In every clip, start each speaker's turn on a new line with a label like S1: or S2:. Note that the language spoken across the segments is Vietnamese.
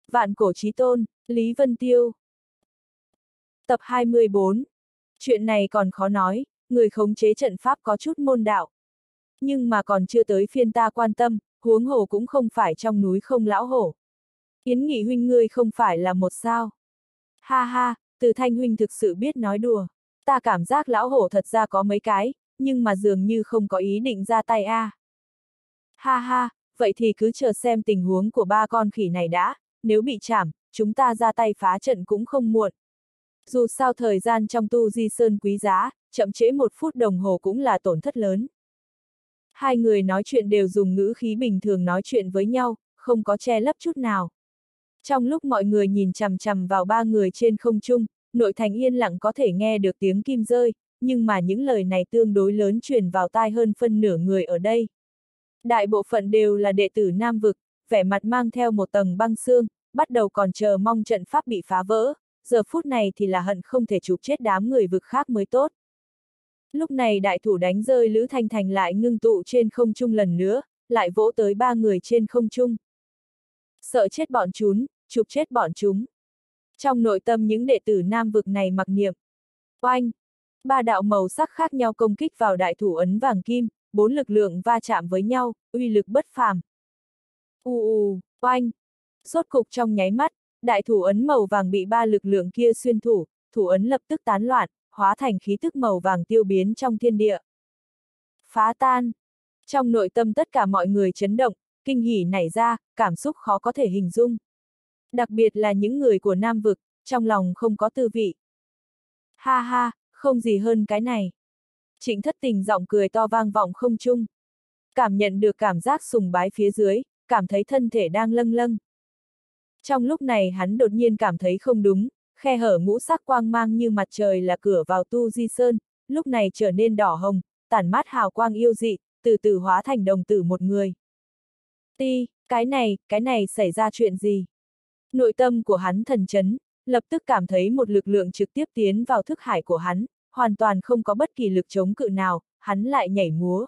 S1: Vạn cổ chí tôn, Lý Vân Tiêu. Tập 24. Chuyện này còn khó nói, người khống chế trận pháp có chút môn đạo. Nhưng mà còn chưa tới phiên ta quan tâm, huống hồ cũng không phải trong núi không lão hổ. Yến Nghị huynh ngươi không phải là một sao. Ha ha, Từ Thanh huynh thực sự biết nói đùa. Ta cảm giác lão hổ thật ra có mấy cái, nhưng mà dường như không có ý định ra tay a. Ha ha, vậy thì cứ chờ xem tình huống của ba con khỉ này đã, nếu bị chảm, chúng ta ra tay phá trận cũng không muộn. Dù sao thời gian trong tu di sơn quý giá, chậm trễ 1 phút đồng hồ cũng là tổn thất lớn. Hai người nói chuyện đều dùng ngữ khí bình thường nói chuyện với nhau, không có che lấp chút nào. Trong lúc mọi người nhìn chằm chằm vào ba người trên không trung, nội thành yên lặng có thể nghe được tiếng kim rơi, nhưng mà những lời này tương đối lớn truyền vào tai hơn phân nửa người ở đây. Đại bộ phận đều là đệ tử Nam Vực, vẻ mặt mang theo một tầng băng xương, bắt đầu còn chờ mong trận pháp bị phá vỡ, giờ phút này thì là hận không thể chụp chết đám người vực khác mới tốt. Lúc này đại thủ đánh rơi Lữ Thanh Thành lại ngưng tụ trên không trung lần nữa, lại vỗ tới ba người trên không trung. Sợ chết bọn chúng, chụp chết bọn chúng. Trong nội tâm những đệ tử Nam Vực này mặc niệm. Oanh! Ba đạo màu sắc khác nhau công kích vào đại thủ ấn vàng kim, 4 lực lượng va chạm với nhau, uy lực bất phàm. Oanh! Rốt cục trong nháy mắt, đại thủ ấn màu vàng bị ba lực lượng kia xuyên thủ, thủ ấn lập tức tán loạn, hóa thành khí tức màu vàng tiêu biến trong thiên địa. Phá tan! Trong nội tâm tất cả mọi người chấn động, kinh hỉ nảy ra, cảm xúc khó có thể hình dung. Đặc biệt là những người của Nam Vực, trong lòng không có tư vị. Ha ha, không gì hơn cái này. Trịnh Thất Tình giọng cười to vang vọng không trung. Cảm nhận được cảm giác sùng bái phía dưới, cảm thấy thân thể đang lâng lâng. Trong lúc này hắn đột nhiên cảm thấy không đúng, khe hở ngũ sắc quang mang như mặt trời là cửa vào tu di sơn, lúc này trở nên đỏ hồng, tản mát hào quang yêu dị, từ từ hóa thành đồng tử một người. Cái này xảy ra chuyện gì? Nội tâm của hắn thần chấn, lập tức cảm thấy một lực lượng trực tiếp tiến vào thức hải của hắn, hoàn toàn không có bất kỳ lực chống cự nào, hắn lại nhảy múa.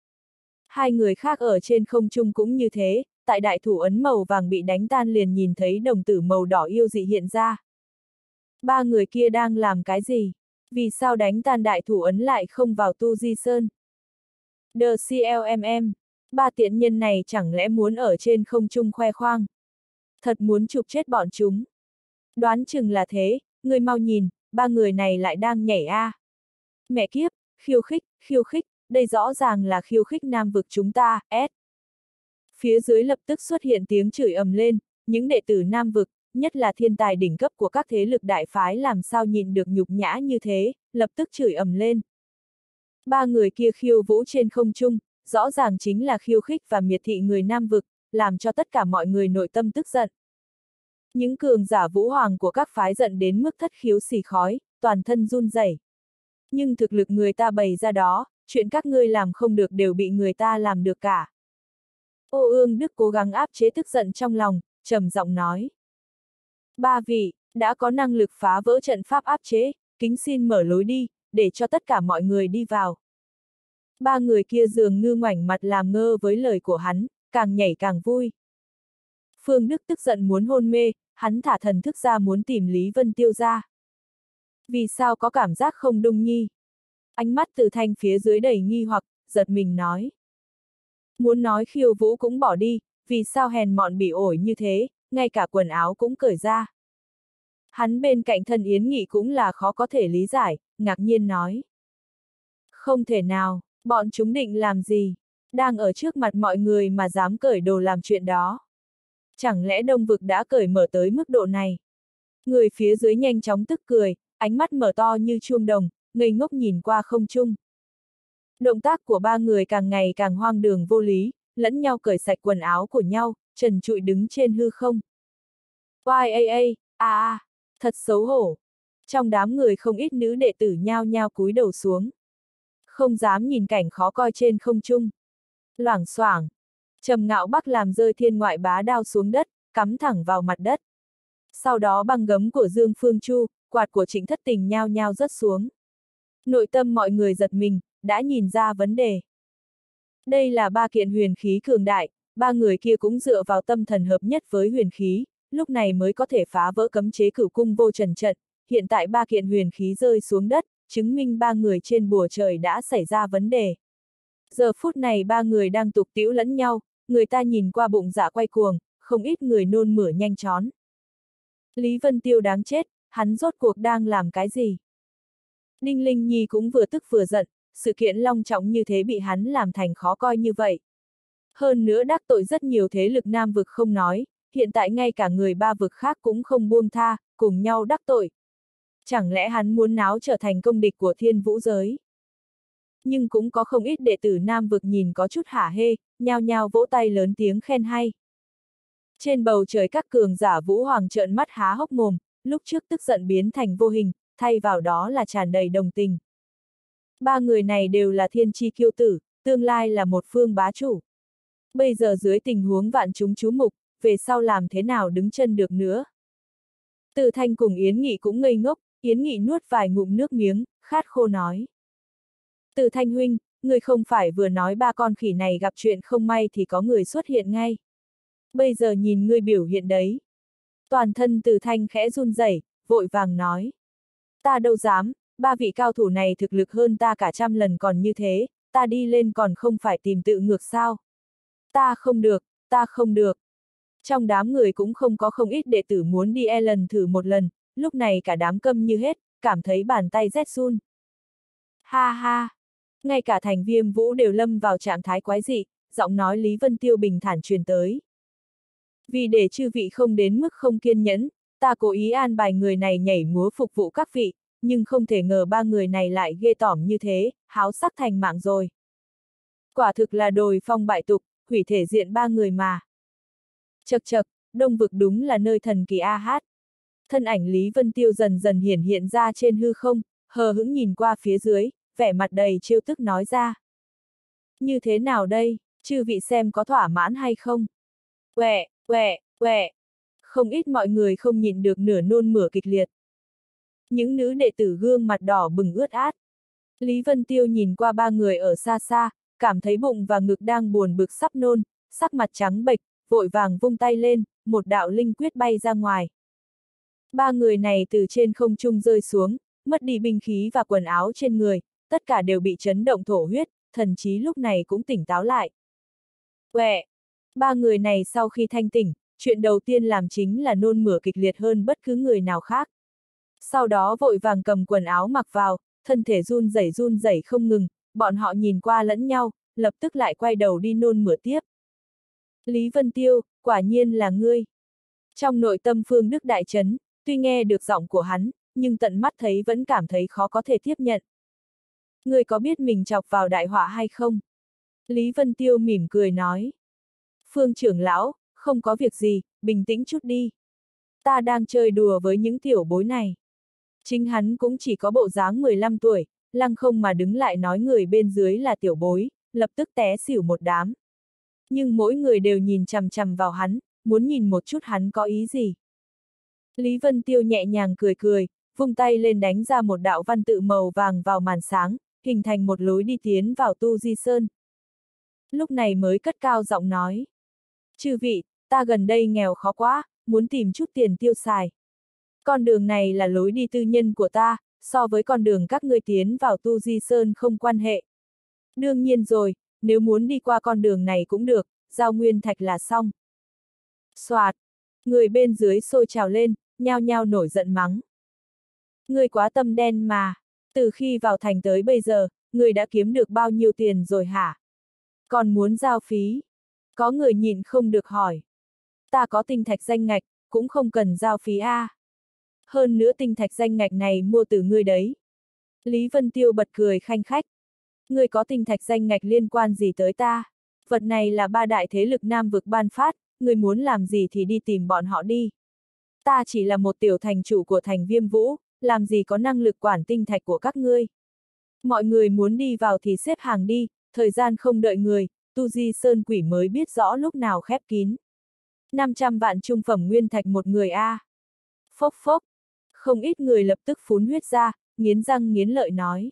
S1: Hai người khác ở trên không trung cũng như thế, tại đại thủ ấn màu vàng bị đánh tan liền nhìn thấy đồng tử màu đỏ yêu dị hiện ra. Ba người kia đang làm cái gì? Vì sao đánh tan đại thủ ấn lại không vào tu di sơn? The CLMM, ba tiện nhân này chẳng lẽ muốn ở trên không trung khoe khoang? Thật muốn chụp chết bọn chúng. Đoán chừng là thế, người mau nhìn, ba người này lại đang nhảy a. Mẹ kiếp, khiêu khích, đây rõ ràng là khiêu khích Nam Vực chúng ta, Phía dưới lập tức xuất hiện tiếng chửi ầm lên, những đệ tử Nam Vực, nhất là thiên tài đỉnh cấp của các thế lực đại phái làm sao nhịn được nhục nhã như thế, lập tức chửi ầm lên. Ba người kia khiêu vũ trên không trung, rõ ràng chính là khiêu khích và miệt thị người Nam Vực, làm cho tất cả mọi người nội tâm tức giận. Những cường giả vũ hoàng của các phái giận đến mức thất khiếu xì khói, toàn thân run rẩy. Nhưng thực lực người ta bày ra đó, chuyện các ngươi làm không được đều bị người ta làm được cả. Ô Ương Đức cố gắng áp chế tức giận trong lòng, trầm giọng nói. Ba vị, đã có năng lực phá vỡ trận pháp áp chế, kính xin mở lối đi, để cho tất cả mọi người đi vào. Ba người kia dường như ngoảnh mặt làm ngơ với lời của hắn, càng nhảy càng vui. Phương Đức tức giận muốn hôn mê, hắn thả thần thức ra muốn tìm Lý Vân Tiêu ra. Vì sao có cảm giác không đúng nhi? Ánh mắt Từ Thanh phía dưới đầy nghi hoặc, giật mình nói. Muốn nói khiêu vũ cũng bỏ đi, vì sao hèn mọn bỉ ổi như thế, ngay cả quần áo cũng cởi ra. Hắn bên cạnh thân Yến Nghị cũng là khó có thể lý giải, ngạc nhiên nói. Không thể nào, bọn chúng định làm gì? Đang ở trước mặt mọi người mà dám cởi đồ làm chuyện đó. Chẳng lẽ Đông Vực đã cởi mở tới mức độ này? Người phía dưới nhanh chóng tức cười, ánh mắt mở to như chuông đồng, ngây ngốc nhìn qua không trung. Động tác của ba người càng ngày càng hoang đường vô lý, lẫn nhau cởi sạch quần áo của nhau, trần trụi đứng trên hư không. Thật xấu hổ. Trong đám người không ít nữ đệ tử nhao nhao cúi đầu xuống. Không dám nhìn cảnh khó coi trên không trung. Loảng xoảng. Trầm Ngạo Bắc làm rơi thiên ngoại bá đao xuống đất, cắm thẳng vào mặt đất. Sau đó băng gấm của Dương Phương Chu, quạt của Trịnh Thất Tình nhao nhao rớt xuống. Nội tâm mọi người giật mình, đã nhìn ra vấn đề. Đây là ba kiện huyền khí cường đại, ba người kia cũng dựa vào tâm thần hợp nhất với huyền khí, lúc này mới có thể phá vỡ cấm chế Cửu Cung Vô Trần trận, hiện tại 3 kiện huyền khí rơi xuống đất, chứng minh 3 người trên bùa trời đã xảy ra vấn đề. Giờ phút này 3 người đang tục tĩu lẫn nhau, người ta nhìn qua bụng dạ quay cuồng, không ít người nôn mửa nhanh chóng. Lý Vân Tiêu đáng chết, hắn rốt cuộc đang làm cái gì? Ninh Linh Nhi cũng vừa tức vừa giận, sự kiện long trọng như thế bị hắn làm thành khó coi như vậy. Hơn nữa đắc tội rất nhiều thế lực Nam vực không nói, hiện tại ngay cả người 3 vực khác cũng không buông tha, cùng nhau đắc tội. Chẳng lẽ hắn muốn náo trở thành công địch của Thiên Vũ giới? Nhưng cũng có không ít đệ tử Nam vực nhìn có chút hả hê, nhao nhao vỗ tay lớn tiếng khen hay. Trên bầu trời các cường giả Vũ Hoàng trợn mắt há hốc mồm, lúc trước tức giận biến thành vô hình, thay vào đó là tràn đầy đồng tình. 3 người này đều là thiên chi kiêu tử, tương lai là một phương bá chủ. Bây giờ dưới tình huống vạn chúng chú mục, về sau làm thế nào đứng chân được nữa. Từ Thanh cùng Yến Nghị cũng ngây ngốc, Yến Nghị nuốt vài ngụm nước miếng, khát khô nói. Từ Thanh huynh, người không phải vừa nói 3 con khỉ này gặp chuyện không may thì có người xuất hiện ngay. Bây giờ nhìn ngươi biểu hiện đấy. Toàn thân Từ Thanh khẽ run rẩy, vội vàng nói. Ta đâu dám, 3 vị cao thủ này thực lực hơn ta cả 100 lần còn như thế, ta đi lên còn không phải tìm tự ngược sao. Ta không được, ta không được. Trong đám người cũng không có không ít đệ tử muốn đi lần thử một lần, lúc này cả đám câm như hết, cảm thấy bàn tay rét run. Ha ha! Ngay cả Thành Viêm Vũ đều lâm vào trạng thái quái dị, giọng nói Lý Vân Tiêu bình thản truyền tới. Vì để chư vị không đến mức không kiên nhẫn, ta cố ý an bài người này nhảy múa phục vụ các vị, nhưng không thể ngờ 3 người này lại ghê tởm như thế, háo sắc thành mạng rồi. Quả thực là đồi phong bại tục, hủy thể diện 3 người mà. Chậc chậc, Đông vực đúng là nơi thần kỳ a hát. Thân ảnh Lý Vân Tiêu dần dần hiển hiện ra trên hư không, hờ hững nhìn qua phía dưới, vẻ mặt đầy trêu tức nói ra. Như thế nào đây, chư vị xem có thỏa mãn hay không? Quẹ, quẹ, quẹ. Không ít mọi người không nhịn được nửa nôn mửa kịch liệt. Những nữ đệ tử gương mặt đỏ bừng ướt át. Lý Vân Tiêu nhìn qua 3 người ở xa xa, cảm thấy bụng và ngực đang buồn bực sắp nôn, sắc mặt trắng bệch, vội vàng vung tay lên, một đạo linh quyết bay ra ngoài. 3 người này từ trên không trung rơi xuống, mất đi binh khí và quần áo trên người, tất cả đều bị chấn động thổ huyết, thần chí lúc này cũng tỉnh táo lại. Quẹ! 3 người này sau khi thanh tỉnh, chuyện đầu tiên làm chính là nôn mửa kịch liệt hơn bất cứ người nào khác. Sau đó vội vàng cầm quần áo mặc vào, thân thể run rẩy không ngừng, bọn họ nhìn qua lẫn nhau, lập tức lại quay đầu đi nôn mửa tiếp. Lý Vân Tiêu, quả nhiên là ngươi. Trong nội tâm Phương Đức đại chấn, tuy nghe được giọng của hắn, nhưng tận mắt thấy vẫn cảm thấy khó có thể tiếp nhận. Ngươi có biết mình chọc vào đại họa hay không? Lý Vân Tiêu mỉm cười nói. Phương trưởng lão, không có việc gì, bình tĩnh chút đi. Ta đang chơi đùa với những tiểu bối này. Chính hắn cũng chỉ có bộ dáng 15 tuổi, lăng không mà đứng lại nói người bên dưới là tiểu bối, lập tức té xỉu một đám. Nhưng mỗi người đều nhìn chằm chằm vào hắn, muốn nhìn một chút hắn có ý gì. Lý Vân Tiêu nhẹ nhàng cười cười, vung tay lên đánh ra một đạo văn tự màu vàng vào màn sáng, hình thành một lối đi tiến vào Tu Di Sơn. Lúc này mới cất cao giọng nói. Chư vị, ta gần đây nghèo khó quá, muốn tìm chút tiền tiêu xài. Con đường này là lối đi tư nhân của ta, so với con đường các ngươi tiến vào Tu Di Sơn không quan hệ. Đương nhiên rồi, nếu muốn đi qua con đường này cũng được, giao nguyên thạch là xong. Soạt, người bên dưới sôi trào lên, nhao nhao nổi giận mắng. Người quá tâm đen mà, từ khi vào thành tới bây giờ, người đã kiếm được bao nhiêu tiền rồi hả? Còn muốn giao phí? Có người nhịn không được hỏi. Ta có tinh thạch danh ngạch, cũng không cần giao phí a. Hơn nữa tinh thạch danh ngạch này mua từ ngươi đấy. Lý Vân Tiêu bật cười khanh khách. Ngươi có tinh thạch danh ngạch liên quan gì tới ta? Vật này là 3 đại thế lực Nam vực ban phát, ngươi muốn làm gì thì đi tìm bọn họ đi. Ta chỉ là một tiểu thành chủ của thành Viêm Vũ, làm gì có năng lực quản tinh thạch của các ngươi. Mọi người muốn đi vào thì xếp hàng đi, thời gian không đợi người, Tu Di Sơn quỷ mới biết rõ lúc nào khép kín. 500 vạn trung phẩm nguyên thạch một người a. Phốc phốc. Không ít người lập tức phun huyết ra, nghiến răng nghiến lợi nói.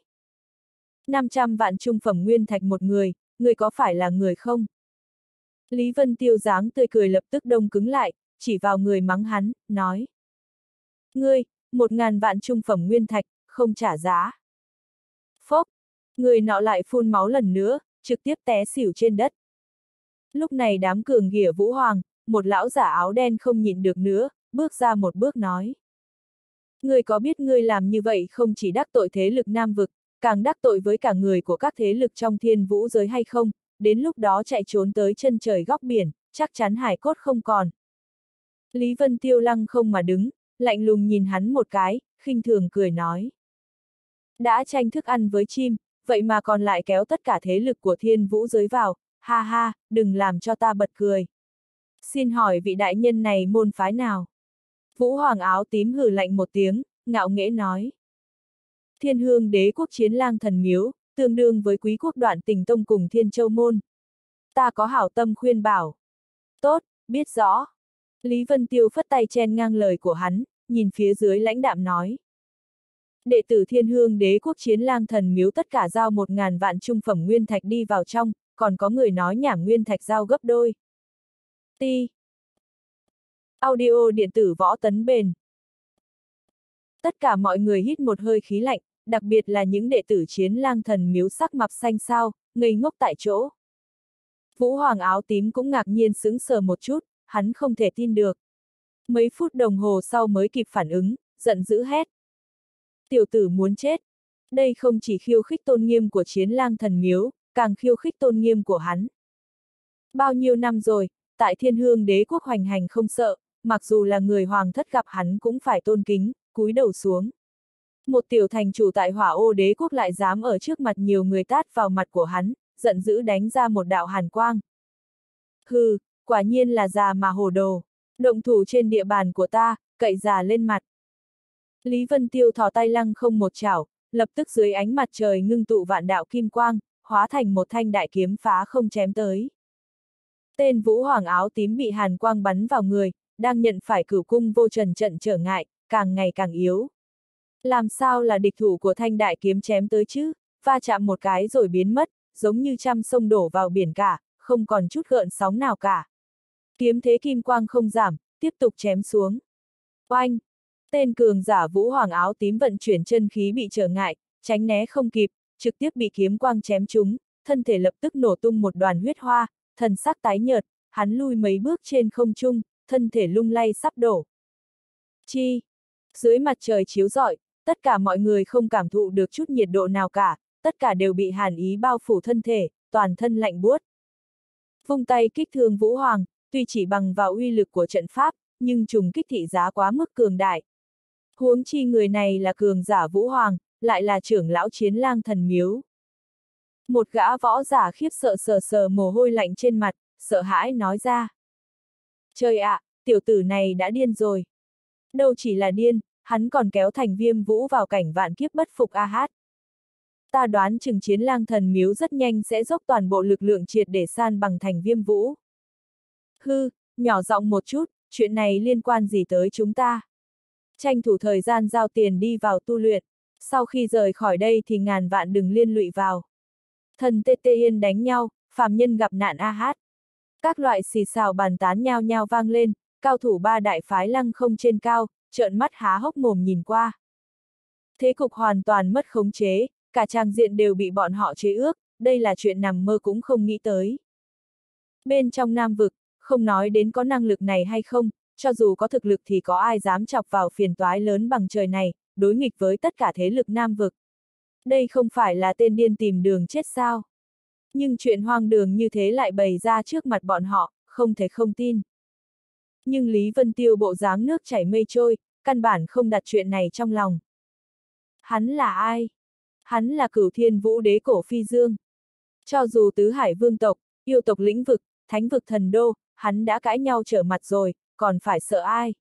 S1: 500 vạn trung phẩm nguyên thạch một người, người có phải là người không? Lý Vân Tiêu dáng tươi cười lập tức đông cứng lại, chỉ vào người mắng hắn, nói. Ngươi, 1.000 vạn trung phẩm nguyên thạch, không trả giá. Phốc, người nọ lại phun máu lần nữa, trực tiếp té xỉu trên đất. Lúc này đám cường ghỉa Vũ Hoàng, một lão giả áo đen không nhịn được nữa, bước ra một bước nói. Ngươi có biết ngươi làm như vậy không chỉ đắc tội thế lực Nam Vực, càng đắc tội với cả người của các thế lực trong Thiên Vũ giới hay không, đến lúc đó chạy trốn tới chân trời góc biển, chắc chắn hải cốt không còn. Lý Vân Tiêu lăng không mà đứng, lạnh lùng nhìn hắn một cái, khinh thường cười nói. Đã tranh thức ăn với chim, vậy mà còn lại kéo tất cả thế lực của Thiên Vũ giới vào, ha ha, đừng làm cho ta bật cười. Xin hỏi vị đại nhân này môn phái nào? Vũ Hoàng áo tím hừ lạnh một tiếng, ngạo nghễ nói. Thiên Hương Đế quốc Chiến Lang Thần Miếu, tương đương với Quý quốc Đoạn Tình Tông cùng Thiên Châu môn. Ta có hảo tâm khuyên bảo. Tốt, biết rõ. Lý Vân Tiêu phất tay chen ngang lời của hắn, nhìn phía dưới lãnh đạm nói. Đệ tử Thiên Hương Đế quốc Chiến Lang Thần Miếu tất cả giao 1.000 vạn trung phẩm nguyên thạch đi vào trong, còn có người nói nhảm nguyên thạch giao gấp đôi. Ti. Audio điện tử Võ Tấn Bền. Tất cả mọi người hít một hơi khí lạnh, đặc biệt là những đệ tử Chiến Lang Thần Miếu sắc mặt xanh xao, ngây ngốc tại chỗ. Vũ Hoàng áo tím cũng ngạc nhiên sững sờ một chút, hắn không thể tin được. Mấy phút đồng hồ sau mới kịp phản ứng, giận dữ hét. Tiểu tử muốn chết. Đây không chỉ khiêu khích tôn nghiêm của Chiến Lang Thần Miếu, càng khiêu khích tôn nghiêm của hắn. Bao nhiêu năm rồi, tại Thiên Hương Đế quốc hoành hành không sợ, mặc dù là người hoàng thất gặp hắn cũng phải tôn kính, cúi đầu xuống. Một tiểu thành chủ tại Hỏa Ô Đế quốc lại dám ở trước mặt nhiều người tát vào mặt của hắn, giận dữ đánh ra một đạo hàn quang. Hừ, quả nhiên là già mà hồ đồ. Động thủ trên địa bàn của ta, cậy già lên mặt. Lý Vân Tiêu thò tay lăng không một chảo, lập tức dưới ánh mặt trời ngưng tụ vạn đạo kim quang, hóa thành một thanh đại kiếm phá không chém tới. Tên Vũ Hoàng áo tím bị hàn quang bắn vào người, đang nhận phải cửu cung vô trần trận trở ngại, càng ngày càng yếu. Làm sao là địch thủ của thanh đại kiếm chém tới chứ, va chạm một cái rồi biến mất, giống như trăm sông đổ vào biển cả, không còn chút gợn sóng nào cả. Kiếm thế kim quang không giảm, tiếp tục chém xuống. Oanh! Tên cường giả Vũ Hoàng áo tím vận chuyển chân khí bị trở ngại, tránh né không kịp, trực tiếp bị kiếm quang chém trúng, thân thể lập tức nổ tung một đoàn huyết hoa, thần sắc tái nhợt, hắn lui mấy bước trên không trung, thân thể lung lay sắp đổ. Chi! Dưới mặt trời chiếu rọi, tất cả mọi người không cảm thụ được chút nhiệt độ nào cả, tất cả đều bị hàn ý bao phủ thân thể, toàn thân lạnh buốt. Vung tay kích thương Vũ Hoàng, tuy chỉ bằng vào uy lực của trận pháp, nhưng trùng kích thị giá quá mức cường đại. Huống chi người này là cường giả Vũ Hoàng, lại là trưởng lão Chiến Lang Thần Miếu. Một gã võ giả khiếp sợ sờ sờ mồ hôi lạnh trên mặt, sợ hãi nói ra. Trời ạ, tiểu tử này đã điên rồi. Đâu chỉ là điên, hắn còn kéo Thành Viêm Vũ vào cảnh vạn kiếp bất phục a hát. Ta đoán chừng Chiến Lang Thần Miếu rất nhanh sẽ dốc toàn bộ lực lượng triệt để san bằng Thành Viêm Vũ. Hư, nhỏ giọng một chút, chuyện này liên quan gì tới chúng ta? Tranh thủ thời gian giao tiền đi vào tu luyện, sau khi rời khỏi đây thì ngàn vạn đừng liên lụy vào. Thần tê tê yên đánh nhau, phàm nhân gặp nạn a hát. Các loại xì xào bàn tán nhao nhao vang lên, cao thủ ba đại phái lăng không trên cao, trợn mắt há hốc mồm nhìn qua. Thế cục hoàn toàn mất khống chế, cả tràng diện đều bị bọn họ chế ước, đây là chuyện nằm mơ cũng không nghĩ tới. Bên trong Nam Vực, không nói đến có năng lực này hay không, cho dù có thực lực thì có ai dám chọc vào phiền toái lớn bằng trời này, đối nghịch với tất cả thế lực Nam Vực. Đây không phải là tên điên tìm đường chết sao? Nhưng chuyện hoang đường như thế lại bày ra trước mặt bọn họ, không thể không tin. Nhưng Lý Vân Tiêu bộ dáng nước chảy mây trôi, căn bản không đặt chuyện này trong lòng. Hắn là ai? Hắn là Cửu Thiên Vũ Đế cổ Phi Dương. Cho dù tứ hải vương tộc, yêu tộc lĩnh vực, thánh vực thần đô, hắn đã cãi nhau trở mặt rồi, còn phải sợ ai?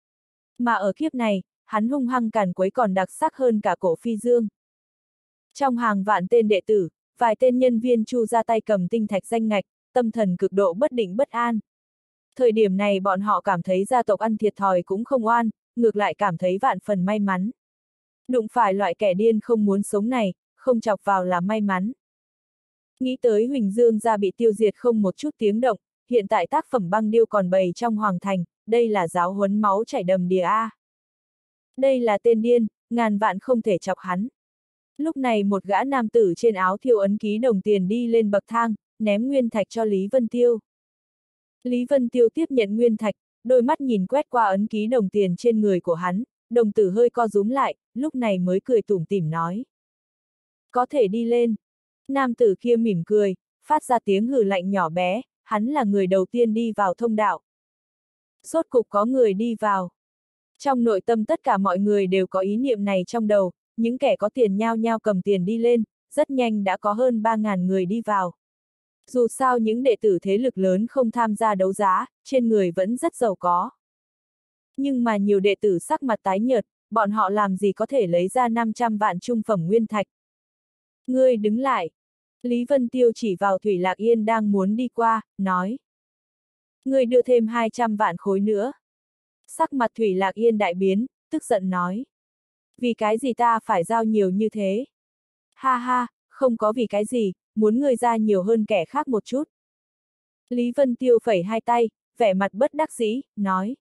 S1: Mà ở kiếp này, hắn hung hăng càn quấy còn đặc sắc hơn cả cổ Phi Dương. Trong hàng vạn tên đệ tử, vài tên nhân viên Chu ra tay cầm tinh thạch danh ngạch, tâm thần cực độ bất định bất an. Thời điểm này bọn họ cảm thấy gia tộc ăn thiệt thòi cũng không oan, ngược lại cảm thấy vạn phần may mắn. Đụng phải loại kẻ điên không muốn sống này, không chọc vào là may mắn. Nghĩ tới Huỳnh Dương gia bị tiêu diệt không một chút tiếng động, hiện tại tác phẩm băng điêu còn bày trong hoàng thành, đây là giáo huấn máu chảy đầm đìa a. Đây là tên điên, ngàn vạn không thể chọc hắn. Lúc này một gã nam tử trên áo thiêu ấn ký đồng tiền đi lên bậc thang, ném nguyên thạch cho Lý Vân Tiêu. Lý Vân Tiêu tiếp nhận nguyên thạch, đôi mắt nhìn quét qua ấn ký đồng tiền trên người của hắn, đồng tử hơi co rúm lại, lúc này mới cười tủm tỉm nói. Có thể đi lên. Nam tử kia mỉm cười, phát ra tiếng hừ lạnh nhỏ bé, hắn là người đầu tiên đi vào thông đạo. Rốt cục có người đi vào. Trong nội tâm tất cả mọi người đều có ý niệm này trong đầu, những kẻ có tiền nhao nhao cầm tiền đi lên, rất nhanh đã có hơn 3.000 người đi vào. Dù sao những đệ tử thế lực lớn không tham gia đấu giá, trên người vẫn rất giàu có. Nhưng mà nhiều đệ tử sắc mặt tái nhợt, bọn họ làm gì có thể lấy ra 500 vạn trung phẩm nguyên thạch. Ngươi đứng lại. Lý Vân Tiêu chỉ vào Thủy Lạc Yên đang muốn đi qua, nói. Ngươi đưa thêm 200 vạn khối nữa. Sắc mặt Thủy Lạc Yên đại biến, tức giận nói. Vì cái gì ta phải giao nhiều như thế? Ha ha, không có vì cái gì, muốn ngươi ra nhiều hơn kẻ khác một chút. Lý Vân Tiêu phẩy hai tay, vẻ mặt bất đắc dĩ, nói.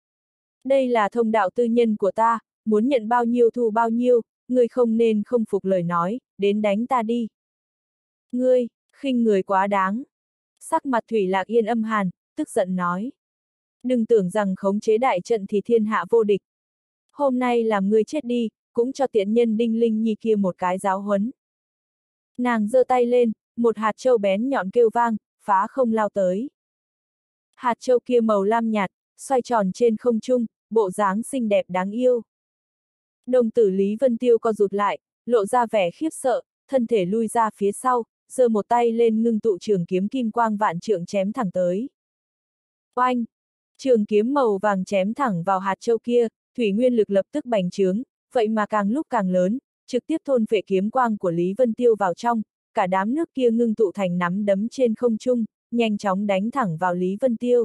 S1: Đây là thông đạo tư nhân của ta, muốn nhận bao nhiêu thu bao nhiêu, ngươi không nên không phục lời nói, đến đánh ta đi. Ngươi, khinh người quá đáng. Sắc mặt Thủy Lạc Yên âm hàn, tức giận nói. Đừng tưởng rằng khống chế đại trận thì thiên hạ vô địch. Hôm nay làm ngươi chết đi, cũng cho tiện nhân Đinh Linh Nhi kia một cái giáo huấn. Nàng giơ tay lên, một hạt châu bén nhọn kêu vang, phá không lao tới. Hạt châu kia màu lam nhạt, xoay tròn trên không trung, bộ dáng xinh đẹp đáng yêu. Đồng tử Lý Vân Tiêu co rụt lại, lộ ra vẻ khiếp sợ, thân thể lui ra phía sau, giơ một tay lên ngưng tụ trường kiếm kim quang vạn trượng chém thẳng tới. Oanh! Trường kiếm màu vàng chém thẳng vào hạt châu kia, thủy nguyên lực lập tức bành trướng, vậy mà càng lúc càng lớn, trực tiếp thôn phệ kiếm quang của Lý Vân Tiêu vào trong, cả đám nước kia ngưng tụ thành nắm đấm trên không trung, nhanh chóng đánh thẳng vào Lý Vân Tiêu.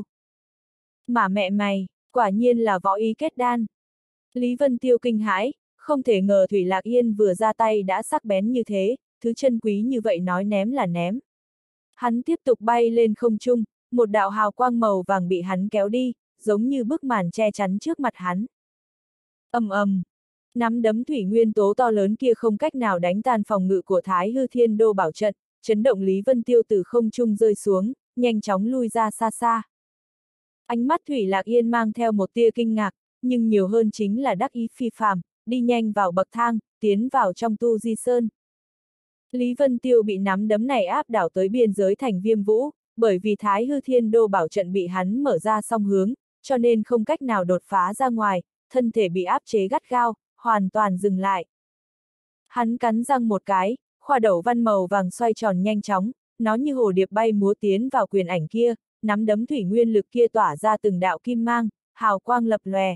S1: Mà mẹ mày, quả nhiên là võ ý kết đan. Lý Vân Tiêu kinh hãi, không thể ngờ Thủy Lạc Yên vừa ra tay đã sắc bén như thế, thứ chân quý như vậy nói ném là ném. Hắn tiếp tục bay lên không trung, một đạo hào quang màu vàng bị hắn kéo đi, giống như bức màn che chắn trước mặt hắn. Ầm ầm, nắm đấm thủy nguyên tố to lớn kia không cách nào đánh tan phòng ngự của Thái Hư Thiên Đô Bảo Trận, chấn động Lý Vân Tiêu từ không trung rơi xuống, nhanh chóng lui ra xa xa. Ánh mắt Thủy Lạc Yên mang theo một tia kinh ngạc, nhưng nhiều hơn chính là đắc ý phi phàm, đi nhanh vào bậc thang, tiến vào trong tu di sơn. Lý Vân Tiêu bị nắm đấm này áp đảo tới biên giới thành Viêm Vũ, bởi vì Thái Hư Thiên Đô Bảo Trận bị hắn mở ra song hướng, cho nên không cách nào đột phá ra ngoài, thân thể bị áp chế gắt gao, hoàn toàn dừng lại. Hắn cắn răng một cái, khoa đầu văn màu vàng xoay tròn nhanh chóng, nó như hồ điệp bay múa tiến vào quyền ảnh kia, nắm đấm thủy nguyên lực kia tỏa ra từng đạo kim mang, hào quang lập lòe.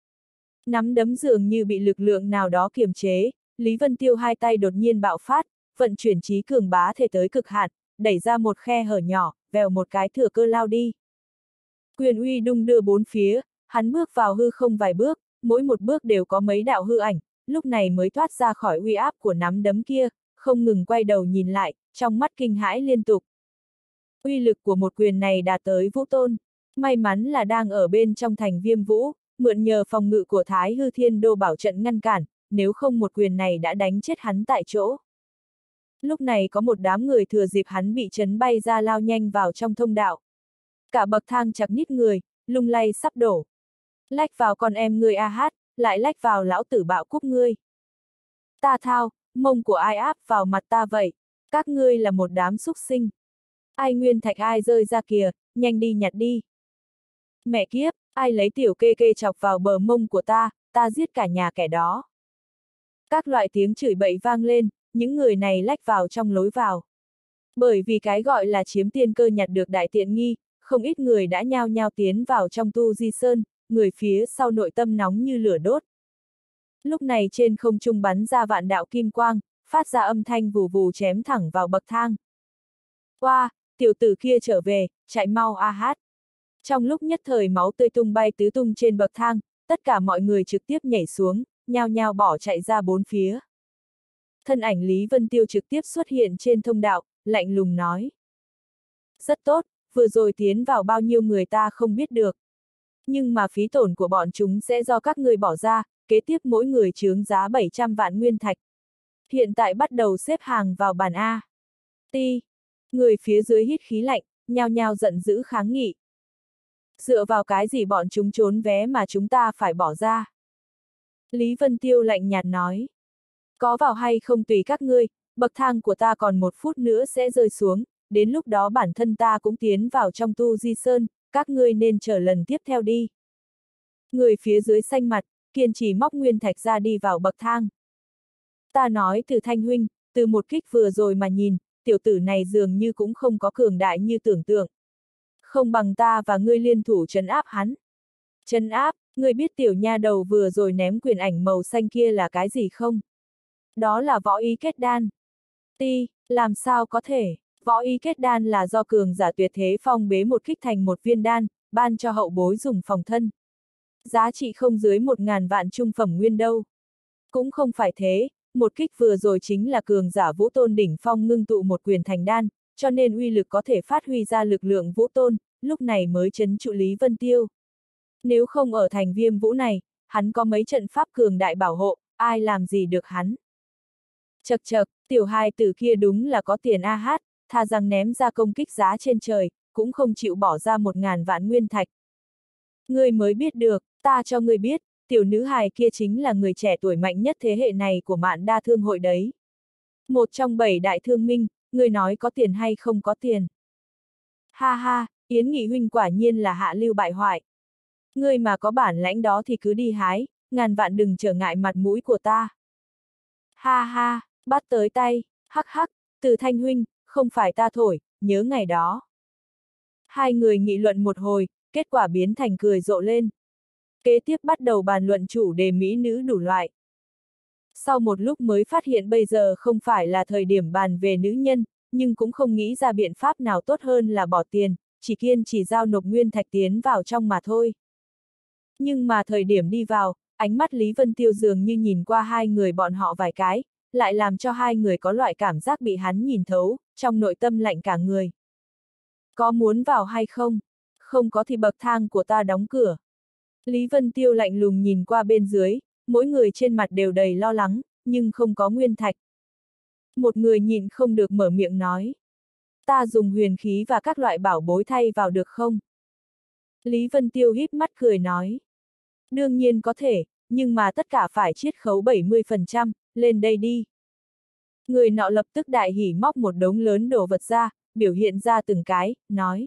S1: Nắm đấm dường như bị lực lượng nào đó kiềm chế, Lý Vân Tiêu hai tay đột nhiên bạo phát, vận chuyển trí cường bá thể tới cực hạn, đẩy ra một khe hở nhỏ, vèo một cái thừa cơ lao đi. Quyền uy đung đưa bốn phía, hắn bước vào hư không vài bước, mỗi một bước đều có mấy đạo hư ảnh, lúc này mới thoát ra khỏi uy áp của nắm đấm kia, không ngừng quay đầu nhìn lại, trong mắt kinh hãi liên tục. Uy lực của một quyền này đạt tới vũ tôn, may mắn là đang ở bên trong thành Viêm Vũ, mượn nhờ phòng ngự của Thái Hư Thiên Đô Bảo Trận ngăn cản, nếu không một quyền này đã đánh chết hắn tại chỗ. Lúc này có một đám người thừa dịp hắn bị chấn bay ra lao nhanh vào trong thông đạo. Cả bậc thang chặt nít người, lung lay sắp đổ. Lách vào con em ngươi a hát, lại lách vào lão tử bạo cúc ngươi. Ta thao, mông của ai áp vào mặt ta vậy? Các ngươi là một đám súc sinh. Ai nguyên thạch ai rơi ra kìa, nhanh đi nhặt đi. Mẹ kiếp, ai lấy tiểu kê kê chọc vào bờ mông của ta giết cả nhà kẻ đó. Các loại tiếng chửi bậy vang lên, những người này lách vào trong lối vào. Bởi vì cái gọi là chiếm tiên cơ nhặt được đại tiện nghi, không ít người đã nhao nhao tiến vào trong tu di sơn, người phía sau nội tâm nóng như lửa đốt. Lúc này trên không trung bắn ra vạn đạo kim quang, phát ra âm thanh vù vù chém thẳng vào bậc thang. Oa, tiểu tử kia trở về, chạy mau a hát. Trong lúc nhất thời máu tươi tung bay tứ tung trên bậc thang, tất cả mọi người trực tiếp nhảy xuống, nhao nhao bỏ chạy ra bốn phía. Thân ảnh Lý Vân Tiêu trực tiếp xuất hiện trên thông đạo, lạnh lùng nói. Rất tốt, vừa rồi tiến vào bao nhiêu người ta không biết được. Nhưng mà phí tổn của bọn chúng sẽ do các ngươi bỏ ra, kế tiếp mỗi người chướng giá 700 vạn nguyên thạch. Hiện tại bắt đầu xếp hàng vào bàn A. Ti. Người phía dưới hít khí lạnh, nhao nhao giận dữ kháng nghị. Dựa vào cái gì bọn chúng trốn vé mà chúng ta phải bỏ ra? Lý Vân Tiêu lạnh nhạt nói. Có vào hay không tùy các ngươi, bậc thang của ta còn 1 phút nữa sẽ rơi xuống, đến lúc đó bản thân ta cũng tiến vào trong tu di sơn, các ngươi nên chờ lần tiếp theo đi. Người phía dưới xanh mặt, kiên trì móc nguyên thạch ra đi vào bậc thang. Ta nói Từ Thanh huynh, từ một kích vừa rồi mà nhìn, tiểu tử này dường như cũng không có cường đại như tưởng tượng. Không bằng ta và ngươi liên thủ trấn áp hắn. Trấn áp, ngươi biết tiểu nha đầu vừa rồi ném quyền ảnh màu xanh kia là cái gì không? Đó là võ ý kết đan. Ti, làm sao có thể, võ ý kết đan là do cường giả tuyệt thế phong bế một kích thành một viên đan, ban cho hậu bối dùng phòng thân. Giá trị không dưới 1000 vạn trung phẩm nguyên đâu. Cũng không phải thế, một kích vừa rồi chính là cường giả vũ tôn đỉnh phong ngưng tụ một quyền thành đan, cho nên uy lực có thể phát huy ra lực lượng vũ tôn, lúc này mới trấn trụ Lý Vân Tiêu. Nếu không ở thành Viêm Vũ này, hắn có mấy trận pháp cường đại bảo hộ, ai làm gì được hắn. Chậc chậc, tiểu hài tử kia đúng là có tiền a hát, thà rằng ném ra công kích giá trên trời, cũng không chịu bỏ ra 1000 vạn nguyên thạch. Ngươi mới biết được, ta cho ngươi biết, tiểu nữ hài kia chính là người trẻ tuổi mạnh nhất thế hệ này của Mạn Đa Thương hội đấy. Một trong 7 đại thương minh, ngươi nói có tiền hay không có tiền. Ha ha, Yến Nghị huynh quả nhiên là hạ lưu bại hoại. Ngươi mà có bản lãnh đó thì cứ đi hái, ngàn vạn đừng trở ngại mặt mũi của ta. Ha ha, bắt tới tay, hắc hắc, Từ Thanh huynh, không phải ta thổi, nhớ ngày đó. Hai người nghị luận một hồi, kết quả biến thành cười rộ lên. Kế tiếp bắt đầu bàn luận chủ đề mỹ nữ đủ loại. Sau một lúc mới phát hiện bây giờ không phải là thời điểm bàn về nữ nhân, nhưng cũng không nghĩ ra biện pháp nào tốt hơn là bỏ tiền, chỉ kiên trì giao nộp nguyên thạch tiến vào trong mà thôi. Nhưng mà thời điểm đi vào, ánh mắt Lý Vân Tiêu dường như nhìn qua hai người bọn họ vài cái, lại làm cho hai người có loại cảm giác bị hắn nhìn thấu, trong nội tâm lạnh cả người. Có muốn vào hay không? Không có thì bậc thang của ta đóng cửa. Lý Vân Tiêu lạnh lùng nhìn qua bên dưới, mỗi người trên mặt đều đầy lo lắng, nhưng không có nguyên thạch. Một người nhịn không được mở miệng nói. Ta dùng huyền khí và các loại bảo bối thay vào được không? Lý Vân Tiêu híp mắt cười nói. Đương nhiên có thể, nhưng mà tất cả phải chiết khấu 70%, lên đây đi. Người nọ lập tức đại hỉ móc một đống lớn đồ vật ra, biểu hiện ra từng cái, nói.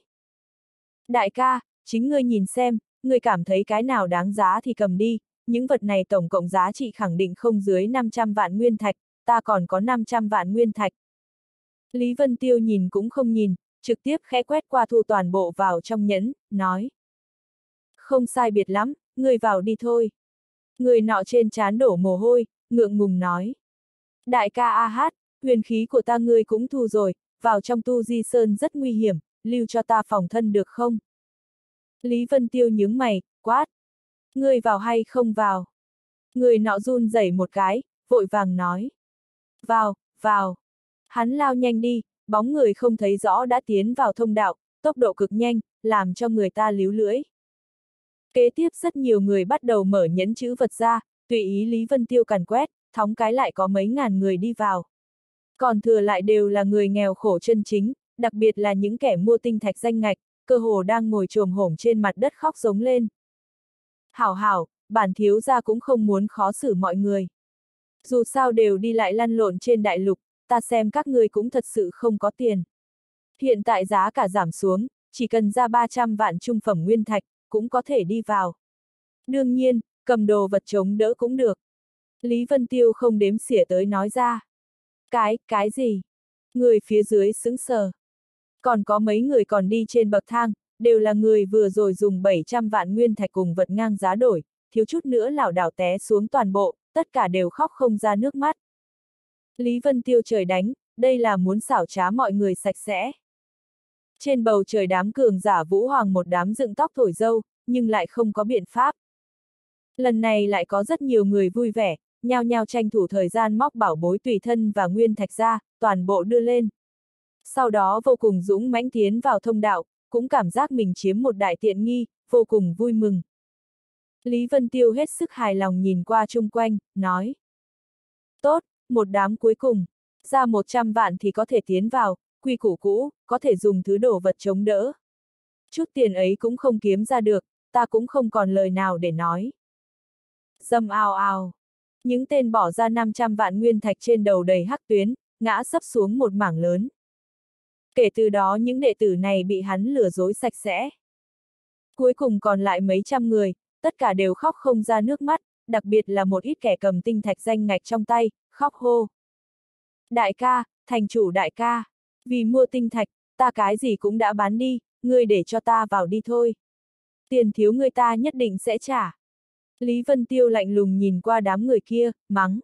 S1: Đại ca, chính ngươi nhìn xem, ngươi cảm thấy cái nào đáng giá thì cầm đi, những vật này tổng cộng giá trị khẳng định không dưới 500 vạn nguyên thạch, ta còn có 500 vạn nguyên thạch. Lý Vân Tiêu nhìn cũng không nhìn, trực tiếp khẽ quét qua thu toàn bộ vào trong nhẫn, nói. Không sai biệt lắm, ngươi vào đi thôi. Người nọ trên trán đổ mồ hôi, ngượng ngùng nói. Đại ca a hát, huyền khí của ta ngươi cũng thu rồi, vào trong tu di sơn rất nguy hiểm, lưu cho ta phòng thân được không? Lý Vân Tiêu nhướng mày, quát. Ngươi vào hay không vào? Người nọ run rẩy một cái, vội vàng nói. Vào, vào. Hắn lao nhanh đi, bóng người không thấy rõ đã tiến vào thông đạo, tốc độ cực nhanh, làm cho người ta líu lưỡi. Kế tiếp rất nhiều người bắt đầu mở nhẫn chữ vật ra, tùy ý Lý Vân Tiêu càn quét, thóng cái lại có mấy ngàn người đi vào. Còn thừa lại đều là người nghèo khổ chân chính, đặc biệt là những kẻ mua tinh thạch danh ngạch, cơ hồ đang ngồi chồm hổm trên mặt đất khóc giống lên. Hảo hảo, bản thiếu gia cũng không muốn khó xử mọi người. Dù sao đều đi lại lăn lộn trên đại lục, ta xem các ngươi cũng thật sự không có tiền. Hiện tại giá cả giảm xuống, chỉ cần ra 300 vạn trung phẩm nguyên thạch, cũng có thể đi vào. Đương nhiên, cầm đồ vật chống đỡ cũng được. Lý Vân Tiêu không đếm xỉa tới nói ra. Cái gì? Người phía dưới sững sờ. Còn có mấy người còn đi trên bậc thang, đều là người vừa rồi dùng 700 vạn nguyên thạch cùng vật ngang giá đổi, thiếu chút nữa lảo đảo té xuống toàn bộ, tất cả đều khóc không ra nước mắt. Lý Vân Tiêu trời đánh, đây là muốn xảo trá mọi người sạch sẽ. Trên bầu trời đám cường giả Vũ Hoàng một đám dựng tóc thổi dâu, nhưng lại không có biện pháp. Lần này lại có rất nhiều người vui vẻ, nhao nhao tranh thủ thời gian móc bảo bối tùy thân và nguyên thạch ra, toàn bộ đưa lên. Sau đó vô cùng dũng mãnh tiến vào thông đạo, cũng cảm giác mình chiếm một đại tiện nghi, vô cùng vui mừng. Lý Vân Tiêu hết sức hài lòng nhìn qua chung quanh, nói. Tốt, một đám cuối cùng, ra 100 vạn thì có thể tiến vào, quy củ cũ, có thể dùng thứ đồ vật chống đỡ. Chút tiền ấy cũng không kiếm ra được, ta cũng không còn lời nào để nói. Dầm ào ào. Những tên bỏ ra 500 vạn nguyên thạch trên đầu đầy hắc tuyến, ngã sấp xuống một mảng lớn. Kể từ đó những đệ tử này bị hắn lừa dối sạch sẽ. Cuối cùng còn lại mấy trăm người, tất cả đều khóc không ra nước mắt, đặc biệt là một ít kẻ cầm tinh thạch danh ngạch trong tay, khóc hô. Đại ca, thành chủ đại ca, vì mua tinh thạch, ta cái gì cũng đã bán đi, ngươi để cho ta vào đi thôi. Tiền thiếu người ta nhất định sẽ trả. Lý Vân Tiêu lạnh lùng nhìn qua đám người kia, mắng.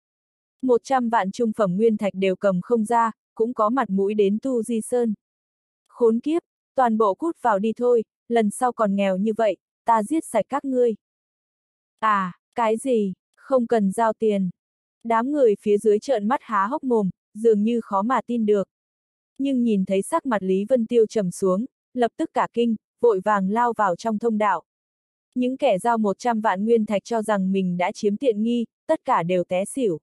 S1: 100 vạn trung phẩm nguyên thạch đều cầm không ra, cũng có mặt mũi đến Tu Di Sơn. Khốn kiếp, toàn bộ cút vào đi thôi, lần sau còn nghèo như vậy, ta giết sạch các ngươi. À, cái gì, không cần giao tiền. Đám người phía dưới trợn mắt há hốc mồm, dường như khó mà tin được. Nhưng nhìn thấy sắc mặt Lý Vân Tiêu trầm xuống, lập tức cả kinh, vội vàng lao vào trong thông đạo. Những kẻ giao 100 vạn nguyên thạch cho rằng mình đã chiếm tiện nghi, tất cả đều té xỉu.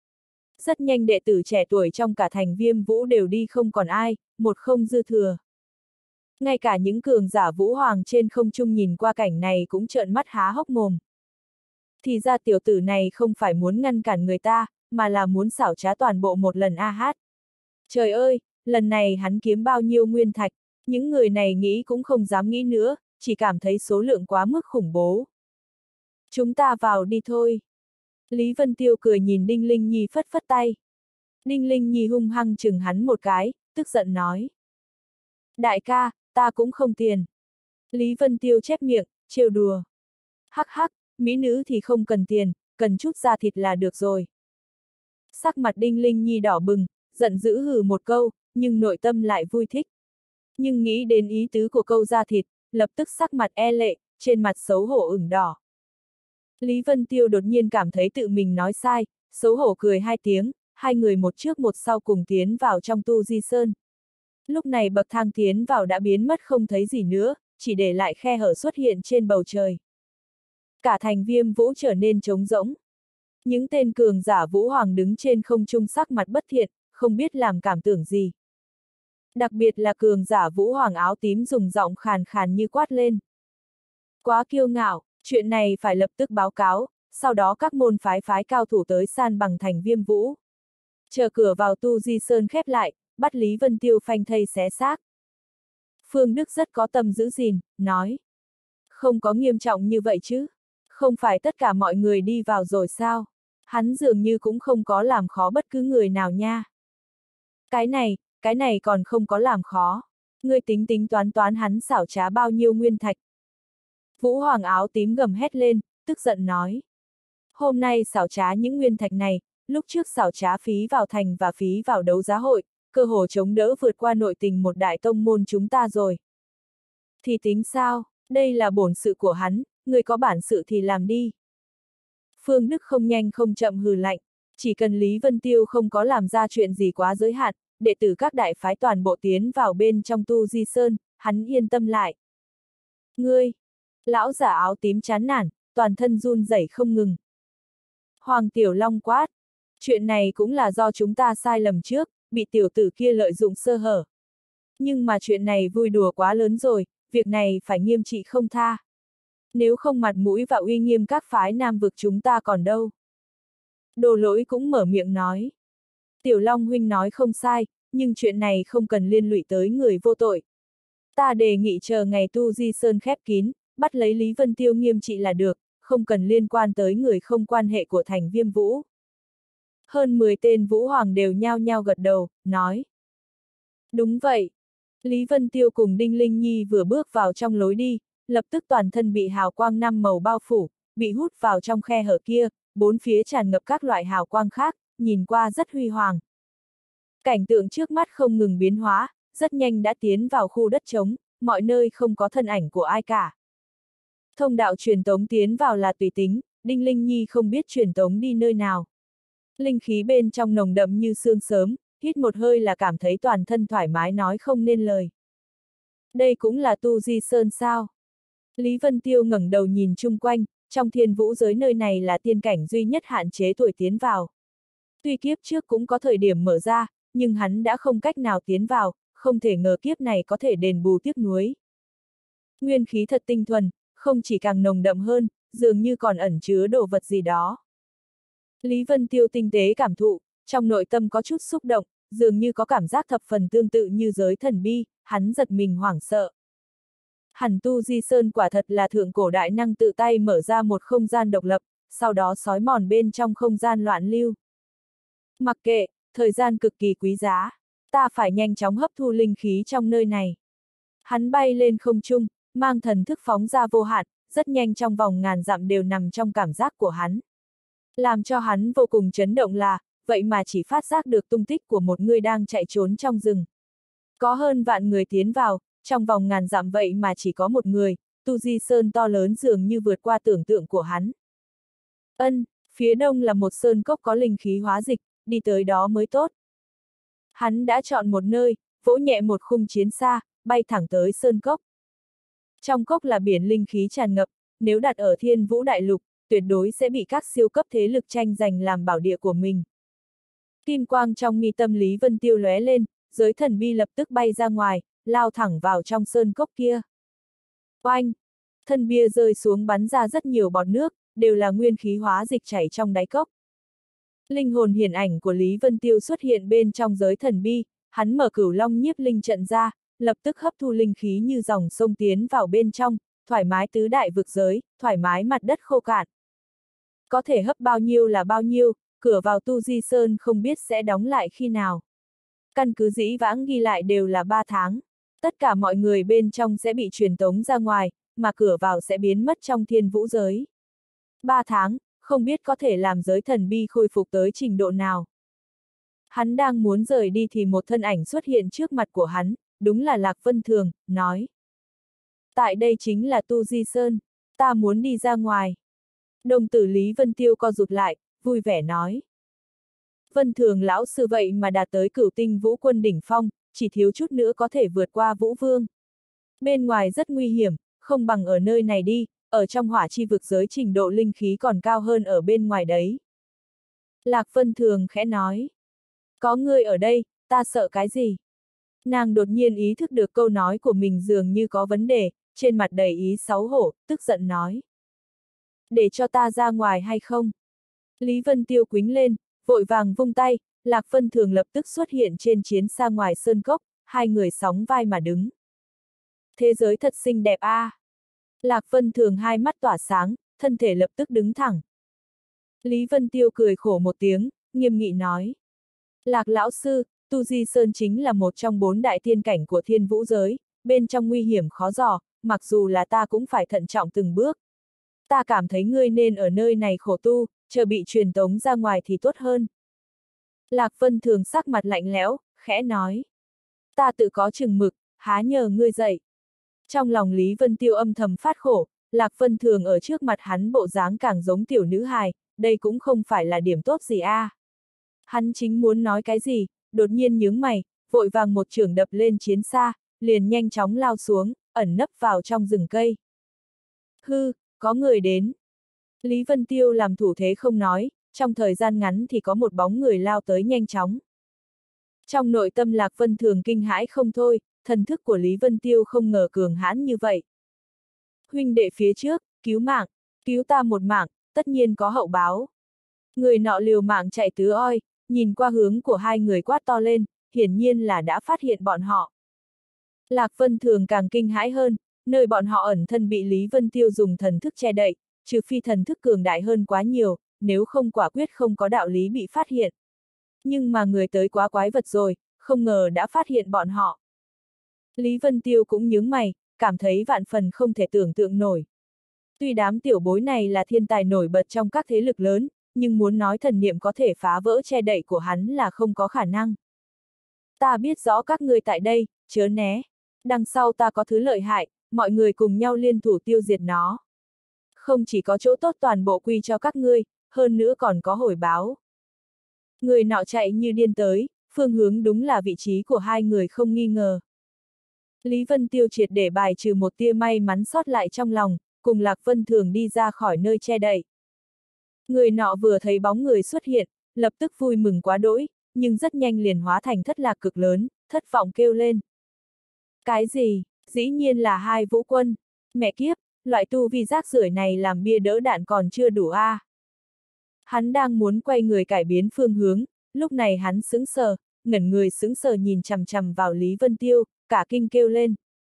S1: Rất nhanh đệ tử trẻ tuổi trong cả thành Viêm Vũ đều đi không còn ai, một không dư thừa. Ngay cả những cường giả vũ hoàng trên không trung nhìn qua cảnh này cũng trợn mắt há hốc mồm. Thì ra tiểu tử này không phải muốn ngăn cản người ta, mà là muốn xảo trá toàn bộ một lần a hát. Trời ơi, lần này hắn kiếm bao nhiêu nguyên thạch, những người này nghĩ cũng không dám nghĩ nữa, chỉ cảm thấy số lượng quá mức khủng bố. Chúng ta vào đi thôi. Lý Vân Tiêu cười nhìn Đinh Linh Nhi phất phất tay. Đinh Linh Nhi hung hăng chừng hắn một cái, tức giận nói. Đại ca, ta cũng không tiền. Lý Vân Tiêu chép miệng, trêu đùa. Hắc hắc, mỹ nữ thì không cần tiền, cần chút da thịt là được rồi. Sắc mặt Đinh Linh Nhi đỏ bừng, giận dữ hừ một câu, nhưng nội tâm lại vui thích. Nhưng nghĩ đến ý tứ của câu da thịt, lập tức sắc mặt e lệ, trên mặt xấu hổ ửng đỏ. Lý Vân Tiêu đột nhiên cảm thấy tự mình nói sai, xấu hổ cười hai tiếng, hai người một trước một sau cùng tiến vào trong Tu Di Sơn. Lúc này bậc thang tiến vào đã biến mất không thấy gì nữa, chỉ để lại khe hở xuất hiện trên bầu trời. Cả thành Viêm Vũ trở nên trống rỗng. Những tên cường giả Vũ Hoàng đứng trên không trung sắc mặt bất thiện, không biết làm cảm tưởng gì. Đặc biệt là cường giả Vũ Hoàng áo tím dùng giọng khàn khàn như quát lên. Quá kiêu ngạo, chuyện này phải lập tức báo cáo, sau đó các môn phái cao thủ tới san bằng thành Viêm Vũ. Chờ cửa vào Tu Di Sơn khép lại, bắt Lý Vân Tiêu phanh thây xé xác. Phương Đức rất có tâm giữ gìn, nói. Không có nghiêm trọng như vậy chứ. Không phải tất cả mọi người đi vào rồi sao? Hắn dường như cũng không có làm khó bất cứ người nào nha. Cái này còn không có làm khó. Ngươi tính tính toán hắn xảo trá bao nhiêu nguyên thạch. Vũ Hoàng áo tím gầm hét lên, tức giận nói. Hôm nay xảo trá những nguyên thạch này, lúc trước xảo trá phí vào thành và phí vào đấu giá hội, cơ hồ chống đỡ vượt qua nội tình một đại tông môn chúng ta rồi. Thì tính sao, đây là bổn sự của hắn, người có bản sự thì làm đi. Phương Đức không nhanh không chậm hừ lạnh, chỉ cần Lý Vân Tiêu không có làm ra chuyện gì quá giới hạn, đệ tử các đại phái toàn bộ tiến vào bên trong Tu Di Sơn, hắn yên tâm lại. Ngươi! Lão giả áo tím chán nản, toàn thân run rẩy không ngừng. Hoàng Tiểu Long quát! Chuyện này cũng là do chúng ta sai lầm trước, bị tiểu tử kia lợi dụng sơ hở. Nhưng mà chuyện này vui đùa quá lớn rồi, việc này phải nghiêm trị không tha. Nếu không mặt mũi và uy nghiêm các phái nam vực chúng ta còn đâu. Đồ Lỗi cũng mở miệng nói. Tiểu Long huynh nói không sai, nhưng chuyện này không cần liên lụy tới người vô tội. Ta đề nghị chờ ngày Tu Di Sơn khép kín, bắt lấy Lý Vân Tiêu nghiêm trị là được, không cần liên quan tới người không quan hệ của thành Viêm Vũ. Hơn 10 tên Vũ Hoàng đều nhao nhao gật đầu, nói. Đúng vậy. Lý Vân Tiêu cùng Đinh Linh Nhi vừa bước vào trong lối đi, lập tức toàn thân bị hào quang năm màu bao phủ, bị hút vào trong khe hở kia, bốn phía tràn ngập các loại hào quang khác, nhìn qua rất huy hoàng. Cảnh tượng trước mắt không ngừng biến hóa, rất nhanh đã tiến vào khu đất trống, mọi nơi không có thân ảnh của ai cả. Thông đạo truyền tống tiến vào là tùy tính, Đinh Linh Nhi không biết truyền tống đi nơi nào. Linh khí bên trong nồng đậm như sương sớm, hít một hơi là cảm thấy toàn thân thoải mái nói không nên lời. Đây cũng là Tu Di Sơn sao? Lý Vân Tiêu ngẩng đầu nhìn chung quanh, trong thiên vũ giới nơi này là tiên cảnh duy nhất hạn chế tuổi tiến vào. Tuy kiếp trước cũng có thời điểm mở ra, nhưng hắn đã không cách nào tiến vào, không thể ngờ kiếp này có thể đền bù tiếc nuối. Nguyên khí thật tinh thuần, không chỉ càng nồng đậm hơn, dường như còn ẩn chứa đồ vật gì đó. Lý Vân Tiêu tinh tế cảm thụ, trong nội tâm có chút xúc động, dường như có cảm giác thập phần tương tự như giới thần bi, hắn giật mình hoảng sợ. Hẳn Tu Di Sơn quả thật là thượng cổ đại năng tự tay mở ra một không gian độc lập, sau đó xói mòn bên trong không gian loạn lưu. Mặc kệ, thời gian cực kỳ quý giá, ta phải nhanh chóng hấp thu linh khí trong nơi này. Hắn bay lên không trung, mang thần thức phóng ra vô hạn, rất nhanh trong vòng ngàn dặm đều nằm trong cảm giác của hắn. Làm cho hắn vô cùng chấn động là, vậy mà chỉ phát giác được tung tích của một người đang chạy trốn trong rừng. Có hơn vạn người tiến vào, trong vòng ngàn dặm vậy mà chỉ có một người, Tu Di Sơn to lớn dường như vượt qua tưởng tượng của hắn. Phía đông là một sơn cốc có linh khí hóa dịch, đi tới đó mới tốt. Hắn đã chọn một nơi, vỗ nhẹ một khung chiến xa, bay thẳng tới sơn cốc. Trong cốc là biển linh khí tràn ngập, nếu đặt ở Thiên Vũ Đại Lục, tuyệt đối sẽ bị các siêu cấp thế lực tranh giành làm bảo địa của mình. Kim quang trong mi tâm Lý Vân Tiêu lóe lên, giới thần bi lập tức bay ra ngoài, lao thẳng vào trong sơn cốc kia. Oanh! Thân bia rơi xuống bắn ra rất nhiều bọt nước, đều là nguyên khí hóa dịch chảy trong đáy cốc. Linh hồn hiển ảnh của Lý Vân Tiêu xuất hiện bên trong giới thần bi, hắn mở Cửu Long nhiếp linh trận ra, lập tức hấp thu linh khí như dòng sông tiến vào bên trong, thoải mái tứ đại vực giới, thoải mái mặt đất khô cạn. Có thể hấp bao nhiêu là bao nhiêu, cửa vào Tu Di Sơn không biết sẽ đóng lại khi nào. Căn cứ dĩ vãng ghi lại đều là 3 tháng. Tất cả mọi người bên trong sẽ bị truyền tống ra ngoài, mà cửa vào sẽ biến mất trong thiên vũ giới. 3 tháng, không biết có thể làm giới thần bi khôi phục tới trình độ nào. Hắn đang muốn rời đi thì một thân ảnh xuất hiện trước mặt của hắn, đúng là Lạc Vân Thường, nói. Tại đây chính là Tu Di Sơn, ta muốn đi ra ngoài. Đồng tử Lý Vân Tiêu co rụt lại, vui vẻ nói. Vân Thường lão sư vậy mà đạt tới cửu tinh vũ quân đỉnh phong, chỉ thiếu chút nữa có thể vượt qua Vũ Vương. Bên ngoài rất nguy hiểm, không bằng ở nơi này đi, ở trong hỏa chi vực giới trình độ linh khí còn cao hơn ở bên ngoài đấy. Lạc Vân Thường khẽ nói. Có ngươi ở đây, ta sợ cái gì? Nàng đột nhiên ý thức được câu nói của mình dường như có vấn đề, trên mặt đầy ý xấu hổ, tức giận nói. Để cho ta ra ngoài hay không? Lý Vân Tiêu quính lên, vội vàng vung tay, Lạc Vân Thường lập tức xuất hiện trên chiến xa ngoài sơn cốc, hai người sóng vai mà đứng. Thế giới thật xinh đẹp a. Lạc Vân Thường hai mắt tỏa sáng, thân thể lập tức đứng thẳng. Lý Vân Tiêu cười khổ một tiếng, nghiêm nghị nói. Lạc lão sư, Tu Di Sơn chính là một trong 4 đại thiên cảnh của thiên vũ giới, bên trong nguy hiểm khó dò, mặc dù là ta cũng phải thận trọng từng bước. Ta cảm thấy ngươi nên ở nơi này khổ tu, chờ bị truyền tống ra ngoài thì tốt hơn. Lạc Vân Thường sắc mặt lạnh lẽo, khẽ nói. Ta tự có chừng mực, há nhờ ngươi dạy. Trong lòng Lý Vân Tiêu âm thầm phát khổ, Lạc Vân Thường ở trước mặt hắn bộ dáng càng giống tiểu nữ hài, đây cũng không phải là điểm tốt gì a. Hắn chính muốn nói cái gì, đột nhiên nhướng mày, vội vàng một chưởng đập lên chiến xa, liền nhanh chóng lao xuống, ẩn nấp vào trong rừng cây. Hư, có người đến. Lý Vân Tiêu làm thủ thế không nói, trong thời gian ngắn thì có một bóng người lao tới nhanh chóng. Trong nội tâm Lạc Vân Thường kinh hãi không thôi, thần thức của Lý Vân Tiêu không ngờ cường hãn như vậy. Huynh đệ phía trước, cứu ta một mạng, tất nhiên có hậu báo. Người nọ liều mạng chạy tứ oi, nhìn qua hướng của hai người quát to lên, hiển nhiên là đã phát hiện bọn họ. Lạc Vân Thường càng kinh hãi hơn, nơi bọn họ ẩn thân bị Lý Vân Tiêu dùng thần thức che đậy, trừ phi thần thức cường đại hơn quá nhiều, nếu không quả quyết không có đạo lý bị phát hiện. Nhưng mà người tới quá quái vật rồi, không ngờ đã phát hiện bọn họ. Lý Vân Tiêu cũng nhướng mày, cảm thấy vạn phần không thể tưởng tượng nổi. Tuy đám tiểu bối này là thiên tài nổi bật trong các thế lực lớn, nhưng muốn nói thần niệm có thể phá vỡ che đậy của hắn là không có khả năng. Ta biết rõ các ngươi tại đây, chớ né. Đằng sau ta có thứ lợi hại, mọi người cùng nhau liên thủ tiêu diệt nó. Không chỉ có chỗ tốt toàn bộ quy cho các ngươi, hơn nữa còn có hồi báo. Người nọ chạy như điên tới, phương hướng đúng là vị trí của hai người không nghi ngờ. Lý Vân Tiêu triệt để bài trừ một tia may mắn sót lại trong lòng, cùng Lạc Vân Thường đi ra khỏi nơi che đậy. Người nọ vừa thấy bóng người xuất hiện, lập tức vui mừng quá đỗi, nhưng rất nhanh liền hóa thành thất lạc cực lớn, thất vọng kêu lên. Cái gì? Dĩ nhiên là hai vũ quân. Mẹ kiếp, loại tu vi rác rưởi này làm bia đỡ đạn còn chưa đủ a. Hắn đang muốn quay người cải biến phương hướng, lúc này hắn sững sờ, ngẩn người sững sờ nhìn chằm chằm vào Lý Vân Tiêu, cả kinh kêu lên.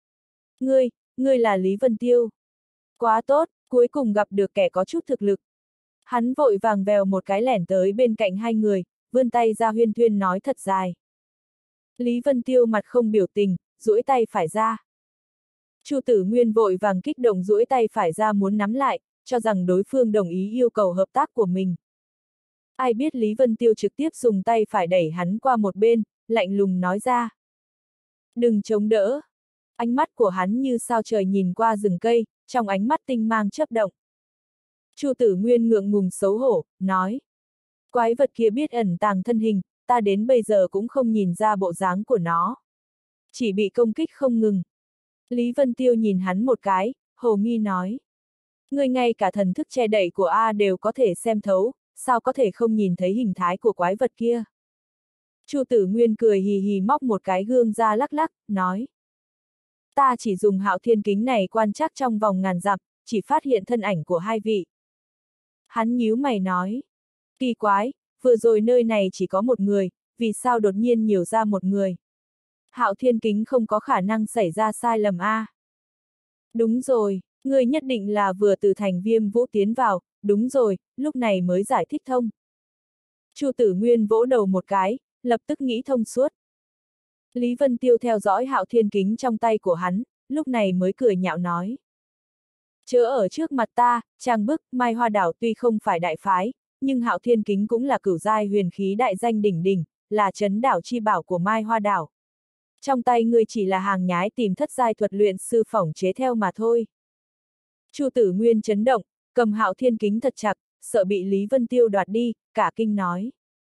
S1: Ngươi là Lý Vân Tiêu. Quá tốt, cuối cùng gặp được kẻ có chút thực lực. Hắn vội vàng vèo một cái lẻn tới bên cạnh hai người, vươn tay ra huyên thuyên nói thật dài. Lý Vân Tiêu mặt không biểu tình, duỗi tay phải ra. Chu Tử Nguyên vội vàng kích động duỗi tay phải ra muốn nắm lại, cho rằng đối phương đồng ý yêu cầu hợp tác của mình. Ai biết Lý Vân Tiêu trực tiếp dùng tay phải đẩy hắn qua một bên, lạnh lùng nói ra. Đừng chống đỡ. Ánh mắt của hắn như sao trời nhìn qua rừng cây, trong ánh mắt tinh mang chớp động. Chu Tử Nguyên ngượng ngùng xấu hổ, nói. Quái vật kia biết ẩn tàng thân hình, ta đến bây giờ cũng không nhìn ra bộ dáng của nó. Chỉ bị công kích không ngừng. Lý Vân Tiêu nhìn hắn một cái, hồ nghi nói. Ngươi ngay cả thần thức che đậy của A đều có thể xem thấu, sao có thể không nhìn thấy hình thái của quái vật kia? Chu Tử Nguyên cười hì hì móc một cái gương ra lắc lắc, nói. Ta chỉ dùng Hạo Thiên kính này quan trắc trong vòng ngàn dặm, chỉ phát hiện thân ảnh của hai vị. Hắn nhíu mày nói. Kỳ quái, vừa rồi nơi này chỉ có một người, vì sao đột nhiên nhiều ra một người? Hạo Thiên kính không có khả năng xảy ra sai lầm a. Đúng rồi, ngươi nhất định là vừa từ thành Viêm Vũ tiến vào, đúng rồi, lúc này mới giải thích thông. Chu Tử Nguyên vỗ đầu một cái, lập tức nghĩ thông suốt. Lý Vân Tiêu theo dõi Hạo Thiên kính trong tay của hắn, lúc này mới cười nhạo nói. Chớ ở trước mặt ta, trang bức, Mai Hoa Đảo tuy không phải đại phái, nhưng Hạo Thiên kính cũng là cửu giai huyền khí đại danh đỉnh đỉnh, là trấn đảo chi bảo của Mai Hoa Đảo. Trong tay ngươi chỉ là hàng nhái tìm thất giai thuật luyện sư phỏng chế theo mà thôi. Chu Tử Nguyên chấn động, cầm Hạo Thiên kính thật chặt, sợ bị Lý Vân Tiêu đoạt đi, cả kinh nói.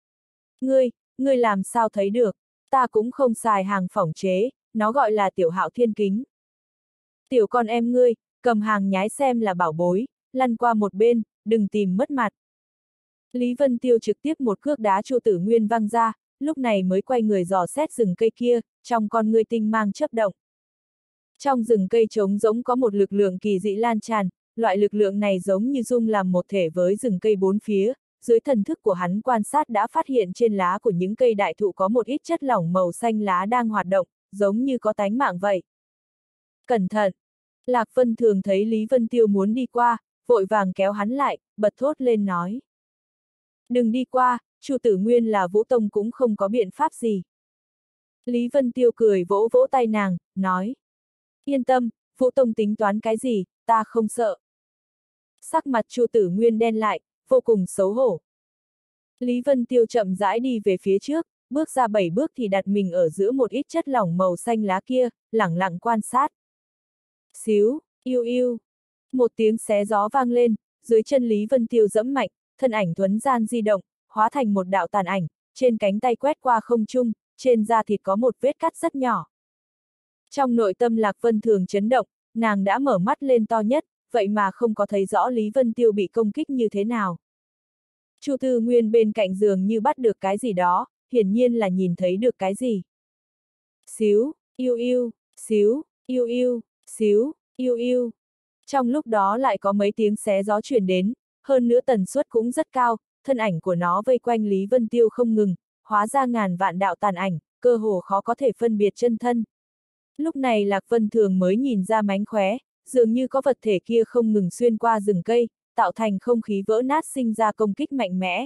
S1: Ngươi làm sao thấy được, ta cũng không xài hàng phỏng chế, nó gọi là tiểu Hạo Thiên kính. Tiểu con em ngươi, cầm hàng nhái xem là bảo bối, lăn qua một bên, đừng tìm mất mặt. Lý Vân Tiêu trực tiếp một cước đá Chu Tử Nguyên văng ra, lúc này mới quay người dò xét rừng cây kia, trong con ngươi tinh mang chớp động. Trong rừng cây trống rỗng có một lực lượng kỳ dị lan tràn, loại lực lượng này giống như dung làm một thể với rừng cây bốn phía, dưới thần thức của hắn quan sát đã phát hiện trên lá của những cây đại thụ có một ít chất lỏng màu xanh lá đang hoạt động, giống như có tánh mạng vậy. Cẩn thận! Lạc Vân Thường thấy Lý Vân Tiêu muốn đi qua, vội vàng kéo hắn lại, bật thốt lên nói. Đừng đi qua, Chu Tử Nguyên là Vũ Tông cũng không có biện pháp gì. Lý Vân Tiêu cười vỗ vỗ tay nàng, nói. Yên tâm, Vũ Tông tính toán cái gì, ta không sợ. Sắc mặt Chu Tử Nguyên đen lại, vô cùng xấu hổ. Lý Vân Tiêu chậm rãi đi về phía trước, bước ra 7 bước thì đặt mình ở giữa một ít chất lỏng màu xanh lá kia, lẳng lặng quan sát. Xíu, yêu yêu. Một tiếng xé gió vang lên, dưới chân Lý Vân Tiêu dẫm mạnh, thân ảnh thuấn gian di động, hóa thành một đạo tàn ảnh, trên cánh tay quét qua không trung, trên da thịt có một vết cắt rất nhỏ. Trong nội tâm Lạc Vân Thường chấn động, nàng đã mở mắt lên to nhất, vậy mà không có thấy rõ Lý Vân Tiêu bị công kích như thế nào. Chu Tư Nguyên bên cạnh giường như bắt được cái gì đó, hiển nhiên là nhìn thấy được cái gì. Xíu, yêu yêu, xíu, yêu yêu, xíu, yêu yêu. Trong lúc đó lại có mấy tiếng xé gió truyền đến, hơn nữa tần suất cũng rất cao, thân ảnh của nó vây quanh Lý Vân Tiêu không ngừng, hóa ra ngàn vạn đạo tàn ảnh, cơ hồ khó có thể phân biệt chân thân. Lúc này Lạc Vân Thường mới nhìn ra mánh khóe, dường như có vật thể kia không ngừng xuyên qua rừng cây, tạo thành không khí vỡ nát sinh ra công kích mạnh mẽ.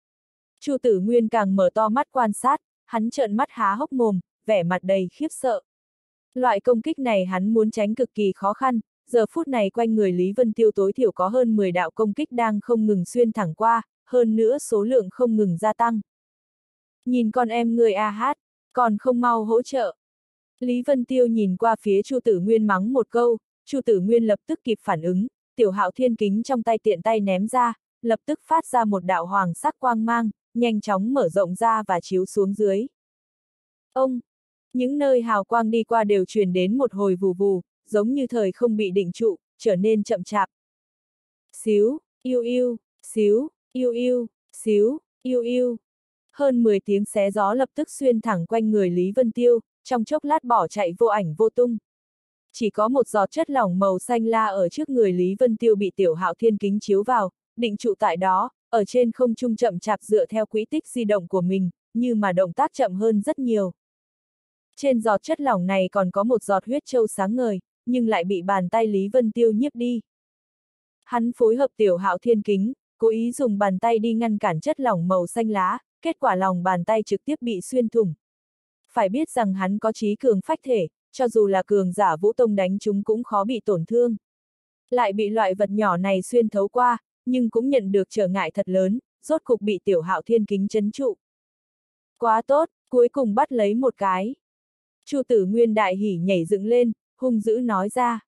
S1: Chu Tử Nguyên càng mở to mắt quan sát, hắn trợn mắt há hốc mồm, vẻ mặt đầy khiếp sợ. Loại công kích này hắn muốn tránh cực kỳ khó khăn, giờ phút này quanh người Lý Vân Tiêu tối thiểu có hơn 10 đạo công kích đang không ngừng xuyên thẳng qua, hơn nữa số lượng không ngừng gia tăng. Nhìn con em người a hát, còn không mau hỗ trợ. Lý Vân Tiêu nhìn qua phía Chu Tử Nguyên mắng một câu, Chu Tử Nguyên lập tức kịp phản ứng, tiểu Hạo Thiên kính trong tay tiện tay ném ra, lập tức phát ra một đạo hoàng sắc quang mang, nhanh chóng mở rộng ra và chiếu xuống dưới. Ông! Những nơi hào quang đi qua đều truyền đến một hồi vù vù, giống như thời không bị định trụ, trở nên chậm chạp. Xíu, yêu yêu, xíu, yêu yêu, xíu, yêu yêu. Hơn 10 tiếng xé gió lập tức xuyên thẳng quanh người Lý Vân Tiêu, trong chốc lát bỏ chạy vô ảnh vô tung. Chỉ có một giọt chất lỏng màu xanh la ở trước người Lý Vân Tiêu bị Tiểu Hạo Thiên kính chiếu vào, định trụ tại đó, ở trên không trung chậm chạp dựa theo quỹ tích di động của mình, nhưng mà động tác chậm hơn rất nhiều. Trên giọt chất lỏng này còn có một giọt huyết châu sáng ngời, nhưng lại bị bàn tay Lý Vân Tiêu nhiếp đi. Hắn phối hợp Tiểu Hạo Thiên kính, cố ý dùng bàn tay đi ngăn cản chất lỏng màu xanh lá, kết quả lòng bàn tay trực tiếp bị xuyên thủng. Phải biết rằng hắn có trí cường phách thể, cho dù là cường giả vũ tông đánh chúng cũng khó bị tổn thương. Lại bị loại vật nhỏ này xuyên thấu qua, nhưng cũng nhận được trở ngại thật lớn, rốt cục bị Tiểu Hạo Thiên kính trấn trụ. Quá tốt, cuối cùng bắt lấy một cái. Chu Tử Nguyên đại hỉ nhảy dựng lên, hung dữ nói ra.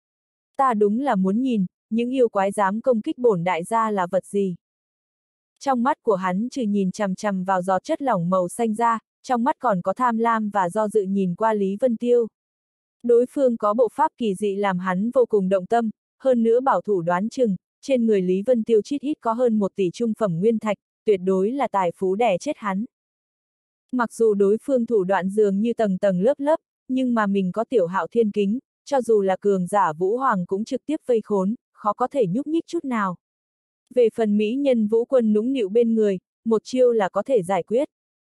S1: Ta đúng là muốn nhìn, những yêu quái dám công kích bổn đại gia là vật gì. Trong mắt của hắn trừ nhìn chằm chằm vào giọt chất lỏng màu xanh ra, trong mắt còn có tham lam và do dự nhìn qua Lý Vân Tiêu. Đối phương có bộ pháp kỳ dị làm hắn vô cùng động tâm, hơn nữa bảo thủ đoán chừng, trên người Lý Vân Tiêu chít ít có hơn 1 tỷ trung phẩm nguyên thạch, tuyệt đối là tài phú đè chết hắn. Mặc dù đối phương thủ đoạn dường như tầng tầng lớp lớp, nhưng mà mình có Tiểu Hạo Thiên kính, cho dù là cường giả Vũ Hoàng cũng trực tiếp vây khốn, khó có thể nhúc nhích chút nào. Về phần mỹ nhân Vũ Quân nũng nịu bên người, một chiêu là có thể giải quyết.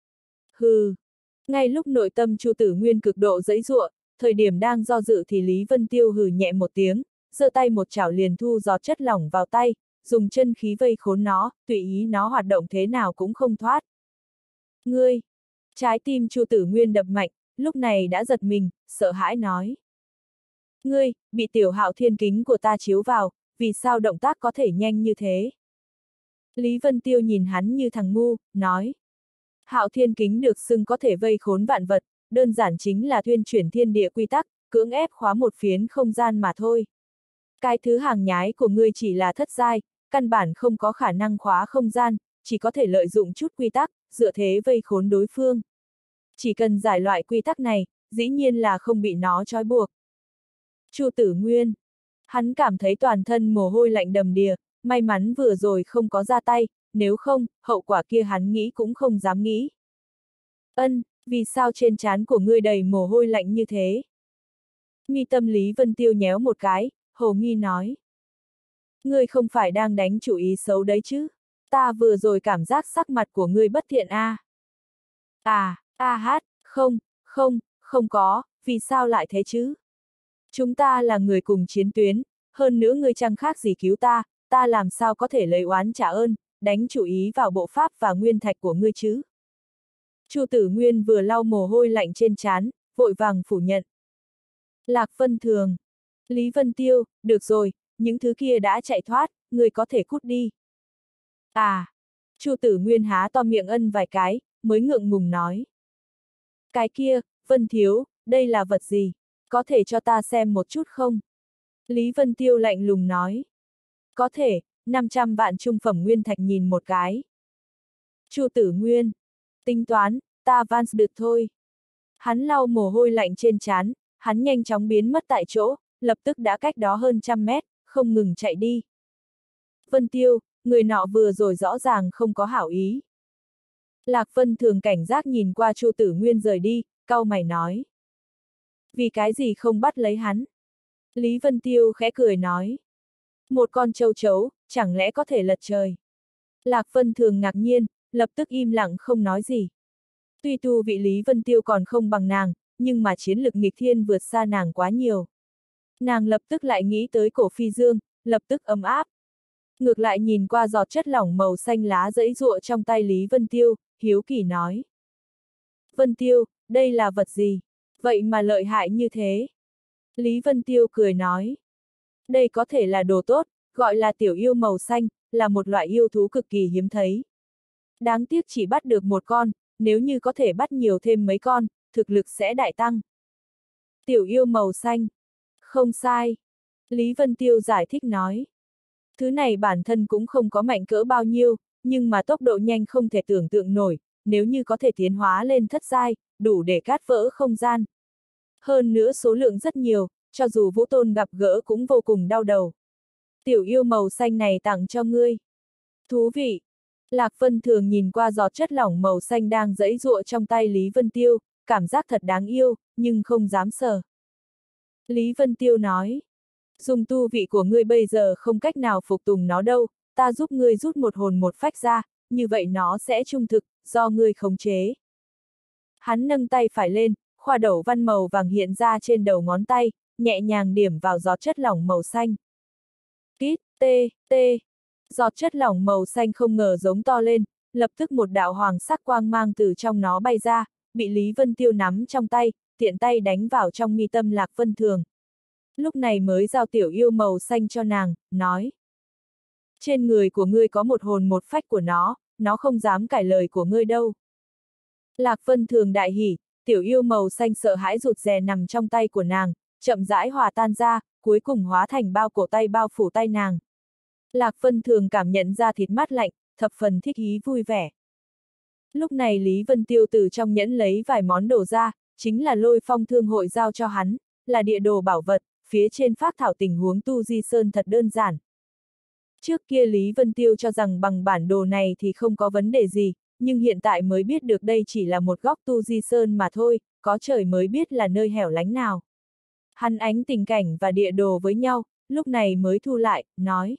S1: Hừ. Ngay lúc nội tâm Chu Tử Nguyên cực độ giãy giụa, thời điểm đang do dự thì Lý Vân Tiêu hừ nhẹ một tiếng, giơ tay một chảo liền thu giọt chất lỏng vào tay, dùng chân khí vây khốn nó, tùy ý nó hoạt động thế nào cũng không thoát. Ngươi! Trái tim Chu Tử Nguyên đập mạnh, lúc này đã giật mình, sợ hãi nói. Ngươi, bị Tiểu Hạo Thiên kính của ta chiếu vào, vì sao động tác có thể nhanh như thế? Lý Vân Tiêu nhìn hắn như thằng ngu, nói. Hạo Thiên kính được xưng có thể vây khốn vạn vật, đơn giản chính là thuyên chuyển thiên địa quy tắc, cưỡng ép khóa một phiến không gian mà thôi. Cái thứ hàng nhái của ngươi chỉ là thất giai, căn bản không có khả năng khóa không gian, chỉ có thể lợi dụng chút quy tắc, dựa thế vây khốn đối phương. Chỉ cần giải loại quy tắc này, dĩ nhiên là không bị nó trói buộc. Chu Tử Nguyên. Hắn cảm thấy toàn thân mồ hôi lạnh đầm đìa, may mắn vừa rồi không có ra tay, nếu không, hậu quả kia hắn nghĩ cũng không dám nghĩ. Ân, vì sao trên trán của ngươi đầy mồ hôi lạnh như thế? Mi tâm Lý Vân Tiêu nhéo một cái, hồ nghi nói. Ngươi không phải đang đánh chủ ý xấu đấy chứ? Ta vừa rồi cảm giác sắc mặt của ngươi bất thiện a. Không có, vì sao lại thế chứ? Chúng ta là người cùng chiến tuyến, hơn nữa ngươi chẳng khác gì cứu ta, ta làm sao có thể lấy oán trả ơn, đánh chủ ý vào bộ pháp và nguyên thạch của ngươi chứ? Chu Tử Nguyên vừa lau mồ hôi lạnh trên trán, vội vàng phủ nhận. Lạc Vân Thường. Lý Vân Tiêu, được rồi, những thứ kia đã chạy thoát, ngươi có thể cút đi. Chu Tử Nguyên há to miệng ân vài cái, mới ngượng ngùng nói. Cái kia, Vân Thiếu, đây là vật gì? Có thể cho ta xem một chút không? Lý Vân Tiêu lạnh lùng nói. Có thể, 500 vạn trung phẩm nguyên thạch nhìn một cái. Chu Tử Nguyên. Tính toán, ta vans được thôi. Hắn lau mồ hôi lạnh trên trán, hắn nhanh chóng biến mất tại chỗ, lập tức đã cách đó hơn 100 mét, không ngừng chạy đi. Vân Tiêu, người nọ vừa rồi rõ ràng không có hảo ý. Lạc Vân Thường cảnh giác nhìn qua Chu Tử Nguyên rời đi, cau mày nói. Vì cái gì không bắt lấy hắn? Lý Vân Tiêu khẽ cười nói. Một con châu chấu, chẳng lẽ có thể lật trời? Lạc Vân Thường ngạc nhiên, lập tức im lặng không nói gì. Tuy tu vị Lý Vân Tiêu còn không bằng nàng, nhưng mà chiến lực nghịch thiên vượt xa nàng quá nhiều. Nàng lập tức lại nghĩ tới Cổ Phi Dương, lập tức ấm áp. Ngược lại nhìn qua giọt chất lỏng màu xanh lá giãy giụa trong tay Lý Vân Tiêu, hiếu kỳ nói. Vân Tiêu, đây là vật gì? Vậy mà lợi hại như thế. Lý Vân Tiêu cười nói. Đây có thể là đồ tốt, gọi là tiểu yêu màu xanh, là một loại yêu thú cực kỳ hiếm thấy. Đáng tiếc chỉ bắt được một con, nếu như có thể bắt nhiều thêm mấy con, thực lực sẽ đại tăng. Tiểu yêu màu xanh. Không sai. Lý Vân Tiêu giải thích nói. Thứ này bản thân cũng không có mạnh cỡ bao nhiêu, nhưng mà tốc độ nhanh không thể tưởng tượng nổi, nếu như có thể tiến hóa lên thất giai, đủ để cắt vỡ không gian. Hơn nữa số lượng rất nhiều, cho dù Vũ Tôn gặp gỡ cũng vô cùng đau đầu. Tiểu yêu màu xanh này tặng cho ngươi. Thú vị. Lạc Vân Thường nhìn qua giọt chất lỏng màu xanh đang giãy giụa trong tay Lý Vân Tiêu, cảm giác thật đáng yêu, nhưng không dám sờ. Lý Vân Tiêu nói, dùng tu vị của ngươi bây giờ không cách nào phục tùng nó đâu, ta giúp ngươi rút một hồn một phách ra, như vậy nó sẽ trung thực, do ngươi khống chế. Hắn nâng tay phải lên, khoa đầu văn màu vàng hiện ra trên đầu ngón tay, nhẹ nhàng điểm vào giọt chất lỏng màu xanh. Kít, tê, tê. Giọt chất lỏng màu xanh không ngờ giống to lên, lập tức một đạo hoàng sắc quang mang từ trong nó bay ra, bị Lý Vân Tiêu nắm trong tay, tiện tay đánh vào trong mi tâm Lạc Vân Thường. Lúc này mới giao tiểu yêu màu xanh cho nàng, nói. Trên người của ngươi có một hồn một phách của nó không dám cãi lời của ngươi đâu. Lạc Vân Thường đại hỉ, tiểu yêu màu xanh sợ hãi rụt rè nằm trong tay của nàng, chậm rãi hòa tan ra, cuối cùng hóa thành bao cổ tay bao phủ tay nàng. Lạc Vân Thường cảm nhận ra thịt mát lạnh, thập phần thích ý vui vẻ. Lúc này Lý Vân Tiêu từ trong nhẫn lấy vài món đồ ra, chính là Lôi Phong Thương hội giao cho hắn, là địa đồ bảo vật, phía trên phác thảo tình huống Tu Di Sơn thật đơn giản. Trước kia Lý Vân Tiêu cho rằng bằng bản đồ này thì không có vấn đề gì, nhưng hiện tại mới biết được đây chỉ là một góc Tu Di Sơn mà thôi, có trời mới biết là nơi hẻo lánh nào. Hắn ánh tình cảnh và địa đồ với nhau, lúc này mới thu lại, nói.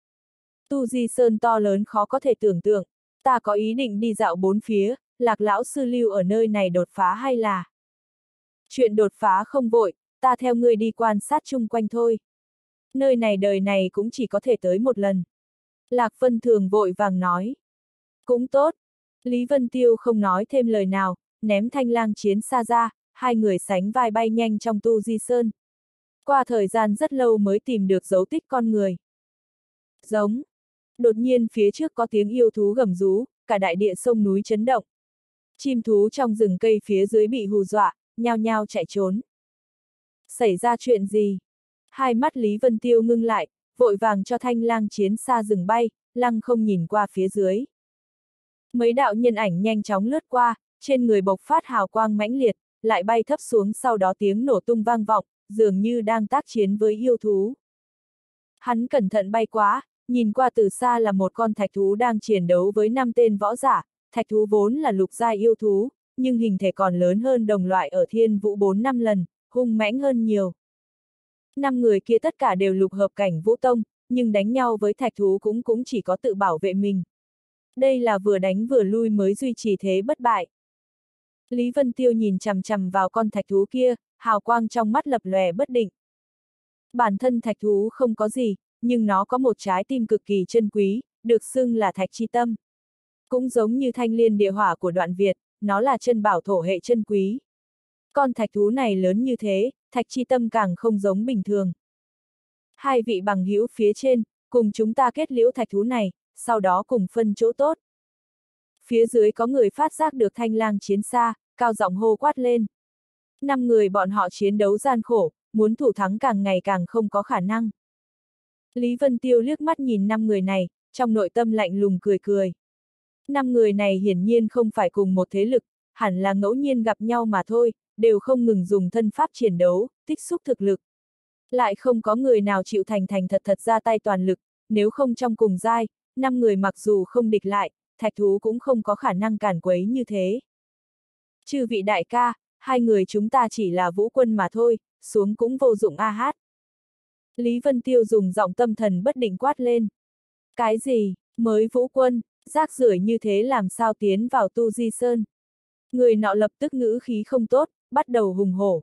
S1: Tu Di Sơn to lớn khó có thể tưởng tượng, ta có ý định đi dạo bốn phía, Lạc lão sư lưu ở nơi này đột phá hay là? Chuyện đột phá không vội, ta theo ngươi đi quan sát chung quanh thôi. Nơi này đời này cũng chỉ có thể tới một lần. Lạc Vân Thường vội vàng nói. Cũng tốt. Lý Vân Tiêu không nói thêm lời nào, ném thanh lang chiến xa ra, hai người sánh vai bay nhanh trong Tu Di Sơn. Qua thời gian rất lâu mới tìm được dấu tích con người. Giống. Đột nhiên phía trước có tiếng yêu thú gầm rú, cả đại địa sông núi chấn động. Chim thú trong rừng cây phía dưới bị hù dọa, nhao nhao chạy trốn. Xảy ra chuyện gì? Hai mắt Lý Vân Tiêu ngưng lại, vội vàng cho thanh lang chiến xa dừng bay, lăng không nhìn qua phía dưới. Mấy đạo nhân ảnh nhanh chóng lướt qua, trên người bộc phát hào quang mãnh liệt, lại bay thấp xuống sau đó tiếng nổ tung vang vọng, dường như đang tác chiến với yêu thú. Hắn cẩn thận bay quá, nhìn qua từ xa là một con thạch thú đang chiến đấu với 5 tên võ giả, thạch thú vốn là lục giai yêu thú, nhưng hình thể còn lớn hơn đồng loại ở Thiên Vũ 4-5 lần, hung mãnh hơn nhiều. 5 người kia tất cả đều lục hợp cảnh vũ tông, nhưng đánh nhau với thạch thú cũng chỉ có tự bảo vệ mình. Đây là vừa đánh vừa lui mới duy trì thế bất bại. Lý Vân Tiêu nhìn chằm chằm vào con thạch thú kia, hào quang trong mắt lập lòe bất định. Bản thân thạch thú không có gì, nhưng nó có một trái tim cực kỳ chân quý, được xưng là thạch chi tâm. Cũng giống như thanh liên địa hỏa của Đoạn Việt, nó là chân bảo thổ hệ chân quý. Con thạch thú này lớn như thế, thạch chi tâm càng không giống bình thường. Hai vị bằng hữu phía trên, cùng chúng ta kết liễu thạch thú này, sau đó cùng phân chỗ tốt. Phía dưới có người phát giác được thanh lang chiến xa, cao giọng hô quát lên. 5 người bọn họ chiến đấu gian khổ, muốn thủ thắng càng ngày càng không có khả năng. Lý Vân Tiêu liếc mắt nhìn 5 người này, trong nội tâm lạnh lùng cười cười. 5 người này hiển nhiên không phải cùng một thế lực, hẳn là ngẫu nhiên gặp nhau mà thôi, đều không ngừng dùng thân pháp chiến đấu, tích xúc thực lực. Lại không có người nào chịu thành thật ra tay toàn lực, nếu không trong cùng giai, 5 người mặc dù không địch lại, thạch thú cũng không có khả năng cản quấy như thế. Chư vị đại ca, 2 người chúng ta chỉ là vũ quân mà thôi, xuống cũng vô dụng a hát. Lý Vân Tiêu dùng giọng tâm thần bất định quát lên. Cái gì, mới vũ quân, rác rưởi như thế làm sao tiến vào Tu Di Sơn? Người nọ lập tức ngữ khí không tốt, bắt đầu hùng hổ.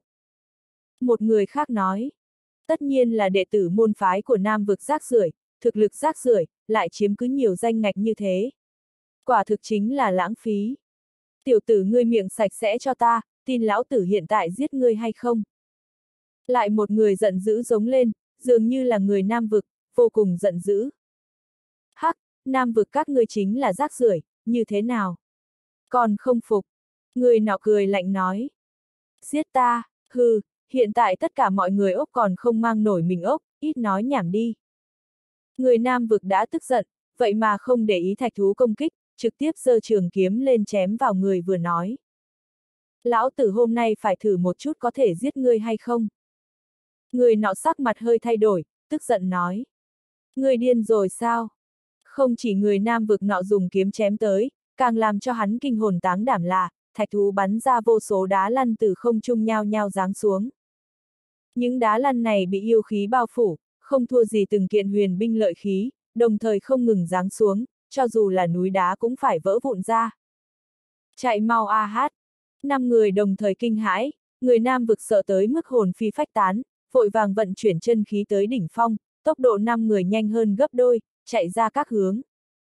S1: Một người khác nói. Tất nhiên là đệ tử môn phái của Nam vực rác rưởi, thực lực rác rưởi, lại chiếm cứ nhiều danh ngạch như thế. Quả thực chính là lãng phí. Tiểu tử ngươi miệng sạch sẽ cho ta, tin lão tử hiện tại giết ngươi hay không? Lại một người giận dữ giống lên, dường như là người Nam vực, vô cùng giận dữ. Hắc, Nam vực các ngươi chính là rác rưởi, như thế nào? Còn không phục. Người nọ cười lạnh nói. Giết ta, hừ, hiện tại tất cả mọi người ốc còn không mang nổi mình ốc, ít nói nhảm đi. Người Nam vực đã tức giận, vậy mà không để ý thạch thú công kích, trực tiếp giơ trường kiếm lên chém vào người vừa nói. Lão tử hôm nay phải thử một chút có thể giết ngươi hay không. Người nọ sắc mặt hơi thay đổi, tức giận nói. Ngươi điên rồi sao? Không chỉ người nam vực nọ dùng kiếm chém tới, càng làm cho hắn kinh hồn táng đảm là, thạch thú bắn ra vô số đá lăn từ không trung nhao nhao giáng xuống. Những đá lăn này bị yêu khí bao phủ, không thua gì từng kiện huyền binh lợi khí, đồng thời không ngừng giáng xuống, cho dù là núi đá cũng phải vỡ vụn ra. Chạy mau a hát! 5 người đồng thời kinh hãi, người nam vực sợ tới mức hồn phi phách tán, vội vàng vận chuyển chân khí tới đỉnh phong, tốc độ 5 người nhanh hơn gấp đôi, chạy ra các hướng.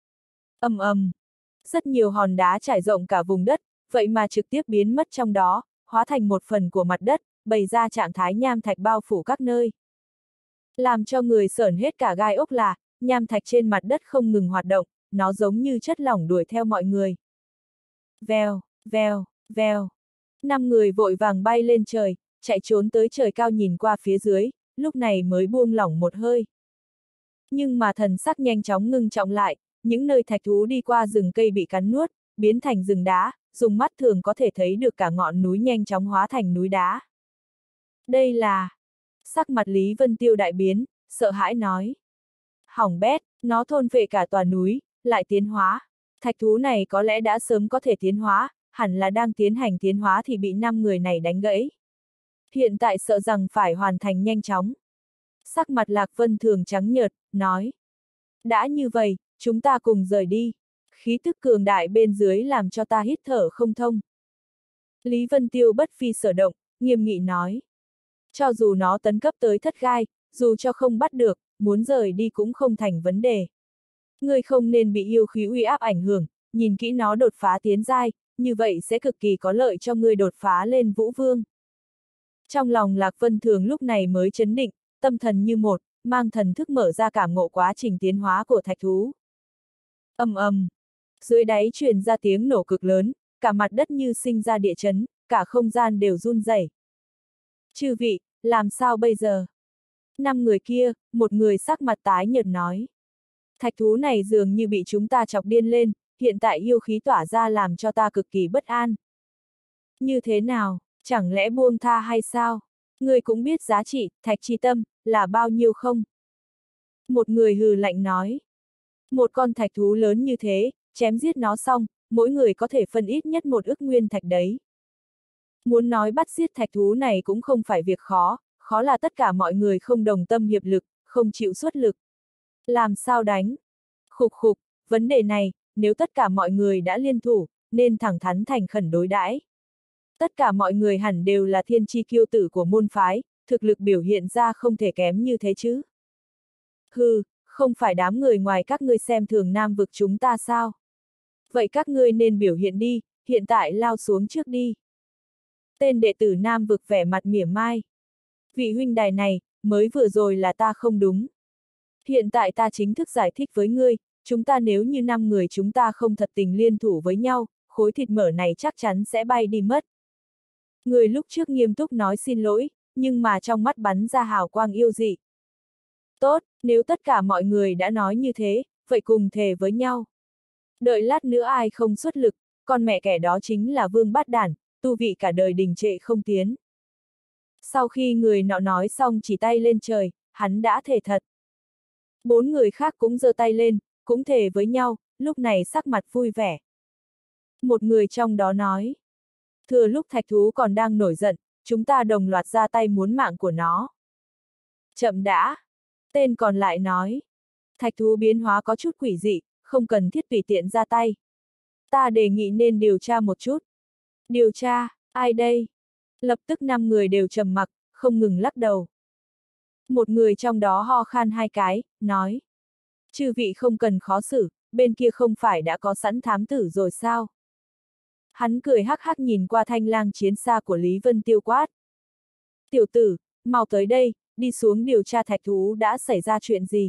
S1: Ầm ầm, rất nhiều hòn đá trải rộng cả vùng đất, vậy mà trực tiếp biến mất trong đó, hóa thành một phần của mặt đất, bày ra trạng thái nham thạch bao phủ các nơi. Làm cho người sởn hết cả gai ốc là, nham thạch trên mặt đất không ngừng hoạt động, nó giống như chất lỏng đuổi theo mọi người. Vèo, vèo, vèo. 5 người vội vàng bay lên trời, chạy trốn tới trời cao nhìn qua phía dưới, lúc này mới buông lỏng một hơi. Nhưng mà thần sắc nhanh chóng ngưng trọng lại, những nơi thạch thú đi qua rừng cây bị cắn nuốt, biến thành rừng đá, dùng mắt thường có thể thấy được cả ngọn núi nhanh chóng hóa thành núi đá. Đây là... Sắc mặt Lý Vân Tiêu đại biến, sợ hãi nói. Hỏng bét, nó thôn phệ cả tòa núi, lại tiến hóa. Thạch thú này có lẽ đã sớm có thể tiến hóa, hẳn là đang tiến hành tiến hóa thì bị 5 người này đánh gãy. Hiện tại sợ rằng phải hoàn thành nhanh chóng. Sắc mặt Lạc Vân Thường trắng nhợt, nói. Đã như vậy, chúng ta cùng rời đi. Khí tức cường đại bên dưới làm cho ta hít thở không thông. Lý Vân Tiêu bất phi sở động, nghiêm nghị nói. Cho dù nó tấn cấp tới thất gai, dù cho không bắt được, muốn rời đi cũng không thành vấn đề. Ngươi không nên bị yêu khí uy áp ảnh hưởng, nhìn kỹ nó đột phá tiến giai, như vậy sẽ cực kỳ có lợi cho ngươi đột phá lên Vũ Vương. Trong lòng Lạc Vân Thường lúc này mới chấn định, tâm thần như một, mang thần thức mở ra cảm ngộ quá trình tiến hóa của thạch thú. Ầm ầm, dưới đáy truyền ra tiếng nổ cực lớn, cả mặt đất như sinh ra địa chấn, cả không gian đều run rẩy. Chư vị, làm sao bây giờ? 5 người kia, một người sắc mặt tái nhợt nói. Thạch thú này dường như bị chúng ta chọc điên lên, hiện tại yêu khí tỏa ra làm cho ta cực kỳ bất an. Như thế nào, chẳng lẽ buông tha hay sao? Người cũng biết giá trị, thạch chi tâm, là bao nhiêu không? Một người hừ lạnh nói. Một con thạch thú lớn như thế, chém giết nó xong, mỗi người có thể phân ít nhất một ức nguyên thạch đấy. Muốn nói bắt giết thạch thú này cũng không phải việc khó, khó là tất cả mọi người không đồng tâm hiệp lực, không chịu xuất lực. Làm sao đánh? Khục khục, vấn đề này, nếu tất cả mọi người đã liên thủ, nên thẳng thắn thành khẩn đối đãi. Tất cả mọi người hẳn đều là thiên chi kiêu tử của môn phái, thực lực biểu hiện ra không thể kém như thế chứ. Hừ, không phải đám người ngoài các ngươi xem thường Nam vực chúng ta sao? Vậy các ngươi nên biểu hiện đi, hiện tại lao xuống trước đi. Tên đệ tử Nam vực vẻ mặt mỉa mai. Vị huynh đài này, mới vừa rồi là ta không đúng. Hiện tại ta chính thức giải thích với ngươi, chúng ta nếu như 5 người chúng ta không thật tình liên thủ với nhau, khối thịt mỡ này chắc chắn sẽ bay đi mất. Người lúc trước nghiêm túc nói xin lỗi, nhưng mà trong mắt bắn ra hào quang yêu dị. Tốt, nếu tất cả mọi người đã nói như thế, vậy cùng thề với nhau. Đợi lát nữa ai không xuất lực, con mẹ kẻ đó chính là Vương Bát Đản, tu vị cả đời đình trệ không tiến. Sau khi người nọ nói xong chỉ tay lên trời, hắn đã thề thật. 4 người khác cũng giơ tay lên, cũng thề với nhau, lúc này sắc mặt vui vẻ. Một người trong đó nói. Thừa lúc thạch thú còn đang nổi giận, chúng ta đồng loạt ra tay muốn mạng của nó. Chậm đã. Tên còn lại nói. Thạch thú biến hóa có chút quỷ dị, không cần thiết tùy tiện ra tay. Ta đề nghị nên điều tra một chút. Điều tra, ai đây? Lập tức 5 người đều trầm mặc, không ngừng lắc đầu. Một người trong đó ho khan 2 cái, nói. Chư vị không cần khó xử, bên kia không phải đã có sẵn thám tử rồi sao? Hắn cười hắc hắc nhìn qua thanh lang chiến xa của Lý Vân Tiêu quát. Tiểu tử, mau tới đây, đi xuống điều tra thạch thú đã xảy ra chuyện gì.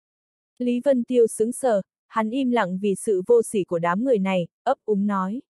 S1: Lý Vân Tiêu sững sờ, hắn im lặng vì sự vô sỉ của đám người này, ấp úng nói.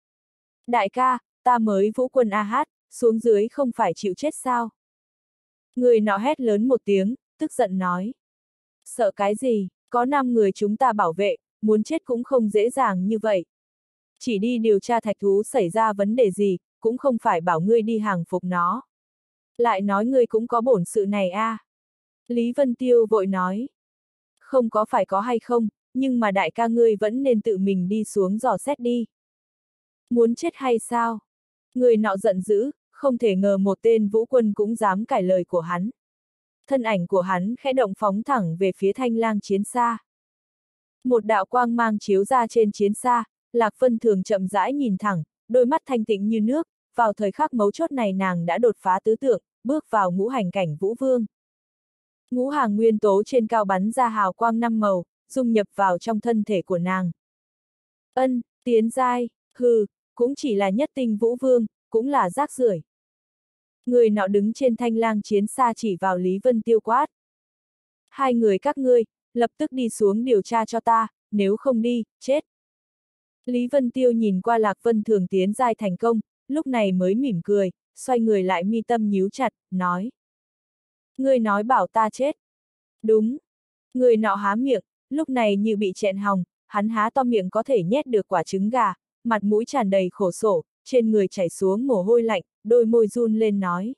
S1: Đại ca, ta mới vũ quân a hát, xuống dưới không phải chịu chết sao? Người nọ hét lớn một tiếng, tức giận nói. Sợ cái gì, có 5 người chúng ta bảo vệ, muốn chết cũng không dễ dàng như vậy. Chỉ đi điều tra thạch thú xảy ra vấn đề gì, cũng không phải bảo ngươi đi hàng phục nó. Lại nói ngươi cũng có bổn sự này a. Lý Vân Tiêu vội nói. Không có phải có hay không, nhưng mà đại ca ngươi vẫn nên tự mình đi xuống dò xét đi. Muốn chết hay sao? Người nọ giận dữ, không thể ngờ một tên vũ quân cũng dám cãi lời của hắn. Thân ảnh của hắn khẽ động phóng thẳng về phía thanh lang chiến xa. Một đạo quang mang chiếu ra trên chiến xa, Lạc Vân Thường chậm rãi nhìn thẳng, đôi mắt thanh tịnh như nước, vào thời khắc mấu chốt này nàng đã đột phá tứ tượng, bước vào ngũ hành cảnh vũ vương. Ngũ hàng nguyên tố trên cao bắn ra hào quang 5 màu, dung nhập vào trong thân thể của nàng. Ân, tiến giai, hừ, cũng chỉ là nhất tinh vũ vương, cũng là rác rưởi. Người nọ đứng trên thanh lang chiến xa chỉ vào Lý Vân Tiêu quát. Hai người các ngươi, lập tức đi xuống điều tra cho ta, nếu không đi, chết. Lý Vân Tiêu nhìn qua Lạc Vân Thường tiến giai thành công, lúc này mới mỉm cười, xoay người lại mi tâm nhíu chặt, nói. Ngươi nói bảo ta chết. Đúng. Người nọ há miệng, lúc này như bị chẹn họng, hắn há to miệng có thể nhét được quả trứng gà, mặt mũi tràn đầy khổ sở, trên người chảy xuống mồ hôi lạnh, đôi môi run lên nói.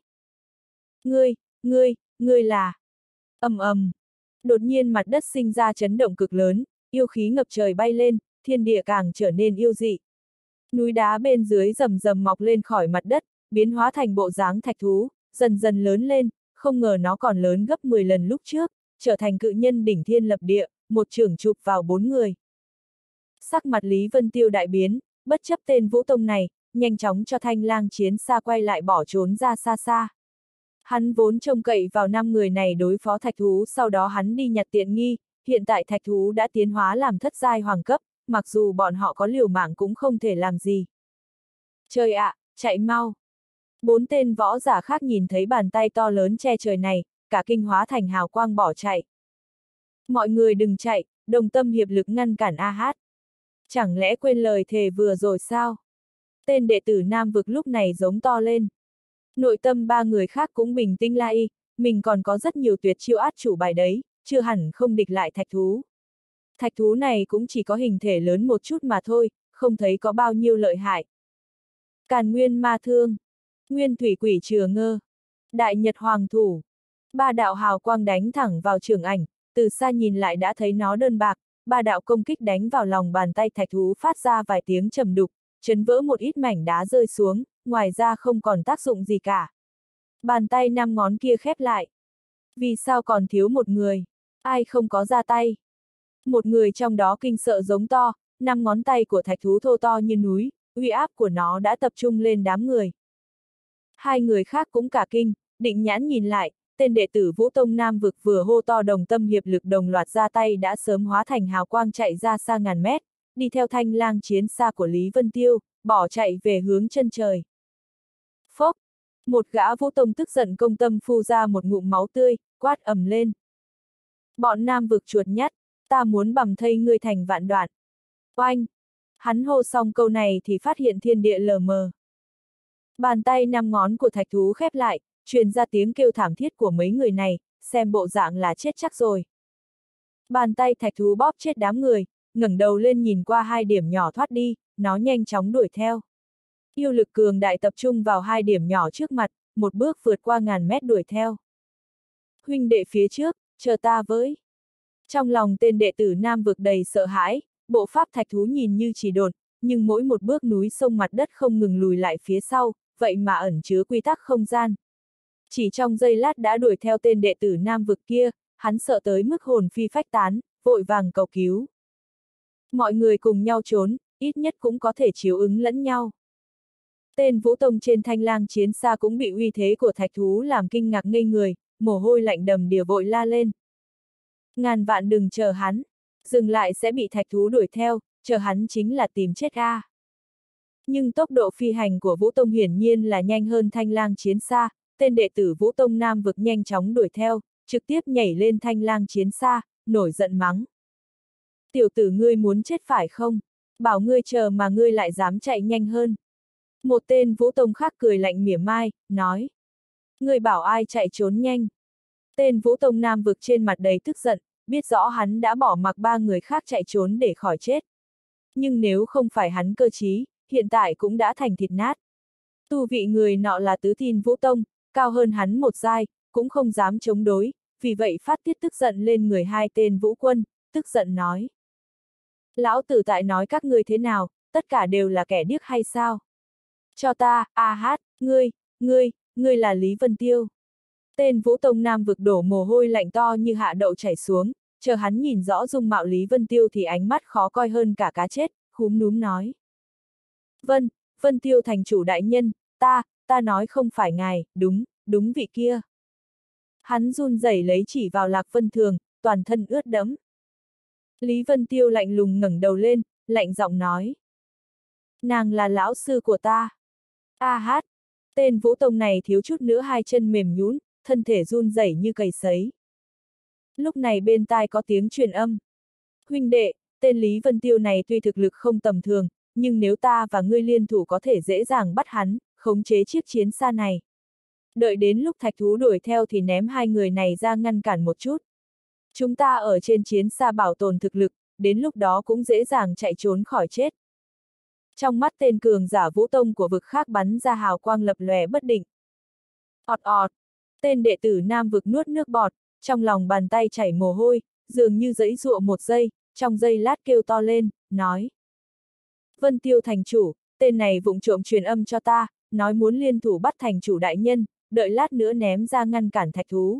S1: Ngươi là... Ầm ầm. Đột nhiên mặt đất sinh ra chấn động cực lớn, yêu khí ngập trời bay lên, thiên địa càng trở nên yêu dị. Núi đá bên dưới rầm rầm mọc lên khỏi mặt đất, biến hóa thành bộ dáng thạch thú, dần dần lớn lên, không ngờ nó còn lớn gấp 10 lần lúc trước, trở thành cự nhân đỉnh thiên lập địa, một chưởng chụp vào 4 người. Sắc mặt Lý Vân Tiêu đại biến, bất chấp tên Vũ Tông này, nhanh chóng cho thanh lang chiến xa quay lại bỏ trốn ra xa xa. Hắn vốn trông cậy vào 5 người này đối phó thạch thú, sau đó hắn đi nhặt tiện nghi, hiện tại thạch thú đã tiến hóa làm thất giai hoàng cấp, mặc dù bọn họ có liều mạng cũng không thể làm gì. Trời ạ, chạy mau! 4 tên võ giả khác nhìn thấy bàn tay to lớn che trời này, cả kinh hóa thành hào quang bỏ chạy. Mọi người đừng chạy, đồng tâm hiệp lực ngăn cản A Hát. Chẳng lẽ quên lời thề vừa rồi sao? Tên đệ tử Nam Vực lúc này giống to lên. Nội tâm 3 người khác cũng bình tĩnh lại, mình còn có rất nhiều tuyệt chiêu át chủ bài đấy, chưa hẳn không địch lại thạch thú. Thạch thú này cũng chỉ có hình thể lớn một chút mà thôi, không thấy có bao nhiêu lợi hại. Càn Nguyên Ma Thương, Nguyên Thủy Quỷ Chừa Ngơ, Đại Nhật Hoàng Thủ. 3 đạo hào quang đánh thẳng vào trường ảnh, từ xa nhìn lại đã thấy nó đơn bạc, 3 đạo công kích đánh vào lòng bàn tay thạch thú phát ra vài tiếng trầm đục, chấn vỡ một ít mảnh đá rơi xuống, ngoài ra không còn tác dụng gì cả. Bàn tay 5 ngón kia khép lại. Vì sao còn thiếu một người? Ai không có ra tay? Một người trong đó kinh sợ giống to, 5 ngón tay của thạch thú thô to như núi, uy áp của nó đã tập trung lên đám người. 2 người khác cũng cả kinh, định nhãn nhìn lại, tên đệ tử Vũ Tông Nam Vực vừa hô to đồng tâm hiệp lực đồng loạt ra tay đã sớm hóa thành hào quang chạy ra xa ngàn mét, đi theo thanh lang chiến xa của Lý Vân Tiêu, bỏ chạy về hướng chân trời. Phốc! Một gã Vũ Tông tức giận công tâm phu ra một ngụm máu tươi, quát ầm lên. Bọn Nam Vực chuột nhắt, ta muốn bằm thây ngươi thành vạn đoạn. Oanh! Hắn hô xong câu này thì phát hiện thiên địa lờ mờ. Bàn tay 5 ngón của thạch thú khép lại, truyền ra tiếng kêu thảm thiết của mấy người này, xem bộ dạng là chết chắc rồi. Bàn tay thạch thú bóp chết đám người, ngẩng đầu lên nhìn qua 2 điểm nhỏ thoát đi, nó nhanh chóng đuổi theo. Yêu lực cường đại tập trung vào 2 điểm nhỏ trước mặt, một bước vượt qua ngàn mét đuổi theo. Huynh đệ phía trước, chờ ta với. Trong lòng tên đệ tử Nam Vực đầy sợ hãi, bộ pháp thạch thú nhìn như chỉ đột, nhưng mỗi một bước núi sông mặt đất không ngừng lùi lại phía sau, vậy mà ẩn chứa quy tắc không gian. Chỉ trong giây lát đã đuổi theo tên đệ tử Nam Vực kia, hắn sợ tới mức hồn phi phách tán, vội vàng cầu cứu. Mọi người cùng nhau trốn, ít nhất cũng có thể chiếu ứng lẫn nhau. Tên Vũ Tông trên thanh lang chiến xa cũng bị uy thế của thạch thú làm kinh ngạc ngây người, mồ hôi lạnh đầm đìa vội la lên. Ngàn vạn đừng chờ hắn, dừng lại sẽ bị thạch thú đuổi theo, chờ hắn chính là tìm chết a. Nhưng tốc độ phi hành của Vũ Tông hiển nhiên là nhanh hơn thanh lang chiến xa, tên đệ tử Vũ Tông Nam Vực nhanh chóng đuổi theo, trực tiếp nhảy lên thanh lang chiến xa, nổi giận mắng. Tiểu tử ngươi muốn chết phải không? Bảo ngươi chờ mà ngươi lại dám chạy nhanh hơn. Một tên Vũ Tông khác cười lạnh mỉa mai, nói. Ngươi bảo ai chạy trốn nhanh? Tên Vũ Tông Nam Vực trên mặt đầy tức giận, biết rõ hắn đã bỏ mặc 3 người khác chạy trốn để khỏi chết. Nhưng nếu không phải hắn cơ trí, hiện tại cũng đã thành thịt nát. Tu vị người nọ là Tứ Thiên Vũ Tông, cao hơn hắn một giai, cũng không dám chống đối, vì vậy phát tiết tức giận lên người hai tên vũ quân, tức giận nói. Lão tử tại nói các ngươi thế nào, tất cả đều là kẻ điếc hay sao? Cho ta, ngươi là Lý Vân Tiêu. Tên Vũ Tông Nam vực đổ mồ hôi lạnh to như hạ đậu chảy xuống, chờ hắn nhìn rõ dung mạo Lý Vân Tiêu thì ánh mắt khó coi hơn cả cá chết, khúm núm nói. Vân Tiêu thành chủ đại nhân, ta nói không phải ngài, đúng vị kia. Hắn run rẩy lấy chỉ vào Lạc Vân Thường, toàn thân ướt đẫm. Lý Vân Tiêu lạnh lùng ngẩng đầu lên, lạnh giọng nói. Nàng là lão sư của ta. Tên Vũ Tông này thiếu chút nữa hai chân mềm nhũn, thân thể run rẩy như cầy sấy. Lúc này bên tai có tiếng truyền âm. Huynh đệ, tên Lý Vân Tiêu này tuy thực lực không tầm thường, nhưng nếu ta và ngươi liên thủ có thể dễ dàng bắt hắn, khống chế chiếc chiến xa này. Đợi đến lúc thạch thú đuổi theo thì ném hai người này ra ngăn cản một chút. Chúng ta ở trên chiến xa bảo tồn thực lực, đến lúc đó cũng dễ dàng chạy trốn khỏi chết. Trong mắt tên cường giả Vũ Tông của vực khác bắn ra hào quang lập lòe bất định. Ọt. Tên đệ tử Nam vực nuốt nước bọt, trong lòng bàn tay chảy mồ hôi, dường như giãy giụa một giây, trong giây lát kêu to lên, nói. Vân Tiêu thành chủ, tên này vụng trộm truyền âm cho ta, nói muốn liên thủ bắt thành chủ đại nhân, đợi lát nữa ném ra ngăn cản thạch thú.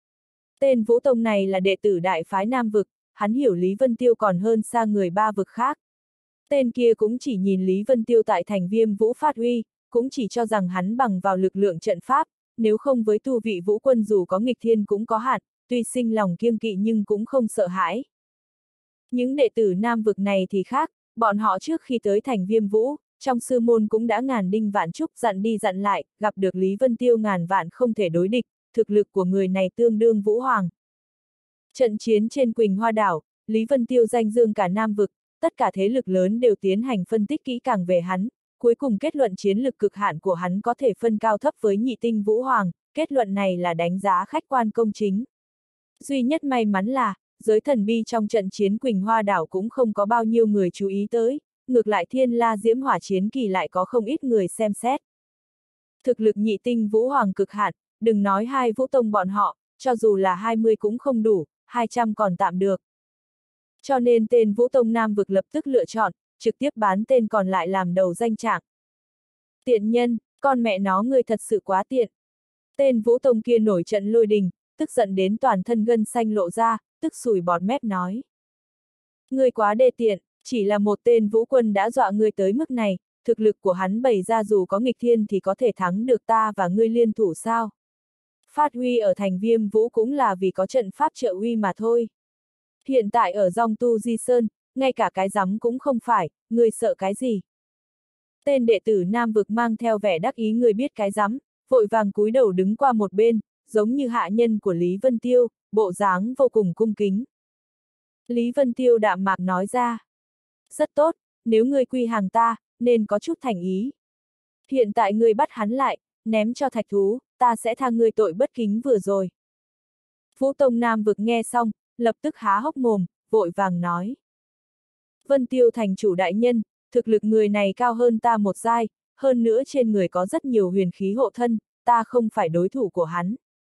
S1: Tên Vũ Tông này là đệ tử đại phái Nam vực, hắn hiểu Lý Vân Tiêu còn hơn xa người ba vực khác. Tên kia cũng chỉ nhìn Lý Vân Tiêu tại thành Viêm Vũ phát uy, cũng chỉ cho rằng hắn bằng vào lực lượng trận pháp, nếu không với tu vị vũ quân dù có nghịch thiên cũng có hạn, tuy sinh lòng kiêng kỵ nhưng cũng không sợ hãi. Những đệ tử Nam vực này thì khác, bọn họ trước khi tới thành Viêm Vũ, trong sư môn cũng đã ngàn đinh vạn trúc dặn đi dặn lại, gặp được Lý Vân Tiêu ngàn vạn không thể đối địch, thực lực của người này tương đương Vũ Hoàng. Trận chiến trên Quỳnh Hoa Đảo, Lý Vân Tiêu danh dương cả Nam vực, tất cả thế lực lớn đều tiến hành phân tích kỹ càng về hắn, cuối cùng kết luận chiến lực cực hạn của hắn có thể phân cao thấp với nhị tinh Vũ Hoàng, kết luận này là đánh giá khách quan công chính. Duy nhất may mắn là, giới thần bi trong trận chiến Quỳnh Hoa Đảo cũng không có bao nhiêu người chú ý tới, ngược lại Thiên La Diễm Hỏa chiến kỳ lại có không ít người xem xét. Thực lực nhị tinh Vũ Hoàng cực hạn, đừng nói hai Vũ Tông bọn họ, cho dù là 20 cũng không đủ, 200 còn tạm được. Cho nên tên Vũ Tông Nam vực lập tức lựa chọn, trực tiếp bán tên còn lại làm đầu danh trạng. Tiện nhân, con mẹ nó ngươi thật sự quá tiện. Tên Vũ Tông kia nổi trận lôi đình, tức giận đến toàn thân gân xanh lộ ra, tức sùi bọt mép nói. Ngươi quá đê tiện, chỉ là một tên Vũ quân đã dọa ngươi tới mức này, thực lực của hắn bày ra dù có nghịch thiên thì có thể thắng được ta và ngươi liên thủ sao? Phát huy ở thành Viêm Vũ cũng là vì có trận pháp trợ uy mà thôi. Hiện tại ở Dòng Tu Di Sơn, ngay cả cái rắm cũng không phải, ngươi sợ cái gì? Tên đệ tử Nam vực mang theo vẻ đắc ý người biết cái rắm, vội vàng cúi đầu đứng qua một bên, giống như hạ nhân của Lý Vân Tiêu, bộ dáng vô cùng cung kính. Lý Vân Tiêu đạm mạc nói ra. Rất tốt, nếu ngươi quy hàng ta, nên có chút thành ý. Hiện tại ngươi bắt hắn lại, ném cho thạch thú, ta sẽ tha ngươi tội bất kính vừa rồi. Vũ Tông Nam vực nghe xong, lập tức há hốc mồm, vội vàng nói. Vân Tiêu thành chủ đại nhân, thực lực người này cao hơn ta một giai, hơn nữa trên người có rất nhiều huyền khí hộ thân, ta không phải đối thủ của hắn.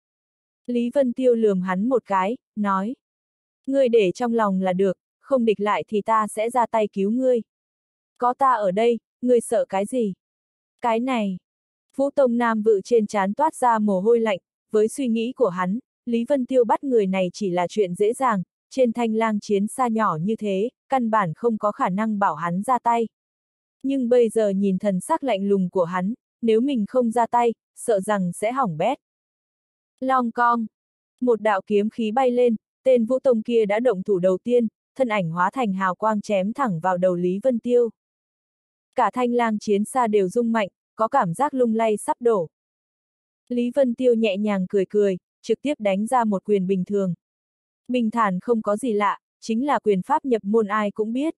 S1: Lý Vân Tiêu lườm hắn một cái, nói. Ngươi để trong lòng là được, không địch lại thì ta sẽ ra tay cứu ngươi. Có ta ở đây, ngươi sợ cái gì? Cái này. Vũ Tông Nam vự trên trán toát ra mồ hôi lạnh, với suy nghĩ của hắn, Lý Vân Tiêu bắt người này chỉ là chuyện dễ dàng, trên thanh lang chiến xa nhỏ như thế, căn bản không có khả năng bảo hắn ra tay. Nhưng bây giờ nhìn thần sắc lạnh lùng của hắn, nếu mình không ra tay, sợ rằng sẽ hỏng bét. Long cong. Một đạo kiếm khí bay lên, tên Vũ Tông kia đã động thủ đầu tiên, thân ảnh hóa thành hào quang chém thẳng vào đầu Lý Vân Tiêu. Cả thanh lang chiến xa đều rung mạnh, có cảm giác lung lay sắp đổ. Lý Vân Tiêu nhẹ nhàng cười cười, trực tiếp đánh ra một quyền bình thường. Bình thản không có gì lạ, chính là quyền pháp nhập môn ai cũng biết.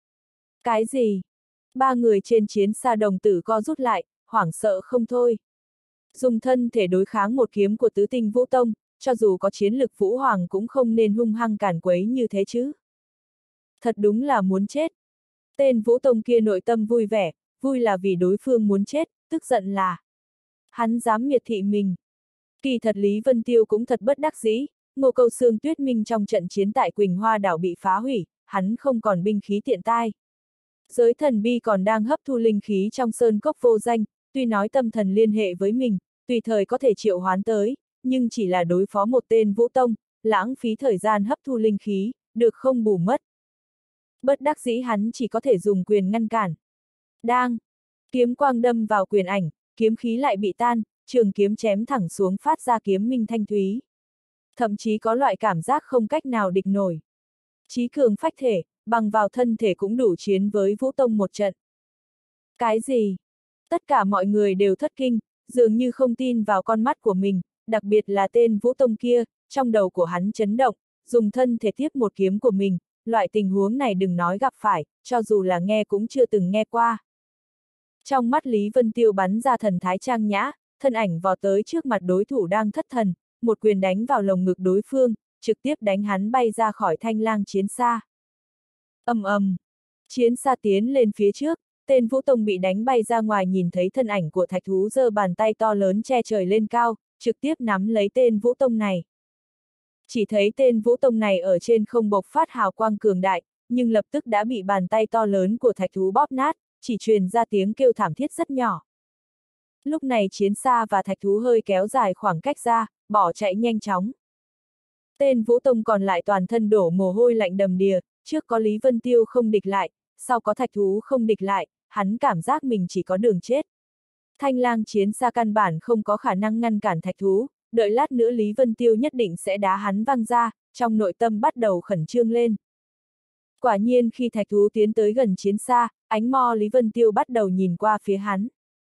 S1: Cái gì? Ba người trên chiến xa đồng tử co rút lại, hoảng sợ không thôi. Dùng thân thể đối kháng một kiếm của tứ tinh Vũ Tông, cho dù có chiến lực Vũ Hoàng cũng không nên hung hăng cản quấy như thế chứ. Thật đúng là muốn chết. Tên Vũ Tông kia nội tâm vui vẻ, vui là vì đối phương muốn chết, tức giận là hắn dám miệt thị mình. Kỳ thật Lý Vân Tiêu cũng thật bất đắc dĩ, Ngô Câu Xương Tuyết Minh trong trận chiến tại Quỳnh Hoa đảo bị phá hủy, hắn không còn binh khí tiện tay. Giới thần bi còn đang hấp thu linh khí trong sơn cốc vô danh, tuy nói tâm thần liên hệ với mình, tùy thời có thể triệu hoán tới, nhưng chỉ là đối phó một tên Vũ Tông, lãng phí thời gian hấp thu linh khí, được không bù mất. Bất đắc dĩ hắn chỉ có thể dùng quyền ngăn cản. Đang, kiếm quang đâm vào quyền ảnh, kiếm khí lại bị tan, trường kiếm chém thẳng xuống phát ra kiếm minh thanh thúy. Thậm chí có loại cảm giác không cách nào địch nổi. Chí cường phách thể, bằng vào thân thể cũng đủ chiến với Vũ Tông một trận. Cái gì? Tất cả mọi người đều thất kinh, dường như không tin vào con mắt của mình, đặc biệt là tên Vũ Tông kia, trong đầu của hắn chấn động, dùng thân thể tiếp một kiếm của mình, loại tình huống này đừng nói gặp phải, cho dù là nghe cũng chưa từng nghe qua. Trong mắt Lý Vân Tiêu bắn ra thần thái trang nhã, thân ảnh vọt tới trước mặt đối thủ đang thất thần, một quyền đánh vào lồng ngực đối phương, trực tiếp đánh hắn bay ra khỏi thanh lang chiến xa. Ầm ầm, chiến xa tiến lên phía trước, tên Vũ Tông bị đánh bay ra ngoài nhìn thấy thân ảnh của thạch thú giơ bàn tay to lớn che trời lên cao, trực tiếp nắm lấy tên Vũ Tông này. Chỉ thấy tên Vũ Tông này ở trên không bộc phát hào quang cường đại, nhưng lập tức đã bị bàn tay to lớn của thạch thú bóp nát, chỉ truyền ra tiếng kêu thảm thiết rất nhỏ. Lúc này chiến xa và thạch thú hơi kéo dài khoảng cách ra, bỏ chạy nhanh chóng. Tên Vũ Tông còn lại toàn thân đổ mồ hôi lạnh đầm đìa, trước có Lý Vân Tiêu không địch lại, sau có thạch thú không địch lại, hắn cảm giác mình chỉ có đường chết. Thanh lang chiến xa căn bản không có khả năng ngăn cản thạch thú, đợi lát nữa Lý Vân Tiêu nhất định sẽ đá hắn văng ra, trong nội tâm bắt đầu khẩn trương lên. Quả nhiên khi thạch thú tiến tới gần chiến xa, ánh mo Lý Vân Tiêu bắt đầu nhìn qua phía hắn.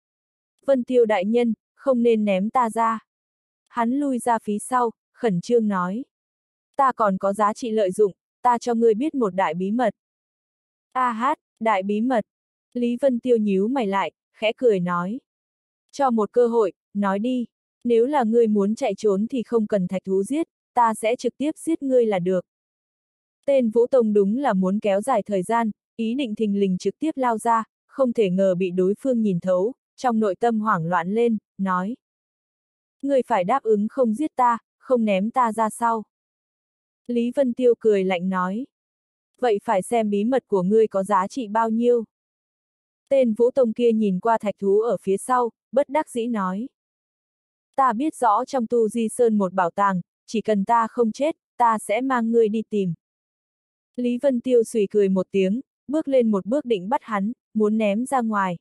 S1: Vân Tiêu đại nhân, không nên ném ta ra. Hắn lui ra phía sau, khẩn trương nói. Ta còn có giá trị lợi dụng, ta cho ngươi biết một đại bí mật. A hát, đại bí mật. Lý Vân Tiêu nhíu mày lại, khẽ cười nói. Cho một cơ hội, nói đi. Nếu là ngươi muốn chạy trốn thì không cần thạch thú giết, ta sẽ trực tiếp giết ngươi là được. Tên Vũ Tông đúng là muốn kéo dài thời gian, ý định thình lình trực tiếp lao ra, không thể ngờ bị đối phương nhìn thấu, trong nội tâm hoảng loạn lên, nói. Ngươi phải đáp ứng không giết ta, không ném ta ra sau. Lý Vân Tiêu cười lạnh nói. Vậy phải xem bí mật của ngươi có giá trị bao nhiêu. Tên Vũ Tông kia nhìn qua thạch thú ở phía sau, bất đắc dĩ nói. Ta biết rõ trong Tu Di Sơn một bảo tàng, chỉ cần ta không chết, ta sẽ mang ngươi đi tìm. Lý Vân Tiêu xùy cười một tiếng, bước lên một bước định bắt hắn, muốn ném ra ngoài.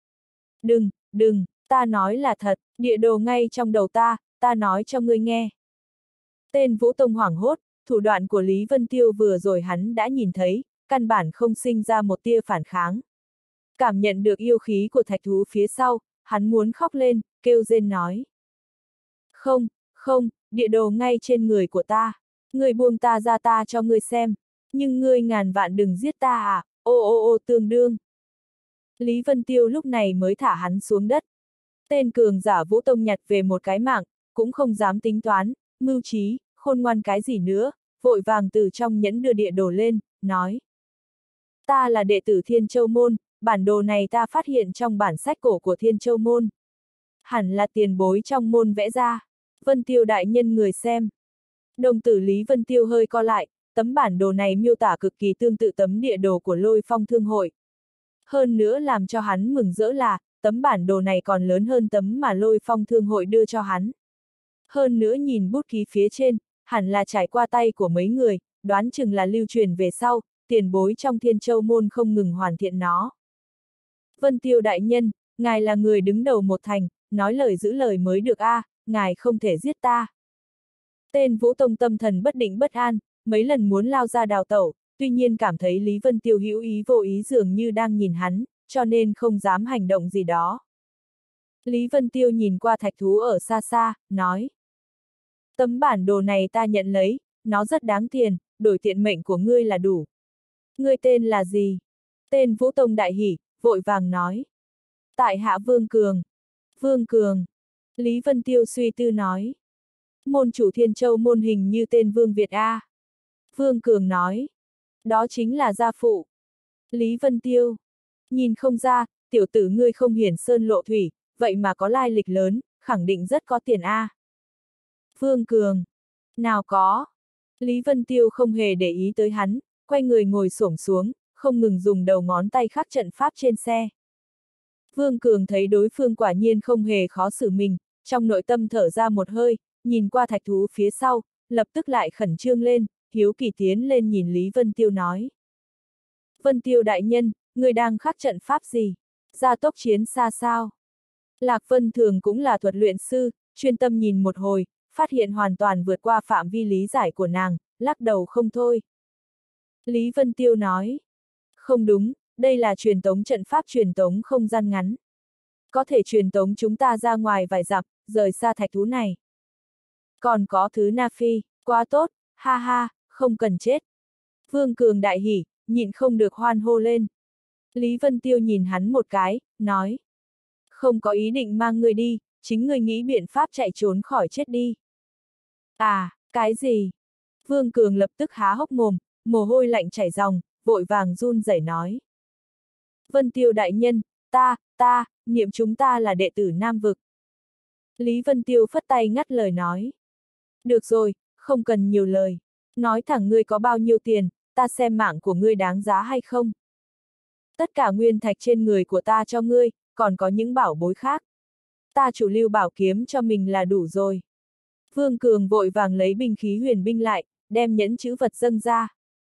S1: Đừng, ta nói là thật, địa đồ ngay trong đầu ta nói cho ngươi nghe. Tên Vũ Tông hoảng hốt, thủ đoạn của Lý Vân Tiêu vừa rồi hắn đã nhìn thấy, căn bản không sinh ra một tia phản kháng. Cảm nhận được yêu khí của thạch thú phía sau, hắn muốn khóc lên, kêu rên nói. Không, địa đồ ngay trên người của ta. Ngươi buông ta ra ta cho ngươi xem. Nhưng ngươi ngàn vạn đừng giết ta à, ô tương đương. Lý Vân Tiêu lúc này mới thả hắn xuống đất. Tên cường giả Vũ Tông nhặt về một cái mạng, cũng không dám tính toán, mưu trí, khôn ngoan cái gì nữa, vội vàng từ trong nhẫn đưa địa đồ lên, nói. Ta là đệ tử Thiên Châu Môn, bản đồ này ta phát hiện trong bản sách cổ của Thiên Châu Môn. Hẳn là tiền bối trong môn vẽ ra. Vân Tiêu đại nhân người xem. Đồng tử Lý Vân Tiêu hơi co lại, tấm bản đồ này miêu tả cực kỳ tương tự tấm địa đồ của Lôi Phong Thương hội. Hơn nữa làm cho hắn mừng rỡ là, tấm bản đồ này còn lớn hơn tấm mà Lôi Phong Thương hội đưa cho hắn. Hơn nữa nhìn bút ký phía trên, hẳn là trải qua tay của mấy người, đoán chừng là lưu truyền về sau, tiền bối trong Thiên Châu Môn không ngừng hoàn thiện nó. Vân Tiêu đại nhân, ngài là người đứng đầu một thành, nói lời giữ lời mới được a, ngài không thể giết ta. Tên Vũ Tông tâm thần bất định bất an, mấy lần muốn lao ra đào tẩu, tuy nhiên cảm thấy Lý Vân Tiêu hữu ý vô ý dường như đang nhìn hắn, cho nên không dám hành động gì đó. Lý Vân Tiêu nhìn qua thạch thú ở xa xa, nói. Tấm bản đồ này ta nhận lấy, nó rất đáng tiền, đổi tiện mệnh của ngươi là đủ. Ngươi tên là gì? Tên Vũ Tông đại hỉ, vội vàng nói. Tại hạ Vương Cường. Vương Cường. Lý Vân Tiêu suy tư nói. Môn chủ Thiên Châu Môn hình như tên Vương Việt A. Vương Cường nói. Đó chính là gia phụ. Lý Vân Tiêu. Nhìn không ra, tiểu tử ngươi không hiển sơn lộ thủy, vậy mà có lai lịch lớn, khẳng định rất có tiền a. Vương Cường. Nào có. Lý Vân Tiêu không hề để ý tới hắn, quay người ngồi xổm xuống, không ngừng dùng đầu ngón tay khắc trận pháp trên xe. Vương Cường thấy đối phương quả nhiên không hề khó xử mình, trong nội tâm thở ra một hơi, nhìn qua thạch thú phía sau, lập tức lại khẩn trương lên, hiếu kỳ tiến lên nhìn Lý Vân Tiêu nói. Vân Tiêu đại nhân, người đang khắc trận pháp gì? Gia tốc chiến xa sao? Lạc Vân Thường cũng là thuật luyện sư, chuyên tâm nhìn một hồi, phát hiện hoàn toàn vượt qua phạm vi lý giải của nàng, lắc đầu không thôi. Lý Vân Tiêu nói. Không đúng, đây là truyền tống trận pháp truyền tống không gian ngắn. Có thể truyền tống chúng ta ra ngoài vài dặm, rời xa thạch thú này. Còn có thứ Na Phi, quá tốt, ha ha, không cần chết. Vương Cường đại hỉ, nhịn không được hoan hô lên. Lý Vân Tiêu nhìn hắn một cái, nói. Không có ý định mang người đi, chính người nghĩ biện pháp chạy trốn khỏi chết đi. À, cái gì? Vương Cường lập tức há hốc mồm, mồ hôi lạnh chảy ròng, vội vàng run rẩy nói. Vân Tiêu đại nhân, niệm chúng ta là đệ tử Nam Vực. Lý Vân Tiêu phất tay ngắt lời nói. Được rồi, không cần nhiều lời. Nói thẳng ngươi có bao nhiêu tiền, ta xem mạng của ngươi đáng giá hay không. Tất cả nguyên thạch trên người của ta cho ngươi, còn có những bảo bối khác. Ta chủ lưu bảo kiếm cho mình là đủ rồi. Vương Cường vội vàng lấy binh khí huyền binh lại, đem nhẫn chữ vật dâng ra.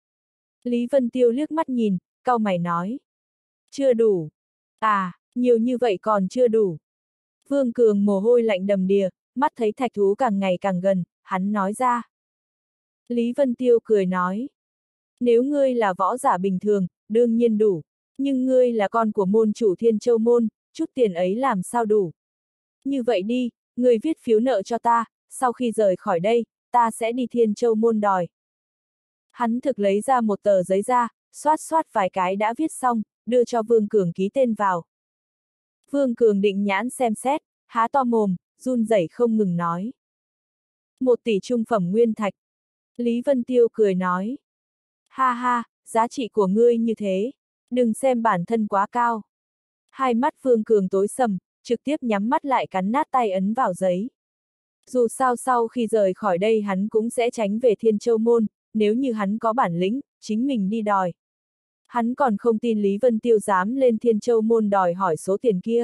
S1: Lý Vân Tiêu liếc mắt nhìn, cau mày nói. Chưa đủ. À, nhiều như vậy còn chưa đủ. Vương Cường mồ hôi lạnh đầm đìa, mắt thấy thạch thú càng ngày càng gần, hắn nói ra. Lý Vân Tiêu cười nói. Nếu ngươi là võ giả bình thường, đương nhiên đủ. Nhưng ngươi là con của môn chủ Thiên Châu Môn, chút tiền ấy làm sao đủ. Như vậy đi, ngươi viết phiếu nợ cho ta, sau khi rời khỏi đây, ta sẽ đi Thiên Châu Môn đòi. Hắn thực lấy ra một tờ giấy ra, xoát vài cái đã viết xong, đưa cho Vương Cường ký tên vào. Vương Cường định nhãn xem xét, há to mồm, run rẩy không ngừng nói. 1 tỷ trung phẩm nguyên thạch. Lý Vân Tiêu cười nói. Ha ha, giá trị của ngươi như thế, đừng xem bản thân quá cao. Hai mắt Vương Cường tối sầm, trực tiếp nhắm mắt lại cắn nát tay ấn vào giấy. Dù sao sau khi rời khỏi đây hắn cũng sẽ tránh về Thiên Châu Môn, nếu như hắn có bản lĩnh, chính mình đi đòi. Hắn còn không tin Lý Vân Tiêu dám lên Thiên Châu Môn đòi hỏi số tiền kia.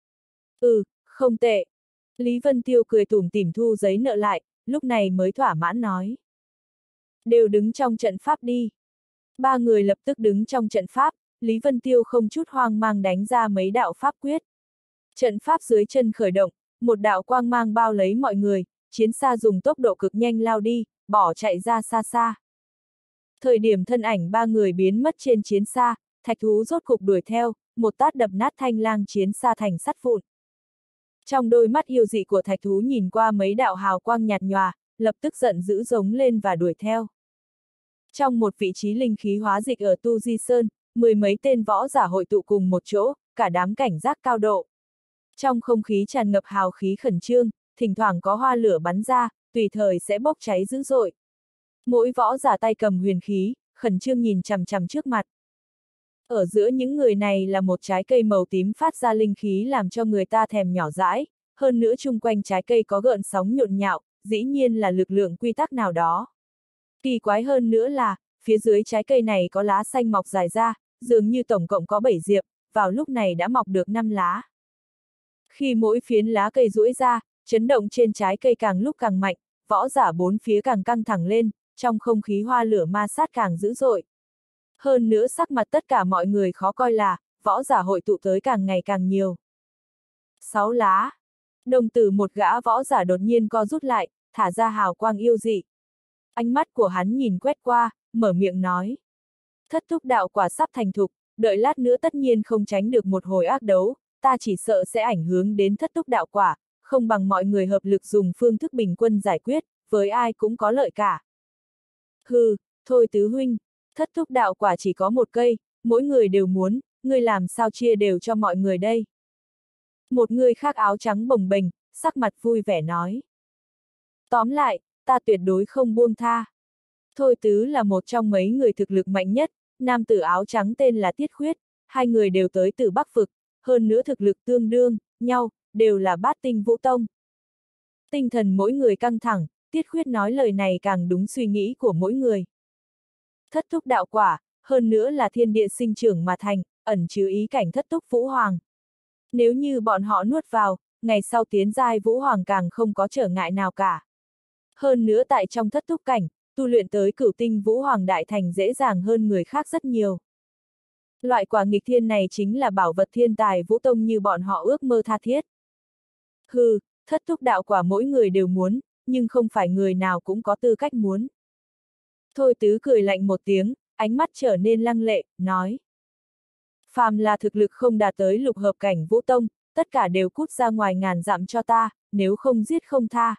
S1: Không tệ. Lý Vân Tiêu cười tủm tỉm thu giấy nợ lại, lúc này mới thỏa mãn nói. Đều đứng trong trận pháp đi. 3 người lập tức đứng trong trận pháp, Lý Vân Tiêu không chút hoang mang đánh ra mấy đạo pháp quyết. Trận pháp dưới chân khởi động, một đạo quang mang bao lấy mọi người, chiến xa dùng tốc độ cực nhanh lao đi, bỏ chạy ra xa xa. Thời điểm thân ảnh 3 người biến mất trên chiến xa, thạch thú rốt cục đuổi theo, một tát đập nát thanh lang chiến xa thành sắt vụn. Trong đôi mắt yêu dị của thạch thú nhìn qua mấy đạo hào quang nhạt nhòa, lập tức giận dữ giống lên và đuổi theo. Trong một vị trí linh khí hóa dịch ở Tu Di Sơn, 10 mấy tên võ giả hội tụ cùng một chỗ, cả đám cảnh giác cao độ. Trong không khí tràn ngập hào khí khẩn trương, thỉnh thoảng có hoa lửa bắn ra, tùy thời sẽ bốc cháy dữ dội. Mỗi võ giả tay cầm huyền khí, khẩn trương nhìn chằm chằm trước mặt. Ở giữa những người này là một trái cây màu tím phát ra linh khí làm cho người ta thèm nhỏ dãi, hơn nữa chung quanh trái cây có gợn sóng nhộn nhạo, dĩ nhiên là lực lượng quy tắc nào đó. Kỳ quái hơn nữa là, phía dưới trái cây này có lá xanh mọc dài ra, dường như tổng cộng có 7 diệp, vào lúc này đã mọc được 5 lá. Khi mỗi phiến lá cây duỗi ra, chấn động trên trái cây càng lúc càng mạnh, võ giả bốn phía càng căng thẳng lên, trong không khí hoa lửa ma sát càng dữ dội. Hơn nữa sắc mặt tất cả mọi người khó coi là, võ giả hội tụ tới càng ngày càng nhiều. 6 lá. Đồng tử một gã võ giả đột nhiên co rút lại, thả ra hào quang yêu dị. Ánh mắt của hắn nhìn quét qua, mở miệng nói. Thất thúc đạo quả sắp thành thục, đợi lát nữa tất nhiên không tránh được một hồi ác đấu, ta chỉ sợ sẽ ảnh hưởng đến thất thúc đạo quả, không bằng mọi người hợp lực dùng phương thức bình quân giải quyết, với ai cũng có lợi cả. Hừ, thôi tứ huynh, thất thúc đạo quả chỉ có một cây, mỗi người đều muốn, ngươi làm sao chia đều cho mọi người đây. Một người khác áo trắng bồng bềnh, sắc mặt vui vẻ nói. Tóm lại, ta tuyệt đối không buông tha. Thôi tứ là một trong mấy người thực lực mạnh nhất, nam tử áo trắng tên là Tiết Khuyết, hai người đều tới từ Bắc Vực, hơn nữa thực lực tương đương nhau, đều là bát tinh vũ tông. Tinh thần mỗi người căng thẳng, Tiết Khuyết nói lời này càng đúng suy nghĩ của mỗi người. Thất thúc đạo quả, hơn nữa là thiên địa sinh trưởng mà thành, ẩn chứa ý cảnh thất túc vũ hoàng. Nếu như bọn họ nuốt vào, ngày sau tiến giai vũ hoàng càng không có trở ngại nào cả. Hơn nữa tại trong thất túc cảnh, tu luyện tới cửu tinh vũ hoàng đại thành dễ dàng hơn người khác rất nhiều. Loại quả nghịch thiên này chính là bảo vật thiên tài vũ tông như bọn họ ước mơ tha thiết. Hừ, thất túc đạo quả mỗi người đều muốn, nhưng không phải người nào cũng có tư cách muốn. Thôi Tứ cười lạnh một tiếng, ánh mắt trở nên lăng lệ, nói. Phàm là thực lực không đạt tới lục hợp cảnh vũ tông, tất cả đều cút ra ngoài ngàn dặm cho ta, nếu không giết không tha.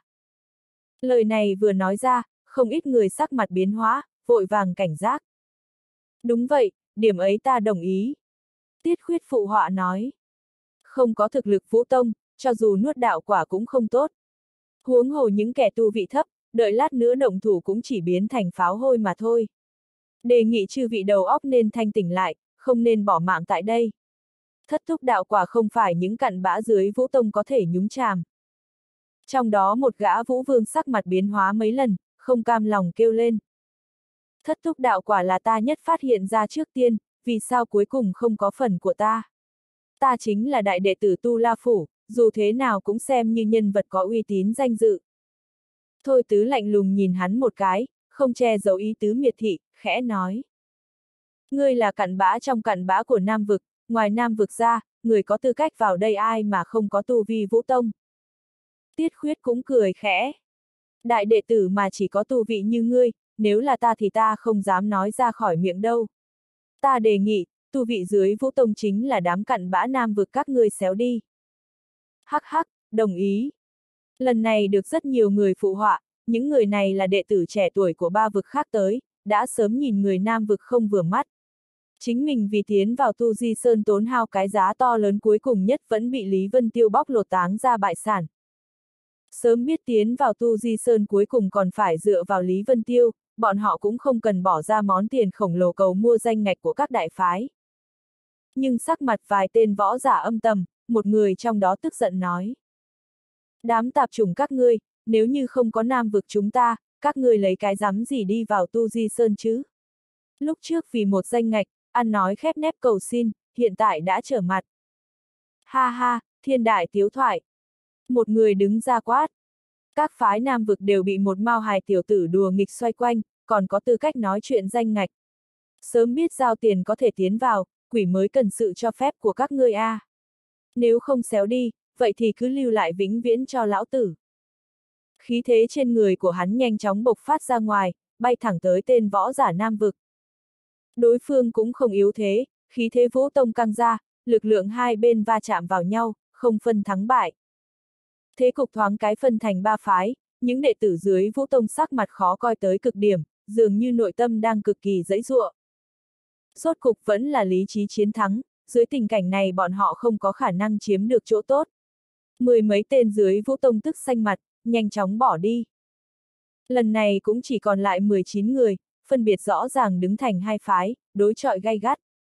S1: Lời này vừa nói ra, không ít người sắc mặt biến hóa, vội vàng cảnh giác. Đúng vậy, điểm ấy ta đồng ý. Tiết Khuyết phụ họa nói. Không có thực lực vũ tông, cho dù nuốt đạo quả cũng không tốt. Huống hồ những kẻ tu vị thấp, đợi lát nữa động thủ cũng chỉ biến thành pháo hôi mà thôi. Đề nghị chư vị đầu óc nên thanh tỉnh lại, không nên bỏ mạng tại đây. Thất thúc đạo quả không phải những cặn bã dưới vũ tông có thể nhúng chàm. Trong đó một gã vũ vương sắc mặt biến hóa mấy lần, không cam lòng kêu lên. Thất thúc đạo quả là ta nhất phát hiện ra trước tiên, vì sao cuối cùng không có phần của ta? Ta chính là đại đệ tử Tu La Phủ, dù thế nào cũng xem như nhân vật có uy tín danh dự. Thôi Tứ lạnh lùng nhìn hắn một cái, không che giấu ý tứ miệt thị, khẽ nói. Ngươi là cặn bã trong cặn bã của Nam Vực, ngoài Nam Vực ra, người có tư cách vào đây ai mà không có tu vi vũ tông. Tiết Khuyết cũng cười khẽ. Đại đệ tử mà chỉ có tu vị như ngươi, nếu là ta thì ta không dám nói ra khỏi miệng đâu. Ta đề nghị, tu vị dưới vũ tông chính là đám cặn bã Nam Vực các ngươi xéo đi. Hắc hắc, đồng ý. Lần này được rất nhiều người phụ họa, những người này là đệ tử trẻ tuổi của ba vực khác tới, đã sớm nhìn người Nam Vực không vừa mắt. Chính mình vì tiến vào Tu Di Sơn tốn hao cái giá to lớn cuối cùng nhất vẫn bị Lý Vân Tiêu bóc lột táng ra bại sản. Sớm biết tiến vào Tu Di Sơn cuối cùng còn phải dựa vào Lý Vân Tiêu, bọn họ cũng không cần bỏ ra món tiền khổng lồ cầu mua danh ngạch của các đại phái. Nhưng sắc mặt vài tên võ giả âm tầm, một người trong đó tức giận nói. Đám tạp chủng các ngươi, nếu như không có Nam Vực chúng ta, các ngươi lấy cái rắm gì đi vào Tu Di Sơn chứ? Lúc trước vì một danh ngạch, ăn nói khép nép cầu xin, hiện tại đã trở mặt. Ha ha, thiên đại tiếu thoại. Một người đứng ra quát. Các phái Nam Vực đều bị một mao hài tiểu tử đùa nghịch xoay quanh, còn có tư cách nói chuyện danh ngạch. Sớm biết giao tiền có thể tiến vào, quỷ mới cần sự cho phép của các ngươi a. Nếu không xéo đi, vậy thì cứ lưu lại vĩnh viễn cho lão tử. Khí thế trên người của hắn nhanh chóng bộc phát ra ngoài, bay thẳng tới tên võ giả Nam Vực. Đối phương cũng không yếu thế, khí thế vũ tông căng ra, lực lượng hai bên va chạm vào nhau, không phân thắng bại. Thế cục thoáng cái phân thành ba phái, những đệ tử dưới vũ tông sắc mặt khó coi tới cực điểm, dường như nội tâm đang cực kỳ giãy giụa. Rốt cục vẫn là lý trí chiến thắng, dưới tình cảnh này bọn họ không có khả năng chiếm được chỗ tốt. Mười mấy tên dưới vũ tông tức xanh mặt, nhanh chóng bỏ đi. Lần này cũng chỉ còn lại 19 người, phân biệt rõ ràng đứng thành hai phái, đối chọi gay gắt.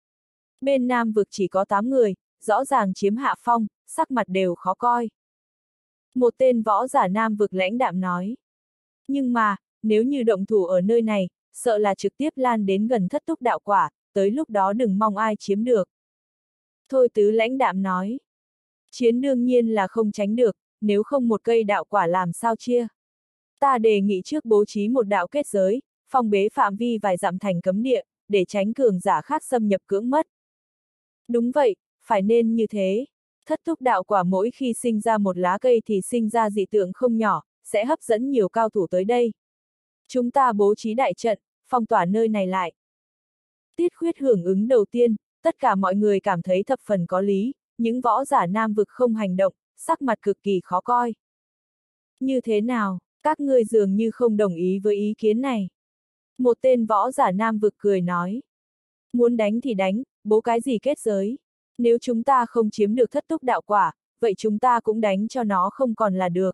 S1: Bên Nam Vực chỉ có 8 người, rõ ràng chiếm hạ phong, sắc mặt đều khó coi. Một tên võ giả Nam Vực lãnh đạm nói. Nhưng mà, nếu như động thủ ở nơi này, sợ là trực tiếp lan đến gần thất túc đạo quả, tới lúc đó đừng mong ai chiếm được. Thôi Tứ lãnh đạm nói. Chiến đương nhiên là không tránh được, nếu không một cây đạo quả làm sao chia. Ta đề nghị trước bố trí một đạo kết giới, phong bế phạm vi vài dặm thành cấm địa, để tránh cường giả khác xâm nhập cưỡng mất. Đúng vậy, phải nên như thế. Thất túc đạo quả mỗi khi sinh ra một lá cây thì sinh ra dị tượng không nhỏ, sẽ hấp dẫn nhiều cao thủ tới đây. Chúng ta bố trí đại trận, phong tỏa nơi này lại. Tiết Khuyết hưởng ứng đầu tiên, tất cả mọi người cảm thấy thập phần có lý, những võ giả Nam Vực không hành động, sắc mặt cực kỳ khó coi. Như thế nào, các ngươi dường như không đồng ý với ý kiến này. Một tên võ giả Nam Vực cười nói. Muốn đánh thì đánh, bố cái gì kết giới. Nếu chúng ta không chiếm được thất túc đạo quả, vậy chúng ta cũng đánh cho nó không còn là được.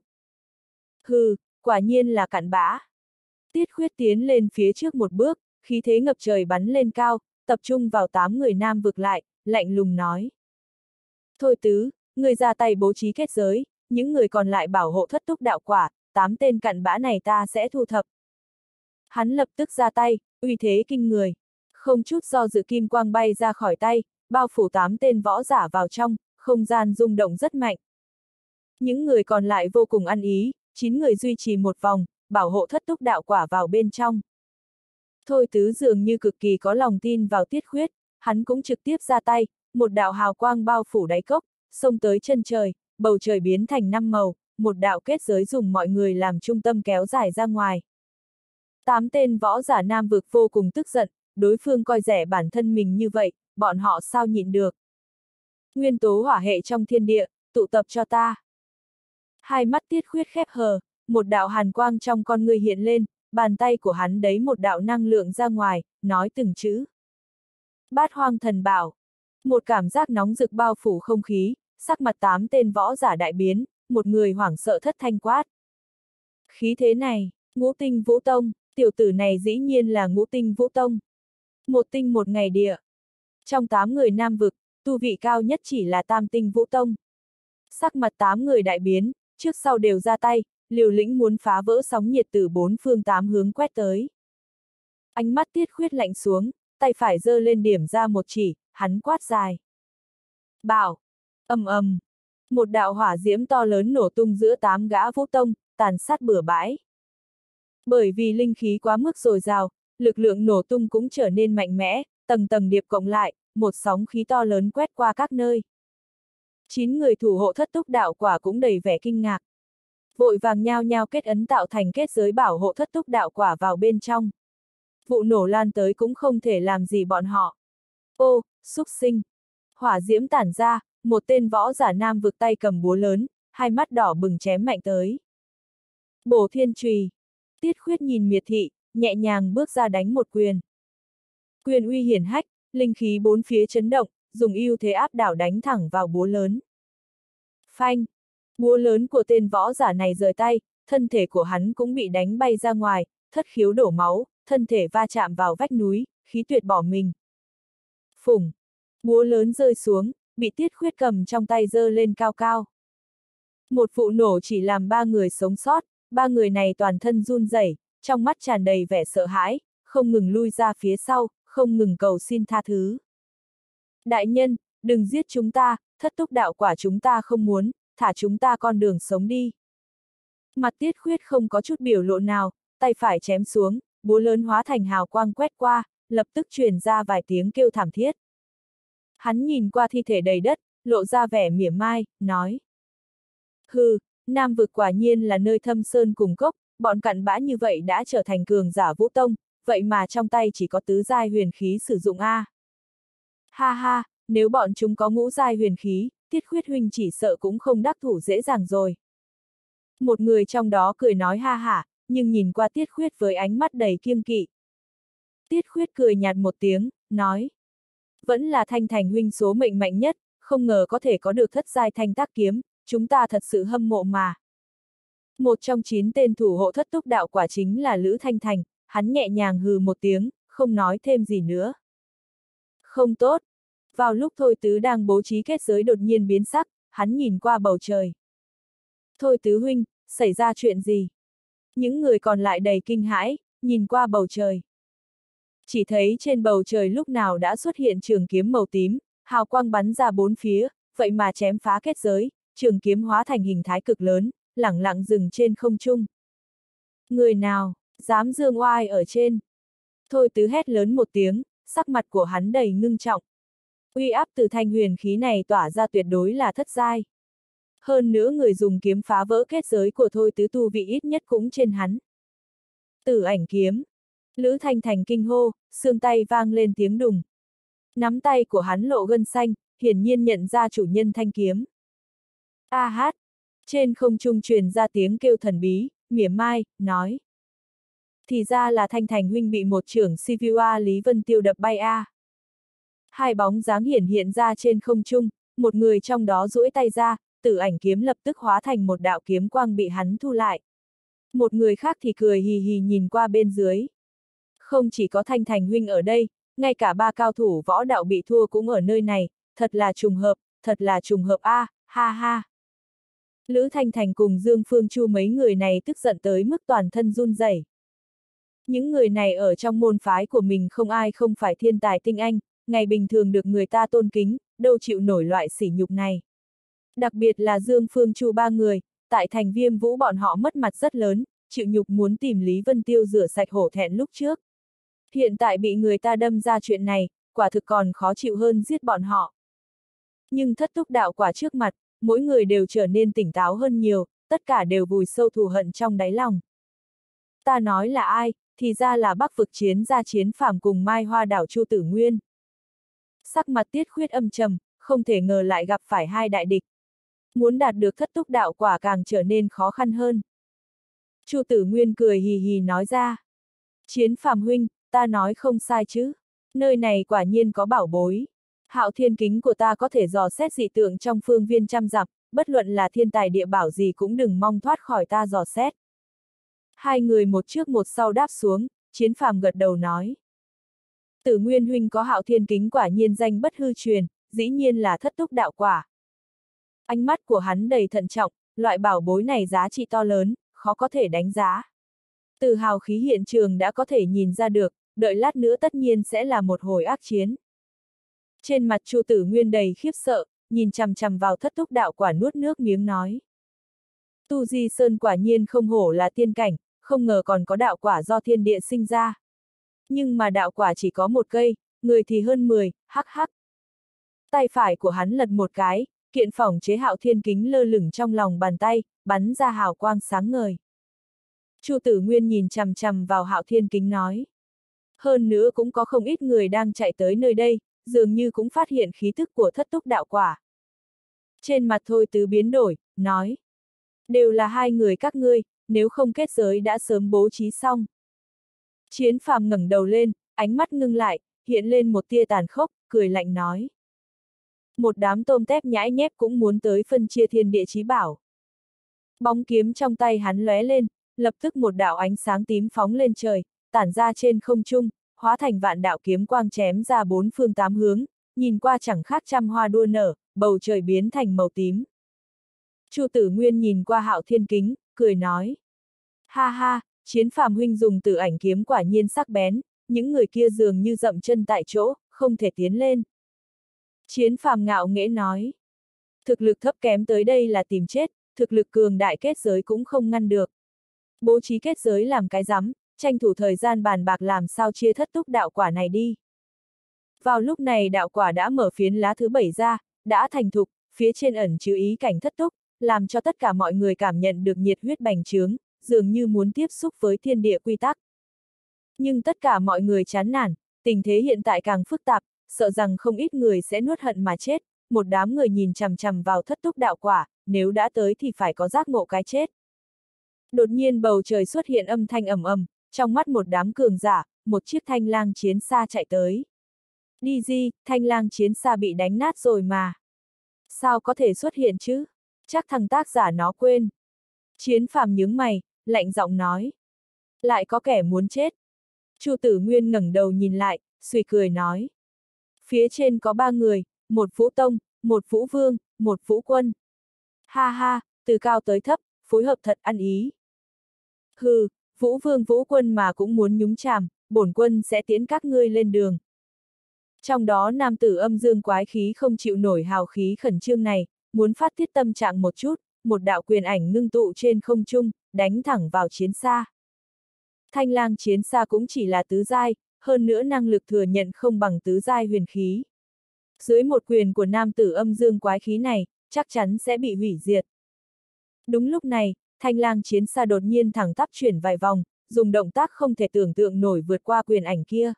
S1: Hừ, quả nhiên là cặn bã. Tiết Khuyết tiến lên phía trước một bước, khí thế ngập trời bắn lên cao, tập trung vào 8 người Nam Vực lại, lạnh lùng nói. Thôi Tứ, Người ra tay bố trí kết giới, những người còn lại bảo hộ thất túc đạo quả, 8 tên cặn bã này ta sẽ thu thập. Hắn lập tức ra tay, uy thế kinh người. Không chút do dự kim quang bay ra khỏi tay, bao phủ 8 tên võ giả vào trong, không gian rung động rất mạnh. Những người còn lại vô cùng ăn ý, 9 người duy trì một vòng, bảo hộ thất túc đạo quả vào bên trong. Thôi Tứ dường như cực kỳ có lòng tin vào Tiết Khuyết, hắn cũng trực tiếp ra tay, một đạo hào quang bao phủ đáy cốc, xông tới chân trời, bầu trời biến thành 5 màu, một đạo kết giới dùng mọi người làm trung tâm kéo dài ra ngoài. 8 tên võ giả Nam vực vô cùng tức giận, đối phương coi rẻ bản thân mình như vậy, bọn họ sao nhịn được. Nguyên tố hỏa hệ trong thiên địa, tụ tập cho ta. Hai mắt Tiết Khuyết khép hờ, một đạo hàn quang trong con người hiện lên, bàn tay của hắn đấy một đạo năng lượng ra ngoài, nói từng chữ. Bát hoang thần bảo. Một cảm giác nóng rực bao phủ không khí, sắc mặt 8 tên võ giả đại biến, một người hoảng sợ thất thanh quát. Khí thế này, Ngũ Tinh Vũ Tông, tiểu tử này dĩ nhiên là Ngũ Tinh Vũ Tông. Một tinh một ngày địa. Trong 8 người Nam vực, tu vị cao nhất chỉ là Tam Tinh Vũ Tông. Sắc mặt 8 người đại biến, trước sau đều ra tay, liều lĩnh muốn phá vỡ sóng nhiệt từ 4 phương 8 hướng quét tới. Ánh mắt Tiết Khuyết lạnh xuống, tay phải giơ lên điểm ra một chỉ, hắn quát dài. Bảo, ầm ầm, một đạo hỏa diễm to lớn nổ tung giữa 8 gã Vũ Tông, tàn sát bừa bãi. Bởi vì linh khí quá mức dồi dào, lực lượng nổ tung cũng trở nên mạnh mẽ, tầng tầng điệp cộng lại, một sóng khí to lớn quét qua các nơi. 9 người thủ hộ thất túc đạo quả cũng đầy vẻ kinh ngạc. Vội vàng nhao nhao kết ấn tạo thành kết giới bảo hộ thất túc đạo quả vào bên trong. Vụ nổ lan tới cũng không thể làm gì bọn họ. Ô, xúc sinh. Hỏa diễm tản ra, một tên võ giả Nam vực tay cầm búa lớn, hai mắt đỏ bừng chém mạnh tới. Bổ thiên chùy. Tiết Khuyết nhìn miệt thị, nhẹ nhàng bước ra đánh một quyền. Quyền uy hiển hách, linh khí bốn phía chấn động, dùng ưu thế áp đảo đánh thẳng vào búa lớn. Phanh! Búa lớn của tên võ giả này rời tay, thân thể của hắn cũng bị đánh bay ra ngoài, thất khiếu đổ máu, thân thể va chạm vào vách núi, khí tuyệt bỏ mình. Phủng! Búa lớn rơi xuống, bị Tiết Khuyết cầm trong tay giơ lên cao cao. Một vụ nổ chỉ làm 3 người sống sót, 3 người này toàn thân run rẩy, trong mắt tràn đầy vẻ sợ hãi, không ngừng lui ra phía sau, không ngừng cầu xin tha thứ. Đại nhân, đừng giết chúng ta, thất túc đạo quả chúng ta không muốn, thả chúng ta con đường sống đi. Mặt Tiết Khuyết không có chút biểu lộ nào, tay phải chém xuống, búa lớn hóa thành hào quang quét qua, lập tức truyền ra vài tiếng kêu thảm thiết. Hắn nhìn qua thi thể đầy đất, lộ ra vẻ mỉa mai, nói. Hừ, Nam vực quả nhiên là nơi thâm sơn cùng cốc, bọn cặn bã như vậy đã trở thành cường giả Vũ Tông, vậy mà trong tay chỉ có tứ giai huyền khí sử dụng a. Ha ha, nếu bọn chúng có ngũ giai huyền khí, Tiết Khuyết huynh chỉ sợ cũng không đắc thủ dễ dàng rồi. Một người trong đó cười nói ha hả, nhưng nhìn qua Tiết Khuyết với ánh mắt đầy kiêng kỵ. Tiết Khuyết cười nhạt một tiếng, nói. Vẫn là Thanh Thành huynh số mệnh mạnh nhất, không ngờ có thể có được thất giai thanh tác kiếm, chúng ta thật sự hâm mộ mà. Một trong 9 tên thủ hộ thất túc đạo quả chính là Lữ Thanh Thành, hắn nhẹ nhàng hừ một tiếng, không nói thêm gì nữa. Không tốt. Vào lúc Thôi Tứ đang bố trí kết giới đột nhiên biến sắc, hắn nhìn qua bầu trời. Thôi Tứ huynh, xảy ra chuyện gì? Những người còn lại đầy kinh hãi, nhìn qua bầu trời. Chỉ thấy trên bầu trời lúc nào đã xuất hiện trường kiếm màu tím, hào quang bắn ra bốn phía, vậy mà chém phá kết giới, trường kiếm hóa thành hình thái cực lớn, lẳng lặng dừng trên không trung. Người nào, dám dương oai ở trên? Thôi Tứ hét lớn một tiếng, sắc mặt của hắn đầy ngưng trọng. Uy áp từ thanh huyền khí này tỏa ra tuyệt đối là thất giai. Hơn nữa người dùng kiếm phá vỡ kết giới của Thôi Tứ tu vị ít nhất cũng trên hắn. Tử ảnh kiếm. Lữ Thanh Thành kinh hô, xương tay vang lên tiếng đùng. Nắm tay của hắn lộ gân xanh, hiển nhiên nhận ra chủ nhân thanh kiếm. A hát. Trên không trung truyền ra tiếng kêu thần bí, mỉa mai, nói. Thì ra là Thanh Thành huynh bị một trưởng Siviwa Lý Vân Tiêu đập bay a. Hai bóng dáng hiện ra trên không trung, một người trong đó duỗi tay ra, tử ảnh kiếm lập tức hóa thành một đạo kiếm quang bị hắn thu lại. Một người khác thì cười hì hì nhìn qua bên dưới. Không chỉ có Thanh Thành huynh ở đây, ngay cả 3 cao thủ võ đạo bị thua cũng ở nơi này, thật là trùng hợp a, Ha ha! Lữ Thanh Thành cùng Dương Phương Chu mấy người này tức giận tới mức toàn thân run rẩy. Những người này ở trong môn phái của mình không ai không phải thiên tài tinh anh, ngày bình thường được người ta tôn kính, đâu chịu nổi loại sỉ nhục này. Đặc biệt là Dương Phương Chu ba người, tại thành Viêm Vũ bọn họ mất mặt rất lớn, chịu nhục muốn tìm Lý Vân Tiêu rửa sạch hổ thẹn lúc trước. Hiện tại bị người ta đâm ra chuyện này, quả thực còn khó chịu hơn giết bọn họ. Nhưng thất túc đạo quả trước mặt, mỗi người đều trở nên tỉnh táo hơn nhiều, tất cả đều vùi sâu thù hận trong đáy lòng. Ta nói là ai, thì ra là Bắc vực chiến gia Chiến Phàm cùng Mai Hoa đảo Chu Tử Nguyên. Sắc mặt Tiết Khuyết âm trầm, không thể ngờ lại gặp phải hai đại địch. Muốn đạt được thất túc đạo quả càng trở nên khó khăn hơn. Chu Tử Nguyên cười hì hì nói ra. Chiến Phàm huynh, ta nói không sai chứ. Nơi này quả nhiên có bảo bối. Hạo thiên kính của ta có thể dò xét dị tượng trong phương viên trăm dặm, bất luận là thiên tài địa bảo gì cũng đừng mong thoát khỏi ta dò xét. Hai người một trước một sau đáp xuống, Chiến Phàm gật đầu nói. Tử Nguyên huynh có hạo thiên kính quả nhiên danh bất hư truyền, dĩ nhiên là thất túc đạo quả. Ánh mắt của hắn đầy thận trọng, loại bảo bối này giá trị to lớn, khó có thể đánh giá. Từ hào khí hiện trường đã có thể nhìn ra được, đợi lát nữa tất nhiên sẽ là một hồi ác chiến. Trên mặt Chu Tử Nguyên đầy khiếp sợ, nhìn chằm chằm vào thất túc đạo quả nuốt nước miếng nói. Tu Di Sơn quả nhiên không hổ là tiên cảnh, không ngờ còn có đạo quả do thiên địa sinh ra. Nhưng mà đạo quả chỉ có một cây, người thì hơn 10, hắc hắc. Tay phải của hắn lật một cái, kiện phỏng chế hạo thiên kính lơ lửng trong lòng bàn tay, bắn ra hào quang sáng ngời. Chu Tử Nguyên nhìn chằm chằm vào hạo thiên kính nói. Hơn nữa cũng có không ít người đang chạy tới nơi đây, dường như cũng phát hiện khí thức của thất túc đạo quả. Trên mặt Thôi Tứ biến đổi, nói. Đều là hai người các ngươi, nếu không kết giới đã sớm bố trí xong. Chiến Phàm ngẩng đầu lên, ánh mắt ngưng lại, hiện lên một tia tàn khốc, cười lạnh nói. Một đám tôm tép nhãi nhép cũng muốn tới phân chia thiên địa chí bảo. Bóng kiếm trong tay hắn lóe lên, lập tức một đạo ánh sáng tím phóng lên trời, tản ra trên không trung, hóa thành vạn đạo kiếm quang chém ra bốn phương tám hướng, nhìn qua chẳng khác trăm hoa đua nở, bầu trời biến thành màu tím. Chu Tử Nguyên nhìn qua hạo thiên kính, cười nói. Ha ha, Chiến Phàm huynh dùng tử ảnh kiếm quả nhiên sắc bén, những người kia dường như dậm chân tại chỗ, không thể tiến lên. Chiến Phàm ngạo nghễ nói. Thực lực thấp kém tới đây là tìm chết, thực lực cường đại kết giới cũng không ngăn được. Bố trí kết giới làm cái rắm, tranh thủ thời gian bàn bạc làm sao chia thất túc đạo quả này đi. Vào lúc này đạo quả đã mở phiến lá thứ 7 ra, đã thành thục, phía trên ẩn chứa ý cảnh thất túc, làm cho tất cả mọi người cảm nhận được nhiệt huyết bành trướng, dường như muốn tiếp xúc với thiên địa quy tắc. Nhưng tất cả mọi người chán nản, tình thế hiện tại càng phức tạp, sợ rằng không ít người sẽ nuốt hận mà chết, một đám người nhìn chằm chằm vào thất túc đạo quả, nếu đã tới thì phải có giác ngộ cái chết. Đột nhiên bầu trời xuất hiện âm thanh ầm ầm, trong mắt một đám cường giả, một chiếc thanh lang chiến xa chạy tới. Đi gì, thanh lang chiến xa bị đánh nát rồi mà. Sao có thể xuất hiện chứ? Chắc thằng tác giả nó quên. Chiến Phàm nhướng mày, lạnh giọng nói. Lại có kẻ muốn chết. Chu Tử Nguyên ngẩng đầu nhìn lại, suy cười nói. Phía trên có 3 người, một Vũ Tông, một Vũ Vương, một Vũ Quân. Ha ha, từ cao tới thấp, phối hợp thật ăn ý. Hừ, Vũ Vương Vũ Quân mà cũng muốn nhúng chàm, bổn quân sẽ tiễn các ngươi lên đường. Trong đó nam tử âm dương quái khí không chịu nổi hào khí khẩn trương này, muốn phát tiết tâm trạng một chút, một đạo quyền ảnh ngưng tụ trên không trung, đánh thẳng vào chiến xa. Thanh lang chiến xa cũng chỉ là tứ giai, hơn nữa năng lực thừa nhận không bằng tứ giai huyền khí. Dưới một quyền của nam tử âm dương quái khí này, chắc chắn sẽ bị hủy diệt. Đúng lúc này, thanh lang chiến xa đột nhiên thẳng tắp chuyển vài vòng, dùng động tác không thể tưởng tượng nổi vượt qua quyền ảnh kia.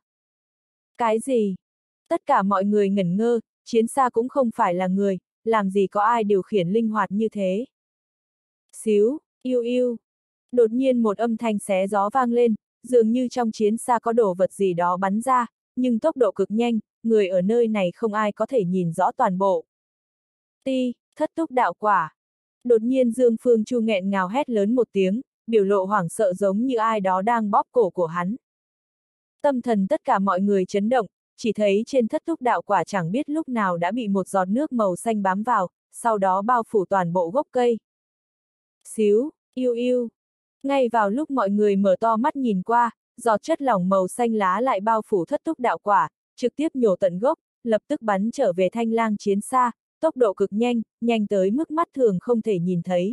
S1: Cái gì? Tất cả mọi người ngẩn ngơ, chiến xa cũng không phải là người, làm gì có ai điều khiển linh hoạt như thế. Xíu, yêu yêu. Đột nhiên một âm thanh xé gió vang lên, dường như trong chiến xa có đồ vật gì đó bắn ra, nhưng tốc độ cực nhanh, người ở nơi này không ai có thể nhìn rõ toàn bộ. Thất túc đạo quả. Đột nhiên Dương Phương Chu nghẹn ngào hét lớn một tiếng, biểu lộ hoảng sợ giống như ai đó đang bóp cổ của hắn. Tâm thần tất cả mọi người chấn động, chỉ thấy trên thất túc đạo quả chẳng biết lúc nào đã bị một giọt nước màu xanh bám vào, sau đó bao phủ toàn bộ gốc cây. Xíu, yêu yêu. Ngay vào lúc mọi người mở to mắt nhìn qua, giọt chất lỏng màu xanh lá lại bao phủ thất túc đạo quả, trực tiếp nhổ tận gốc, lập tức bắn trở về Thanh Lang Chiến Xa, tốc độ cực nhanh, nhanh tới mức mắt thường không thể nhìn thấy.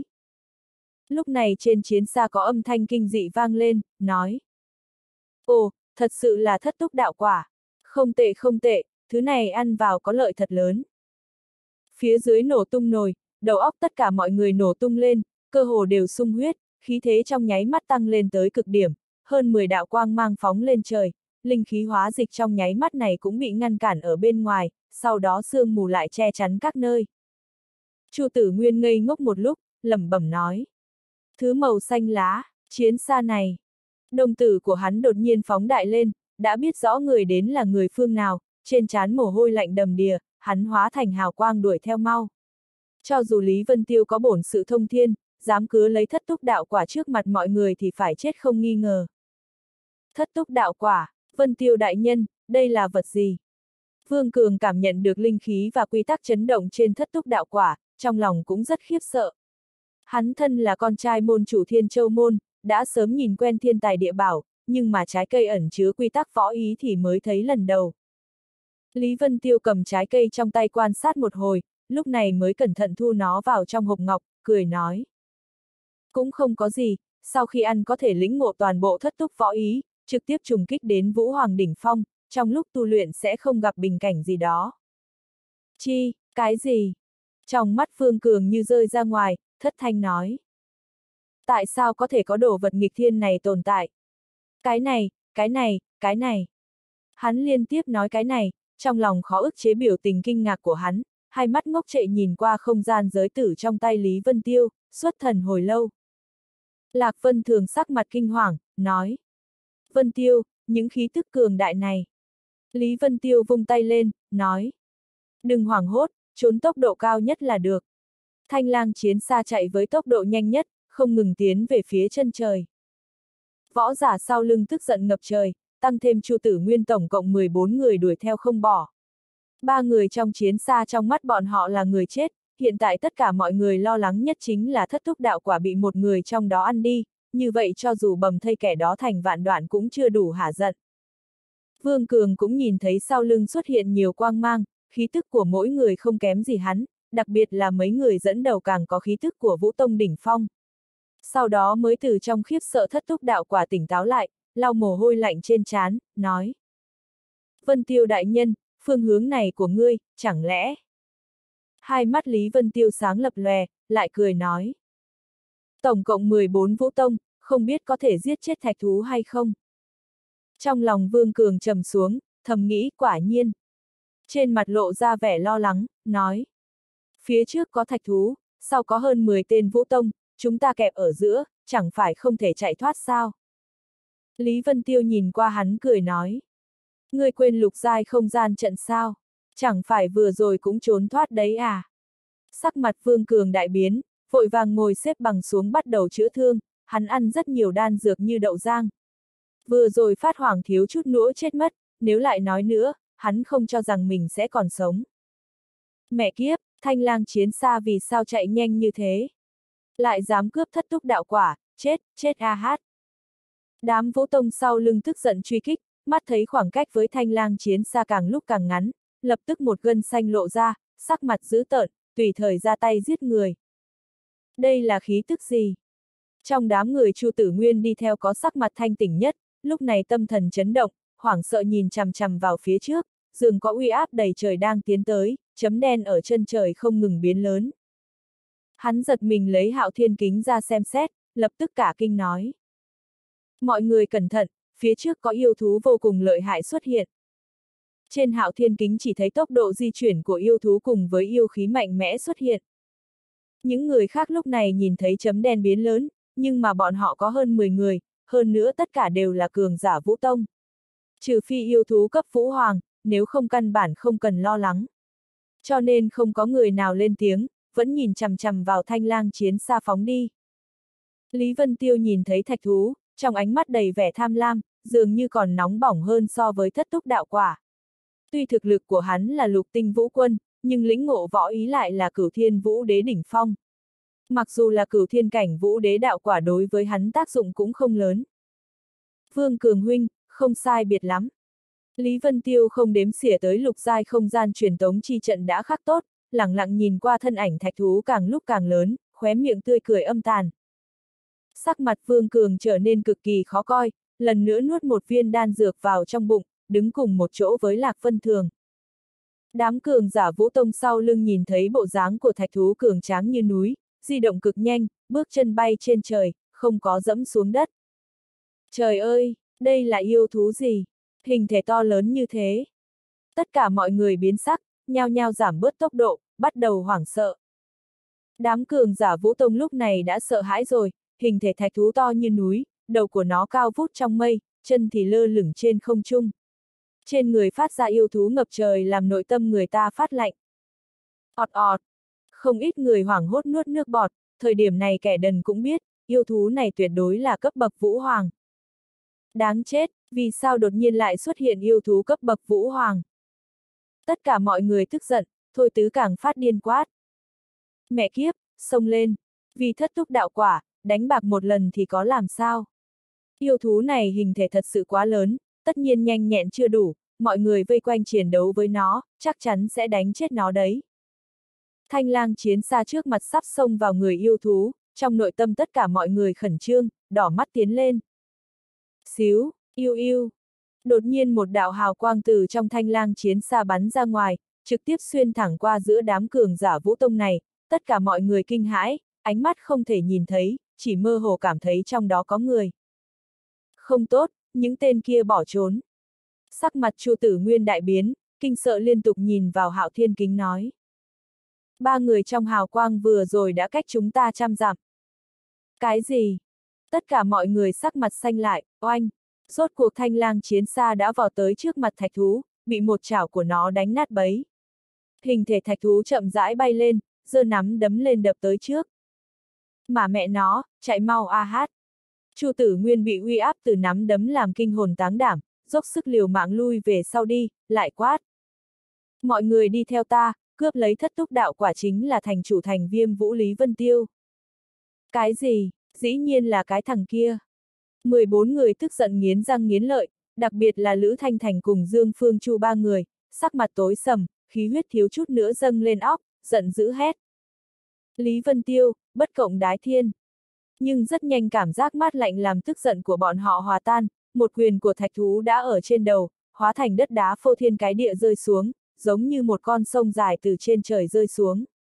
S1: Lúc này trên chiến xa có âm thanh kinh dị vang lên, nói. Ồ, thật sự là thất túc đạo quả. Không tệ không tệ, thứ này ăn vào có lợi thật lớn. Phía dưới nổ tung nồi, đầu óc tất cả mọi người nổ tung lên, cơ hồ đều sung huyết, khí thế trong nháy mắt tăng lên tới cực điểm, hơn 10 đạo quang mang phóng lên trời, linh khí hóa dịch trong nháy mắt này cũng bị ngăn cản ở bên ngoài, sau đó sương mù lại che chắn các nơi. Chu Tử Nguyên ngây ngốc một lúc, lẩm bẩm nói. Thứ màu xanh lá, chiến xa này. Đồng tử của hắn đột nhiên phóng đại lên, đã biết rõ người đến là người phương nào, trên trán mồ hôi lạnh đầm đìa, hắn hóa thành hào quang đuổi theo mau. Cho dù Lý Vân Tiêu có bổn sự thông thiên, dám cứ lấy thất túc đạo quả trước mặt mọi người thì phải chết không nghi ngờ. Thất túc đạo quả, Vân Tiêu đại nhân, đây là vật gì? Vương Cường cảm nhận được linh khí và quy tắc chấn động trên thất túc đạo quả, trong lòng cũng rất khiếp sợ. Hắn thân là con trai môn chủ Thiên Châu Môn, đã sớm nhìn quen thiên tài địa bảo, nhưng mà trái cây ẩn chứa quy tắc võ ý thì mới thấy lần đầu. Lý Vân Tiêu cầm trái cây trong tay quan sát một hồi, lúc này mới cẩn thận thu nó vào trong hộp ngọc, cười nói. Cũng không có gì, sau khi ăn có thể lĩnh ngộ toàn bộ thất túc võ ý, trực tiếp trùng kích đến Vũ Hoàng đỉnh phong, trong lúc tu luyện sẽ không gặp bình cảnh gì đó. Chi, cái gì? Trong mắt Phương Cường như rơi ra ngoài, thất thanh nói. Tại sao có thể có đồ vật nghịch thiên này tồn tại? Cái này, cái này, cái này. Hắn liên tiếp nói cái này, trong lòng khó ức chế biểu tình kinh ngạc của hắn, hai mắt ngốc trệ nhìn qua không gian giới tử trong tay Lý Vân Tiêu, xuất thần hồi lâu. Lạc Vân Thường sắc mặt kinh hoàng, nói. Vân Tiêu, những khí tức cường đại này. Lý Vân Tiêu vung tay lên, nói. Đừng hoảng hốt, trốn tốc độ cao nhất là được. Thanh Lang Chiến Xa chạy với tốc độ nhanh nhất, không ngừng tiến về phía chân trời. Võ giả sau lưng tức giận ngập trời, tăng thêm Chu Tử Nguyên tổng cộng 14 người đuổi theo không bỏ. 3 người trong chiến xa trong mắt bọn họ là người chết, hiện tại tất cả mọi người lo lắng nhất chính là thất túc đạo quả bị một người trong đó ăn đi, như vậy cho dù bầm thây kẻ đó thành vạn đoạn cũng chưa đủ hả giận. Vương Cường cũng nhìn thấy sau lưng xuất hiện nhiều quang mang, khí tức của mỗi người không kém gì hắn, đặc biệt là mấy người dẫn đầu càng có khí tức của Vũ Tông đỉnh phong. Sau đó mới từ trong khiếp sợ thất túc đạo quả tỉnh táo lại, lau mồ hôi lạnh trên trán, nói. Vân Tiêu đại nhân, phương hướng này của ngươi, chẳng lẽ? Hai mắt Lý Vân Tiêu sáng lập lòe, lại cười nói. Tổng cộng 14 Vũ Tông, không biết có thể giết chết thạch thú hay không? Trong lòng Vương Cường trầm xuống, thầm nghĩ quả nhiên. Trên mặt lộ ra vẻ lo lắng, nói. Phía trước có thạch thú, sau có hơn 10 tên Vũ Tông, chúng ta kẹp ở giữa, chẳng phải không thể chạy thoát sao? Lý Vân Tiêu nhìn qua hắn cười nói. Ngươi quên lục giai không gian trận sao? Chẳng phải vừa rồi cũng trốn thoát đấy à? Sắc mặt Vương Cường đại biến, vội vàng ngồi xếp bằng xuống bắt đầu chữa thương, hắn ăn rất nhiều đan dược như đậu rang. Vừa rồi phát hoảng thiếu chút nữa chết mất, nếu lại nói nữa, hắn không cho rằng mình sẽ còn sống. Mẹ kiếp, Thanh Lang Chiến Xa vì sao chạy nhanh như thế? Lại dám cướp thất túc đạo quả, chết a hát. Đám Vũ Tông sau lưng tức giận truy kích, mắt thấy khoảng cách với Thanh Lang Chiến Xa càng lúc càng ngắn, lập tức một gân xanh lộ ra, sắc mặt dữ tợn, tùy thời ra tay giết người. Đây là khí tức gì? Trong đám người Chu Tử Nguyên đi theo có sắc mặt thanh tỉnh nhất, lúc này tâm thần chấn động, hoảng sợ nhìn chằm chằm vào phía trước, dường có uy áp đầy trời đang tiến tới, chấm đen ở chân trời không ngừng biến lớn. Hắn giật mình lấy Hạo Thiên Kính ra xem xét, lập tức cả kinh nói. Mọi người cẩn thận, phía trước có yêu thú vô cùng lợi hại xuất hiện. Trên Hạo Thiên Kính chỉ thấy tốc độ di chuyển của yêu thú cùng với yêu khí mạnh mẽ xuất hiện. Những người khác lúc này nhìn thấy chấm đen biến lớn, nhưng mà bọn họ có hơn 10 người, hơn nữa tất cả đều là cường giả Vũ Tông. Trừ phi yêu thú cấp Vũ Hoàng, nếu không căn bản không cần lo lắng. Cho nên không có người nào lên tiếng, vẫn nhìn chằm chằm vào Thanh Lang Chiến Xa phóng đi. Lý Vân Tiêu nhìn thấy thạch thú, trong ánh mắt đầy vẻ tham lam, dường như còn nóng bỏng hơn so với thất túc đạo quả. Tuy thực lực của hắn là lục tinh vũ quân, nhưng lĩnh ngộ võ ý lại là cửu thiên vũ đế đỉnh phong. Mặc dù là cửu thiên cảnh vũ đế đạo quả đối với hắn tác dụng cũng không lớn. Vương Cường huynh, không sai biệt lắm. Lý Vân Tiêu không đếm xỉa tới lục giai không gian truyền tống chi trận đã khắc tốt, lẳng lặng nhìn qua thân ảnh thạch thú càng lúc càng lớn, khóe miệng tươi cười âm tàn. Sắc mặt Vương Cường trở nên cực kỳ khó coi, lần nữa nuốt một viên đan dược vào trong bụng, đứng cùng một chỗ với Lạc Vân Thường. Đám cường giả Vũ Tông sau lưng nhìn thấy bộ dáng của thạch thú cường tráng như núi, di động cực nhanh, bước chân bay trên trời, không có dẫm xuống đất. Trời ơi, đây là yêu thú gì? Hình thể to lớn như thế. Tất cả mọi người biến sắc, nhao nhao giảm bớt tốc độ, bắt đầu hoảng sợ. Đám cường giả Vũ Tông lúc này đã sợ hãi rồi, hình thể thạch thú to như núi, đầu của nó cao vút trong mây, chân thì lơ lửng trên không trung. Trên người phát ra yêu thú ngập trời làm nội tâm người ta phát lạnh. Ọt ọt. Không ít người hoảng hốt nuốt nước bọt, thời điểm này kẻ đần cũng biết, yêu thú này tuyệt đối là cấp bậc Vũ Hoàng. Đáng chết, vì sao đột nhiên lại xuất hiện yêu thú cấp bậc Vũ Hoàng? Tất cả mọi người tức giận, Thôi Tứ càng phát điên quát. Mẹ kiếp, xông lên, vì thất túc đạo quả, đánh bạc một lần thì có làm sao? Yêu thú này hình thể thật sự quá lớn, tất nhiên nhanh nhẹn chưa đủ, mọi người vây quanh chiến đấu với nó, chắc chắn sẽ đánh chết nó đấy. Thanh lang chiến xa trước mặt sắp xông vào người yêu thú, trong nội tâm tất cả mọi người khẩn trương, đỏ mắt tiến lên. Xíu, yêu yêu. Đột nhiên một đạo hào quang từ trong thanh lang chiến xa bắn ra ngoài, trực tiếp xuyên thẳng qua giữa đám cường giả Vũ Tông này, tất cả mọi người kinh hãi, ánh mắt không thể nhìn thấy, chỉ mơ hồ cảm thấy trong đó có người. Không tốt, những tên kia bỏ trốn. Sắc mặt Chu Tử Nguyên đại biến, kinh sợ liên tục nhìn vào Hạo Thiên Kính nói. Ba người trong hào quang vừa rồi đã cách chúng ta 100 dặm. Cái gì? Tất cả mọi người sắc mặt xanh lại, oanh. Rốt cuộc thanh lang chiến xa đã vào tới trước mặt thạch thú, bị một chảo của nó đánh nát bấy. Hình thể thạch thú chậm rãi bay lên, giơ nắm đấm lên đập tới trước. Mà mẹ nó, chạy mau a hát. Chu Tử Nguyên bị uy áp từ nắm đấm làm kinh hồn táng đảm, dốc sức liều mạng lui về sau đi, lại quát. Mọi người đi theo ta, cướp lấy thất túc đạo quả chính là thành chủ thành Viêm Vũ Lý Vân Tiêu. Cái gì? Dĩ nhiên là cái thằng kia. 14 người tức giận nghiến răng nghiến lợi, đặc biệt là Lữ Thanh Thành cùng Dương Phương Chu ba người, sắc mặt tối sầm, khí huyết thiếu chút nữa dâng lên óc, giận dữ hét. Lý Vân Tiêu, bất cộng đái thiên. Nhưng rất nhanh cảm giác mát lạnh làm tức giận của bọn họ hòa tan, một quyền của thạch thú đã ở trên đầu, hóa thành đất đá phô thiên cái địa rơi xuống, giống như một con sông dài từ trên trời rơi xuống.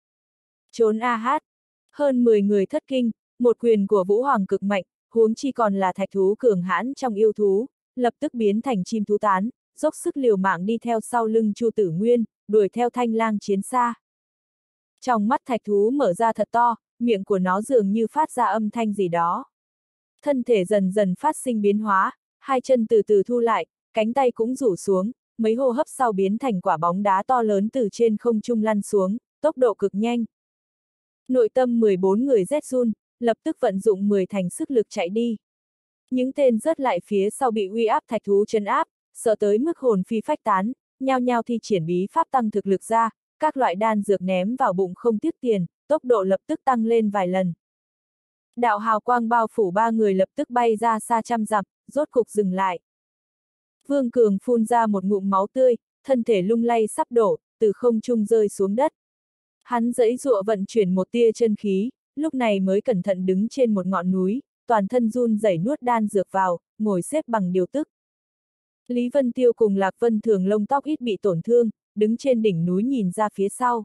S1: Trốn a hát. Hơn 10 người thất kinh, một quyền của Vũ Hoàng cực mạnh, huống chi còn là thạch thú cường hãn trong yêu thú, lập tức biến thành chim thú tán, dốc sức liều mạng đi theo sau lưng Chu Tử Nguyên, đuổi theo thanh lang chiến xa. Trong mắt thạch thú mở ra thật to, miệng của nó dường như phát ra âm thanh gì đó. Thân thể dần dần phát sinh biến hóa, hai chân từ từ thu lại, cánh tay cũng rủ xuống, mấy hô hấp sau biến thành quả bóng đá to lớn từ trên không trung lăn xuống, tốc độ cực nhanh. Nội tâm 14 người rét run, lập tức vận dụng 10 thành sức lực chạy đi. Những tên rớt lại phía sau bị uy áp thạch thú trấn áp, sợ tới mức hồn phi phách tán, nhao nhao thi triển bí pháp tăng thực lực ra, các loại đan dược ném vào bụng không tiếc tiền, tốc độ lập tức tăng lên vài lần. Đạo hào quang bao phủ ba người lập tức bay ra xa 100 dặm, rốt cục dừng lại. Vương Cường phun ra một ngụm máu tươi, thân thể lung lay sắp đổ, từ không trung rơi xuống đất. Hắn giãy giụa vận chuyển một tia chân khí, lúc này mới cẩn thận đứng trên một ngọn núi, toàn thân run rẩy nuốt đan dược vào, ngồi xếp bằng điều tức. Lý Vân Tiêu cùng Lạc Vân Thường lông tóc ít bị tổn thương, đứng trên đỉnh núi nhìn ra phía sau.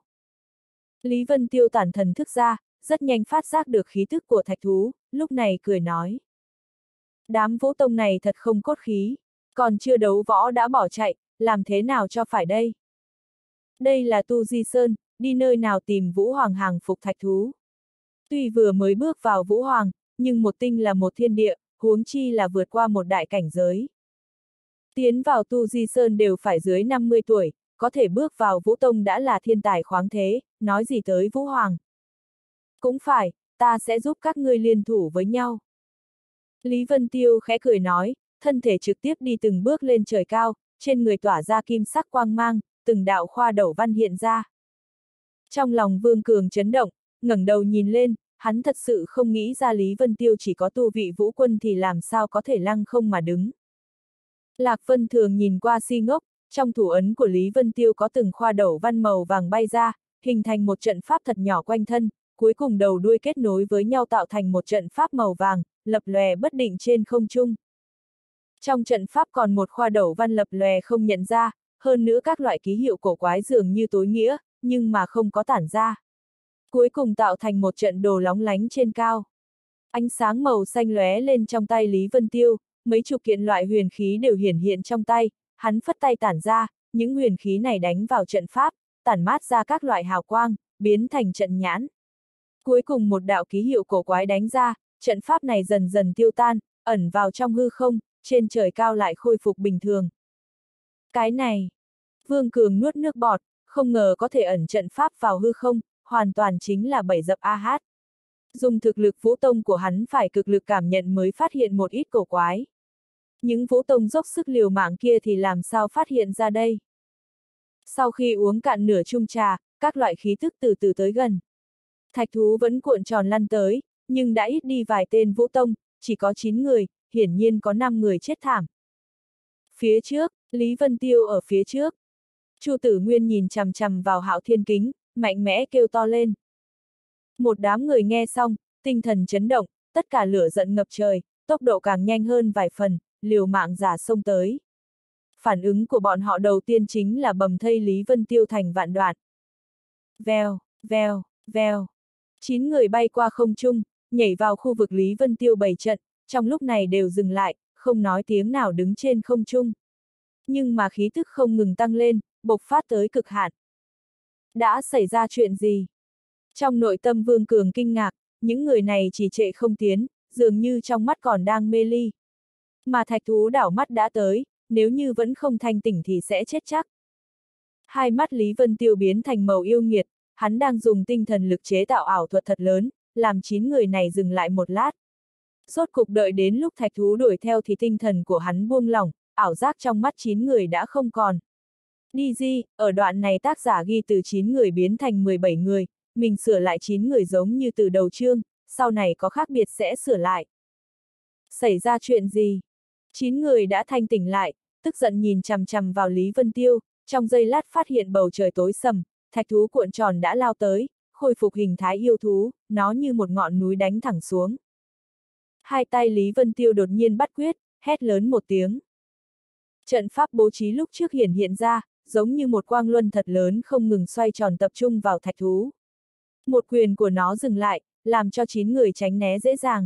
S1: Lý Vân Tiêu tản thần thức ra, rất nhanh phát giác được khí tức của thạch thú, lúc này cười nói. Đám Vũ Tông này thật không cốt khí, còn chưa đấu võ đã bỏ chạy, làm thế nào cho phải đây? Đây là Tu Di Sơn, đi nơi nào tìm Vũ Hoàng hàng phục thạch thú. Tuy vừa mới bước vào Vũ Hoàng, nhưng một tinh là một thiên địa, huống chi là vượt qua một đại cảnh giới. Tiến vào Tu Di Sơn đều phải dưới 50 tuổi, có thể bước vào Vũ Tông đã là thiên tài khoáng thế, nói gì tới Vũ Hoàng. Cũng phải, ta sẽ giúp các ngươi liên thủ với nhau. Lý Vân Tiêu khẽ cười nói, thân thể trực tiếp đi từng bước lên trời cao, trên người tỏa ra kim sắc quang mang, từng đạo khoa đẩu văn hiện ra. Trong lòng Vương Cường chấn động, ngẩng đầu nhìn lên, hắn thật sự không nghĩ ra Lý Vân Tiêu chỉ có tu vị vũ quân thì làm sao có thể lăng không mà đứng. Lạc Vân Thường nhìn qua si ngốc, trong thủ ấn của Lý Vân Tiêu có từng khoa đẩu văn màu vàng bay ra, hình thành một trận pháp thật nhỏ quanh thân, cuối cùng đầu đuôi kết nối với nhau tạo thành một trận pháp màu vàng, lập lòe bất định trên không trung. Trong trận pháp còn một khoa đẩu văn lập lòe không nhận ra, hơn nữa các loại ký hiệu cổ quái dường như tối nghĩa, nhưng mà không có tản ra. Cuối cùng tạo thành một trận đồ lóng lánh trên cao. Ánh sáng màu xanh lóe lên trong tay Lý Vân Tiêu, mấy chục kiện loại huyền khí đều hiển hiện trong tay, hắn phất tay tản ra, những huyền khí này đánh vào trận pháp, tản mát ra các loại hào quang, biến thành trận nhãn. Cuối cùng một đạo ký hiệu cổ quái đánh ra, trận pháp này dần dần tiêu tan, ẩn vào trong hư không, trên trời cao lại khôi phục bình thường. Cái này, Vương Cường nuốt nước bọt, không ngờ có thể ẩn trận pháp vào hư không, hoàn toàn chính là bẫy dập a hát. Dùng thực lực vũ tông của hắn phải cực lực cảm nhận mới phát hiện một ít cổ quái. Những vũ tông dốc sức liều mạng kia thì làm sao phát hiện ra đây? Sau khi uống cạn nửa chung trà, các loại khí thức từ từ tới gần. Thạch thú vẫn cuộn tròn lăn tới, nhưng đã ít đi vài tên vũ tông, chỉ có 9 người, hiển nhiên có 5 người chết thảm. Phía trước, Lý Vân Tiêu ở phía trước. Chu Tử Nguyên nhìn chằm chằm vào Hạo Thiên Kính, mạnh mẽ kêu to lên. Một đám người nghe xong, tinh thần chấn động, tất cả lửa giận ngập trời, tốc độ càng nhanh hơn vài phần, liều mạng giả xông tới. Phản ứng của bọn họ đầu tiên chính là bầm thây Lý Vân Tiêu thành vạn đoạn. Vèo, vèo, vèo. 9 người bay qua không trung, nhảy vào khu vực Lý Vân Tiêu bày trận, trong lúc này đều dừng lại, không nói tiếng nào đứng trên không trung. Nhưng mà khí tức không ngừng tăng lên, bộc phát tới cực hạn. Đã xảy ra chuyện gì? Trong nội tâm Vương Cường kinh ngạc, những người này chỉ trệ không tiến, dường như trong mắt còn đang mê ly. Mà thạch thú đảo mắt đã tới, nếu như vẫn không thanh tỉnh thì sẽ chết chắc. Hai mắt Lý Vân Tiêu biến thành màu yêu nghiệt, hắn đang dùng tinh thần lực chế tạo ảo thuật thật lớn, làm 9 người này dừng lại một lát. Rốt cục đợi đến lúc thạch thú đuổi theo thì tinh thần của hắn buông lỏng, ảo giác trong mắt 9 người đã không còn. DG, ở đoạn này tác giả ghi từ 9 người biến thành 17 người, mình sửa lại 9 người giống như từ đầu chương, sau này có khác biệt sẽ sửa lại. Xảy ra chuyện gì? 9 người đã thanh tỉnh lại, tức giận nhìn chằm chằm vào Lý Vân Tiêu, trong giây lát phát hiện bầu trời tối sầm, thạch thú cuộn tròn đã lao tới, khôi phục hình thái yêu thú, nó như một ngọn núi đánh thẳng xuống. Hai tay Lý Vân Tiêu đột nhiên bắt quyết, hét lớn một tiếng. Trận pháp bố trí lúc trước hiện ra, giống như một quang luân thật lớn không ngừng xoay tròn tập trung vào thạch thú. Một quyền của nó dừng lại, làm cho 9 người tránh né dễ dàng.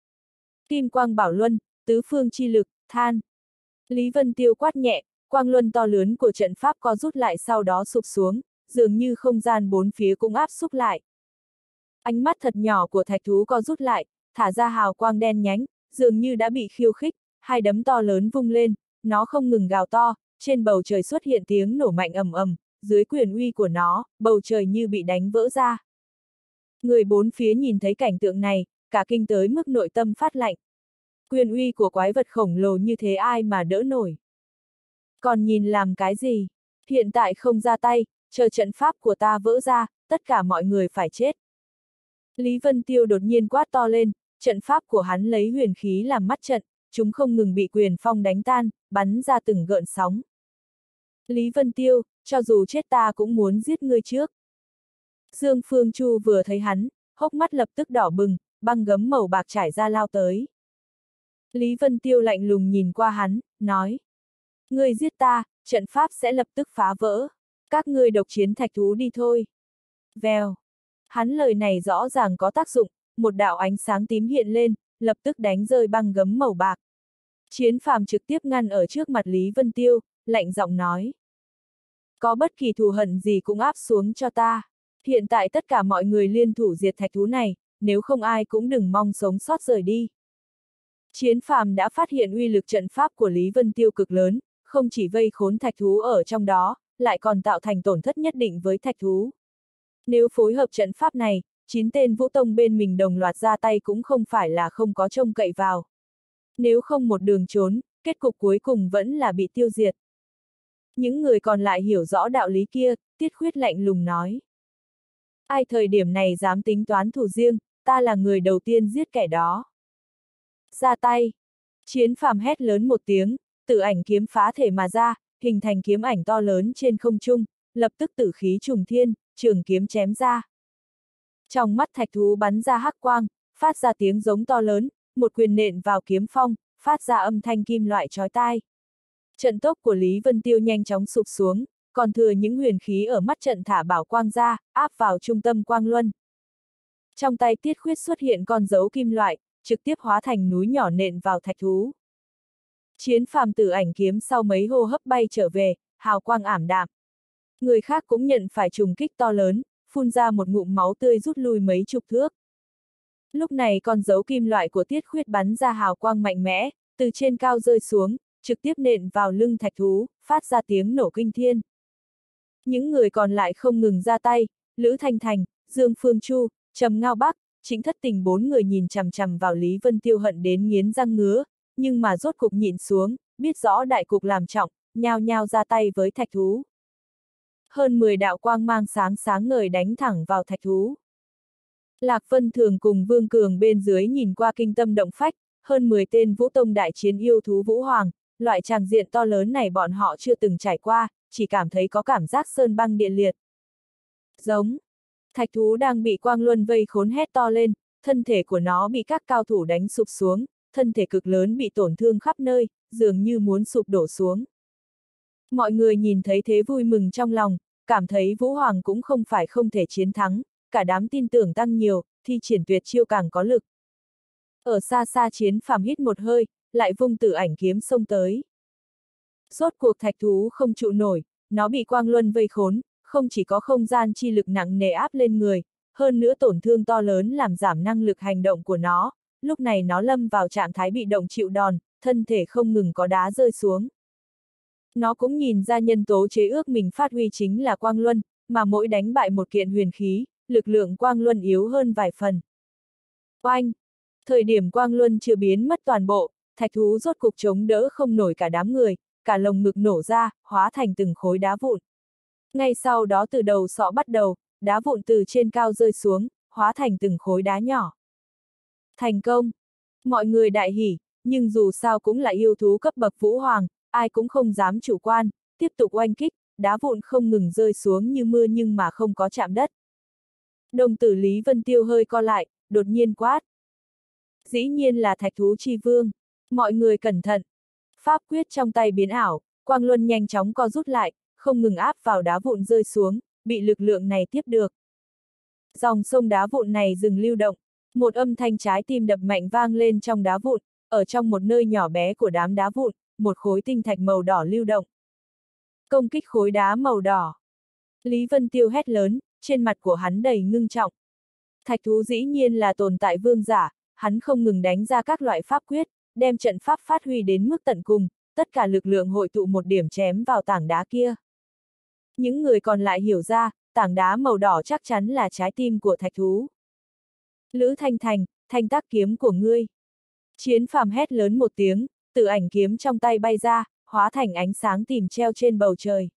S1: Kim quang bảo luân, tứ phương chi lực, than. Lý Vân Tiêu quát nhẹ, quang luân to lớn của trận pháp co rút lại sau đó sụp xuống, dường như không gian bốn phía cũng áp xúc lại. Ánh mắt thật nhỏ của thạch thú co rút lại, thả ra hào quang đen nhánh, dường như đã bị khiêu khích, hai đấm to lớn vung lên, nó không ngừng gào to, trên bầu trời xuất hiện tiếng nổ mạnh ầm ầm, dưới quyền uy của nó, bầu trời như bị đánh vỡ ra. Người bốn phía nhìn thấy cảnh tượng này, cả kinh tới mức nội tâm phát lạnh. Quyền uy của quái vật khổng lồ như thế ai mà đỡ nổi. Còn nhìn làm cái gì? Hiện tại không ra tay, chờ trận pháp của ta vỡ ra, tất cả mọi người phải chết. Lý Vân Tiêu đột nhiên quát to lên, trận pháp của hắn lấy huyền khí làm mắt trận, chúng không ngừng bị quyền phong đánh tan, bắn ra từng gợn sóng. Lý Vân Tiêu, cho dù chết ta cũng muốn giết ngươi trước. Dương Phương Chu vừa thấy hắn, hốc mắt lập tức đỏ bừng, băng gấm màu bạc trải ra lao tới. Lý Vân Tiêu lạnh lùng nhìn qua hắn, nói. Ngươi giết ta, trận pháp sẽ lập tức phá vỡ. Các ngươi độc chiến thạch thú đi thôi. Vèo. Hắn lời này rõ ràng có tác dụng, một đạo ánh sáng tím hiện lên, lập tức đánh rơi băng gấm màu bạc. Chiến phàm trực tiếp ngăn ở trước mặt Lý Vân Tiêu, lạnh giọng nói. Có bất kỳ thù hận gì cũng áp xuống cho ta. Hiện tại tất cả mọi người liên thủ diệt thạch thú này, nếu không ai cũng đừng mong sống sót rời đi. Chiến phàm đã phát hiện uy lực trận pháp của Lý Vân Tiêu cực lớn, không chỉ vây khốn thạch thú ở trong đó, lại còn tạo thành tổn thất nhất định với thạch thú. Nếu phối hợp trận pháp này, 9 tên vũ tông bên mình đồng loạt ra tay cũng không phải là không có trông cậy vào. Nếu không một đường trốn, kết cục cuối cùng vẫn là bị tiêu diệt. Những người còn lại hiểu rõ đạo lý kia, Tiết Khuyết lạnh lùng nói. Ai thời điểm này dám tính toán thù riêng, ta là người đầu tiên giết kẻ đó. Ra tay. Chiến Phàm hét lớn một tiếng, tử ảnh kiếm phá thể mà ra, hình thành kiếm ảnh to lớn trên không trung, lập tức tử khí trùng thiên, trường kiếm chém ra. Trong mắt thạch thú bắn ra hắc quang, phát ra tiếng giống to lớn, một quyền nện vào kiếm phong, phát ra âm thanh kim loại chói tai. Trận tốc của Lý Vân Tiêu nhanh chóng sụp xuống, còn thừa những huyền khí ở mắt trận thả bảo quang ra, áp vào trung tâm quang luân. Trong tay Tiết Khuyết xuất hiện con dấu kim loại, trực tiếp hóa thành núi nhỏ nện vào thạch thú. Chiến Phàm tử ảnh kiếm sau mấy hô hấp bay trở về, hào quang ảm đạm. Người khác cũng nhận phải trùng kích to lớn, phun ra một ngụm máu tươi rút lui mấy chục thước. Lúc này con dấu kim loại của Tiết Khuyết bắn ra hào quang mạnh mẽ, từ trên cao rơi xuống, trực tiếp nện vào lưng thạch thú, phát ra tiếng nổ kinh thiên. Những người còn lại không ngừng ra tay, Lữ Thanh Thành, Dương Phương Chu, Trầm Ngao Bắc, Trịnh Thất Tình 4 người nhìn chằm chằm vào Lý Vân Tiêu hận đến nghiến răng ngứa, nhưng mà rốt cục nhịn xuống, biết rõ đại cục làm trọng, nhao nhao ra tay với thạch thú. Hơn 10 đạo quang mang sáng sáng ngời đánh thẳng vào thạch thú. Lạc Vân Thường cùng Vương Cường bên dưới nhìn qua kinh tâm động phách, hơn 10 tên vũ tông đại chiến yêu thú vũ hoàng, loại tràng diện to lớn này bọn họ chưa từng trải qua, chỉ cảm thấy có cảm giác sơn băng địa liệt. Giống. Thạch thú đang bị quang luân vây khốn hét to lên, thân thể của nó bị các cao thủ đánh sụp xuống, thân thể cực lớn bị tổn thương khắp nơi, dường như muốn sụp đổ xuống. Mọi người nhìn thấy thế vui mừng trong lòng, cảm thấy Vũ Hoàng cũng không phải không thể chiến thắng, cả đám tin tưởng tăng nhiều, thi triển tuyệt chiêu càng có lực. Ở xa xa Chiến Phàm hít một hơi, lại vung tử ảnh kiếm xông tới. Rốt cuộc thạch thú không trụ nổi, nó bị quang luân vây khốn, không chỉ có không gian chi lực nặng nề áp lên người, hơn nữa tổn thương to lớn làm giảm năng lực hành động của nó, lúc này nó lâm vào trạng thái bị động chịu đòn, thân thể không ngừng có đá rơi xuống. Nó cũng nhìn ra nhân tố chế ước mình phát huy chính là quang luân, mà mỗi đánh bại một kiện huyền khí, lực lượng quang luân yếu hơn vài phần. Oanh! Thời điểm quang luân chưa biến mất toàn bộ, thạch thú rốt cục chống đỡ không nổi cả đám người, cả lồng ngực nổ ra, hóa thành từng khối đá vụn. Ngay sau đó từ đầu sọ bắt đầu, đá vụn từ trên cao rơi xuống, hóa thành từng khối đá nhỏ. Thành công! Mọi người đại hỉ, nhưng dù sao cũng là yêu thú cấp bậc vũ hoàng, ai cũng không dám chủ quan, tiếp tục oanh kích, đá vụn không ngừng rơi xuống như mưa nhưng mà không có chạm đất. Đồng tử Lý Vân Tiêu hơi co lại, đột nhiên quát. Dĩ nhiên là thạch thú chi vương. Mọi người cẩn thận. Pháp quyết trong tay biến ảo, quang luân nhanh chóng co rút lại, không ngừng áp vào đá vụn rơi xuống, bị lực lượng này tiếp được. Dòng sông đá vụn này dừng lưu động, một âm thanh trái tim đập mạnh vang lên trong đá vụn, ở trong một nơi nhỏ bé của đám đá vụn, một khối tinh thạch màu đỏ lưu động. Công kích khối đá màu đỏ. Lý Vân Tiêu hét lớn, trên mặt của hắn đầy ngưng trọng. Thạch thú dĩ nhiên là tồn tại vương giả, hắn không ngừng đánh ra các loại pháp quyết, đem trận pháp phát huy đến mức tận cùng, tất cả lực lượng hội tụ một điểm chém vào tảng đá kia. Những người còn lại hiểu ra, tảng đá màu đỏ chắc chắn là trái tim của thạch thú. Lữ Thanh Thành, thanh tác kiếm của ngươi. Chiến Phàm hét lớn một tiếng, tử ảnh kiếm trong tay bay ra, hóa thành ánh sáng tìm treo trên bầu trời.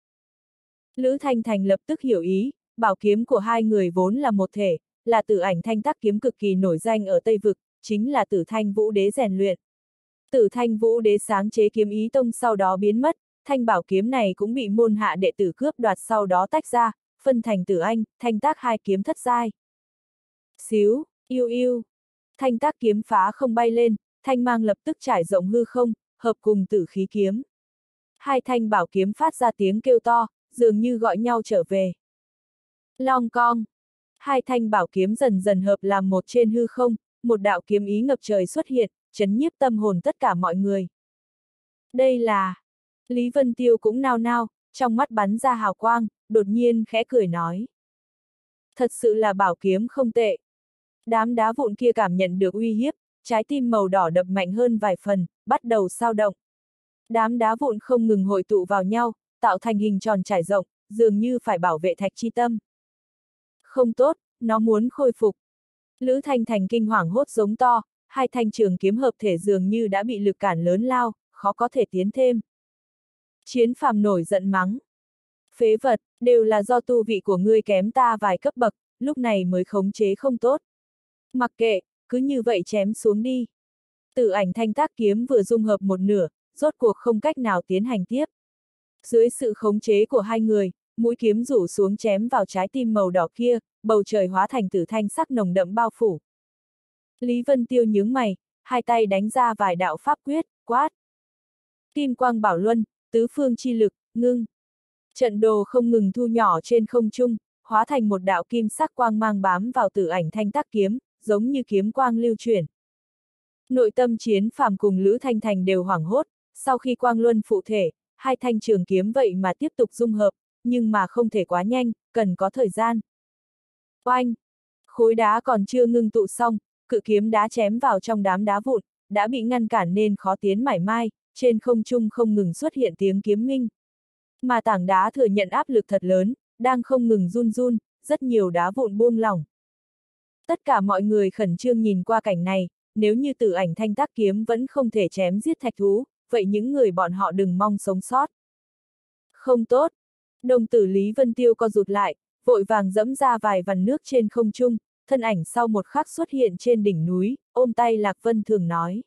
S1: Lữ Thanh Thành lập tức hiểu ý, bảo kiếm của hai người vốn là một thể, là tử ảnh thanh tác kiếm cực kỳ nổi danh ở Tây Vực, chính là Tử Thanh Vũ Đế rèn luyện. Tử Thanh Vũ Đế sáng chế kiếm ý tông sau đó biến mất, thanh bảo kiếm này cũng bị môn hạ đệ tử cướp đoạt sau đó tách ra, phân thành Tử Anh, thanh tác hai kiếm thất giai. Xíu, yêu yêu. Thanh tác kiếm phá không bay lên, thanh mang lập tức trải rộng hư không, hợp cùng tử khí kiếm. Hai thanh bảo kiếm phát ra tiếng kêu to, dường như gọi nhau trở về. Long cong. Hai thanh bảo kiếm dần dần hợp làm một trên hư không, một đạo kiếm ý ngập trời xuất hiện, chấn nhiếp tâm hồn tất cả mọi người. Đây là... Lý Vân Tiêu cũng nao nao, trong mắt bắn ra hào quang, đột nhiên khẽ cười nói. Thật sự là bảo kiếm không tệ. Đám đá vụn kia cảm nhận được uy hiếp, trái tim màu đỏ đập mạnh hơn vài phần, bắt đầu xao động. Đám đá vụn không ngừng hội tụ vào nhau, tạo thành hình tròn trải rộng, dường như phải bảo vệ thạch chi tâm. Không tốt, nó muốn khôi phục. Lữ Thanh Thành kinh hoàng hốt giống to, hai thanh trường kiếm hợp thể dường như đã bị lực cản lớn lao, khó có thể tiến thêm. Chiến phàm nổi giận mắng. Phế vật, đều là do tu vị của ngươi kém ta vài cấp bậc, lúc này mới khống chế không tốt. Mặc kệ, cứ như vậy chém xuống đi. Tử ảnh thanh tác kiếm vừa dung hợp một nửa, rốt cuộc không cách nào tiến hành tiếp. Dưới sự khống chế của hai người, mũi kiếm rủ xuống chém vào trái tim màu đỏ kia, bầu trời hóa thành tử thanh sắc nồng đậm bao phủ. Lý Vân Tiêu nhướng mày, hai tay đánh ra vài đạo pháp quyết, quát. Kim quang bảo luân, tứ phương chi lực, ngưng. Trận đồ không ngừng thu nhỏ trên không trung, hóa thành một đạo kim sắc quang mang bám vào tử ảnh thanh tác kiếm, giống như kiếm quang lưu chuyển. Nội tâm Chiến phàm cùng Lữ Thanh Thành đều hoảng hốt, sau khi quang luân phụ thể, hai thanh trường kiếm vậy mà tiếp tục dung hợp, nhưng mà không thể quá nhanh, cần có thời gian. Oanh! Khối đá còn chưa ngưng tụ xong, cự kiếm đá chém vào trong đám đá vụn, đã bị ngăn cản nên khó tiến mảy mai, trên không trung không ngừng xuất hiện tiếng kiếm minh. Mà tảng đá thừa nhận áp lực thật lớn, đang không ngừng run run, rất nhiều đá vụn buông lỏng. Tất cả mọi người khẩn trương nhìn qua cảnh này, nếu như tử ảnh thanh tác kiếm vẫn không thể chém giết thạch thú, vậy những người bọn họ đừng mong sống sót. Không tốt! Đồng tử Lý Vân Tiêu co rụt lại, vội vàng dẫm ra vài vằn nước trên không trung, thân ảnh sau một khắc xuất hiện trên đỉnh núi, ôm tay Lạc Vân Thường nói.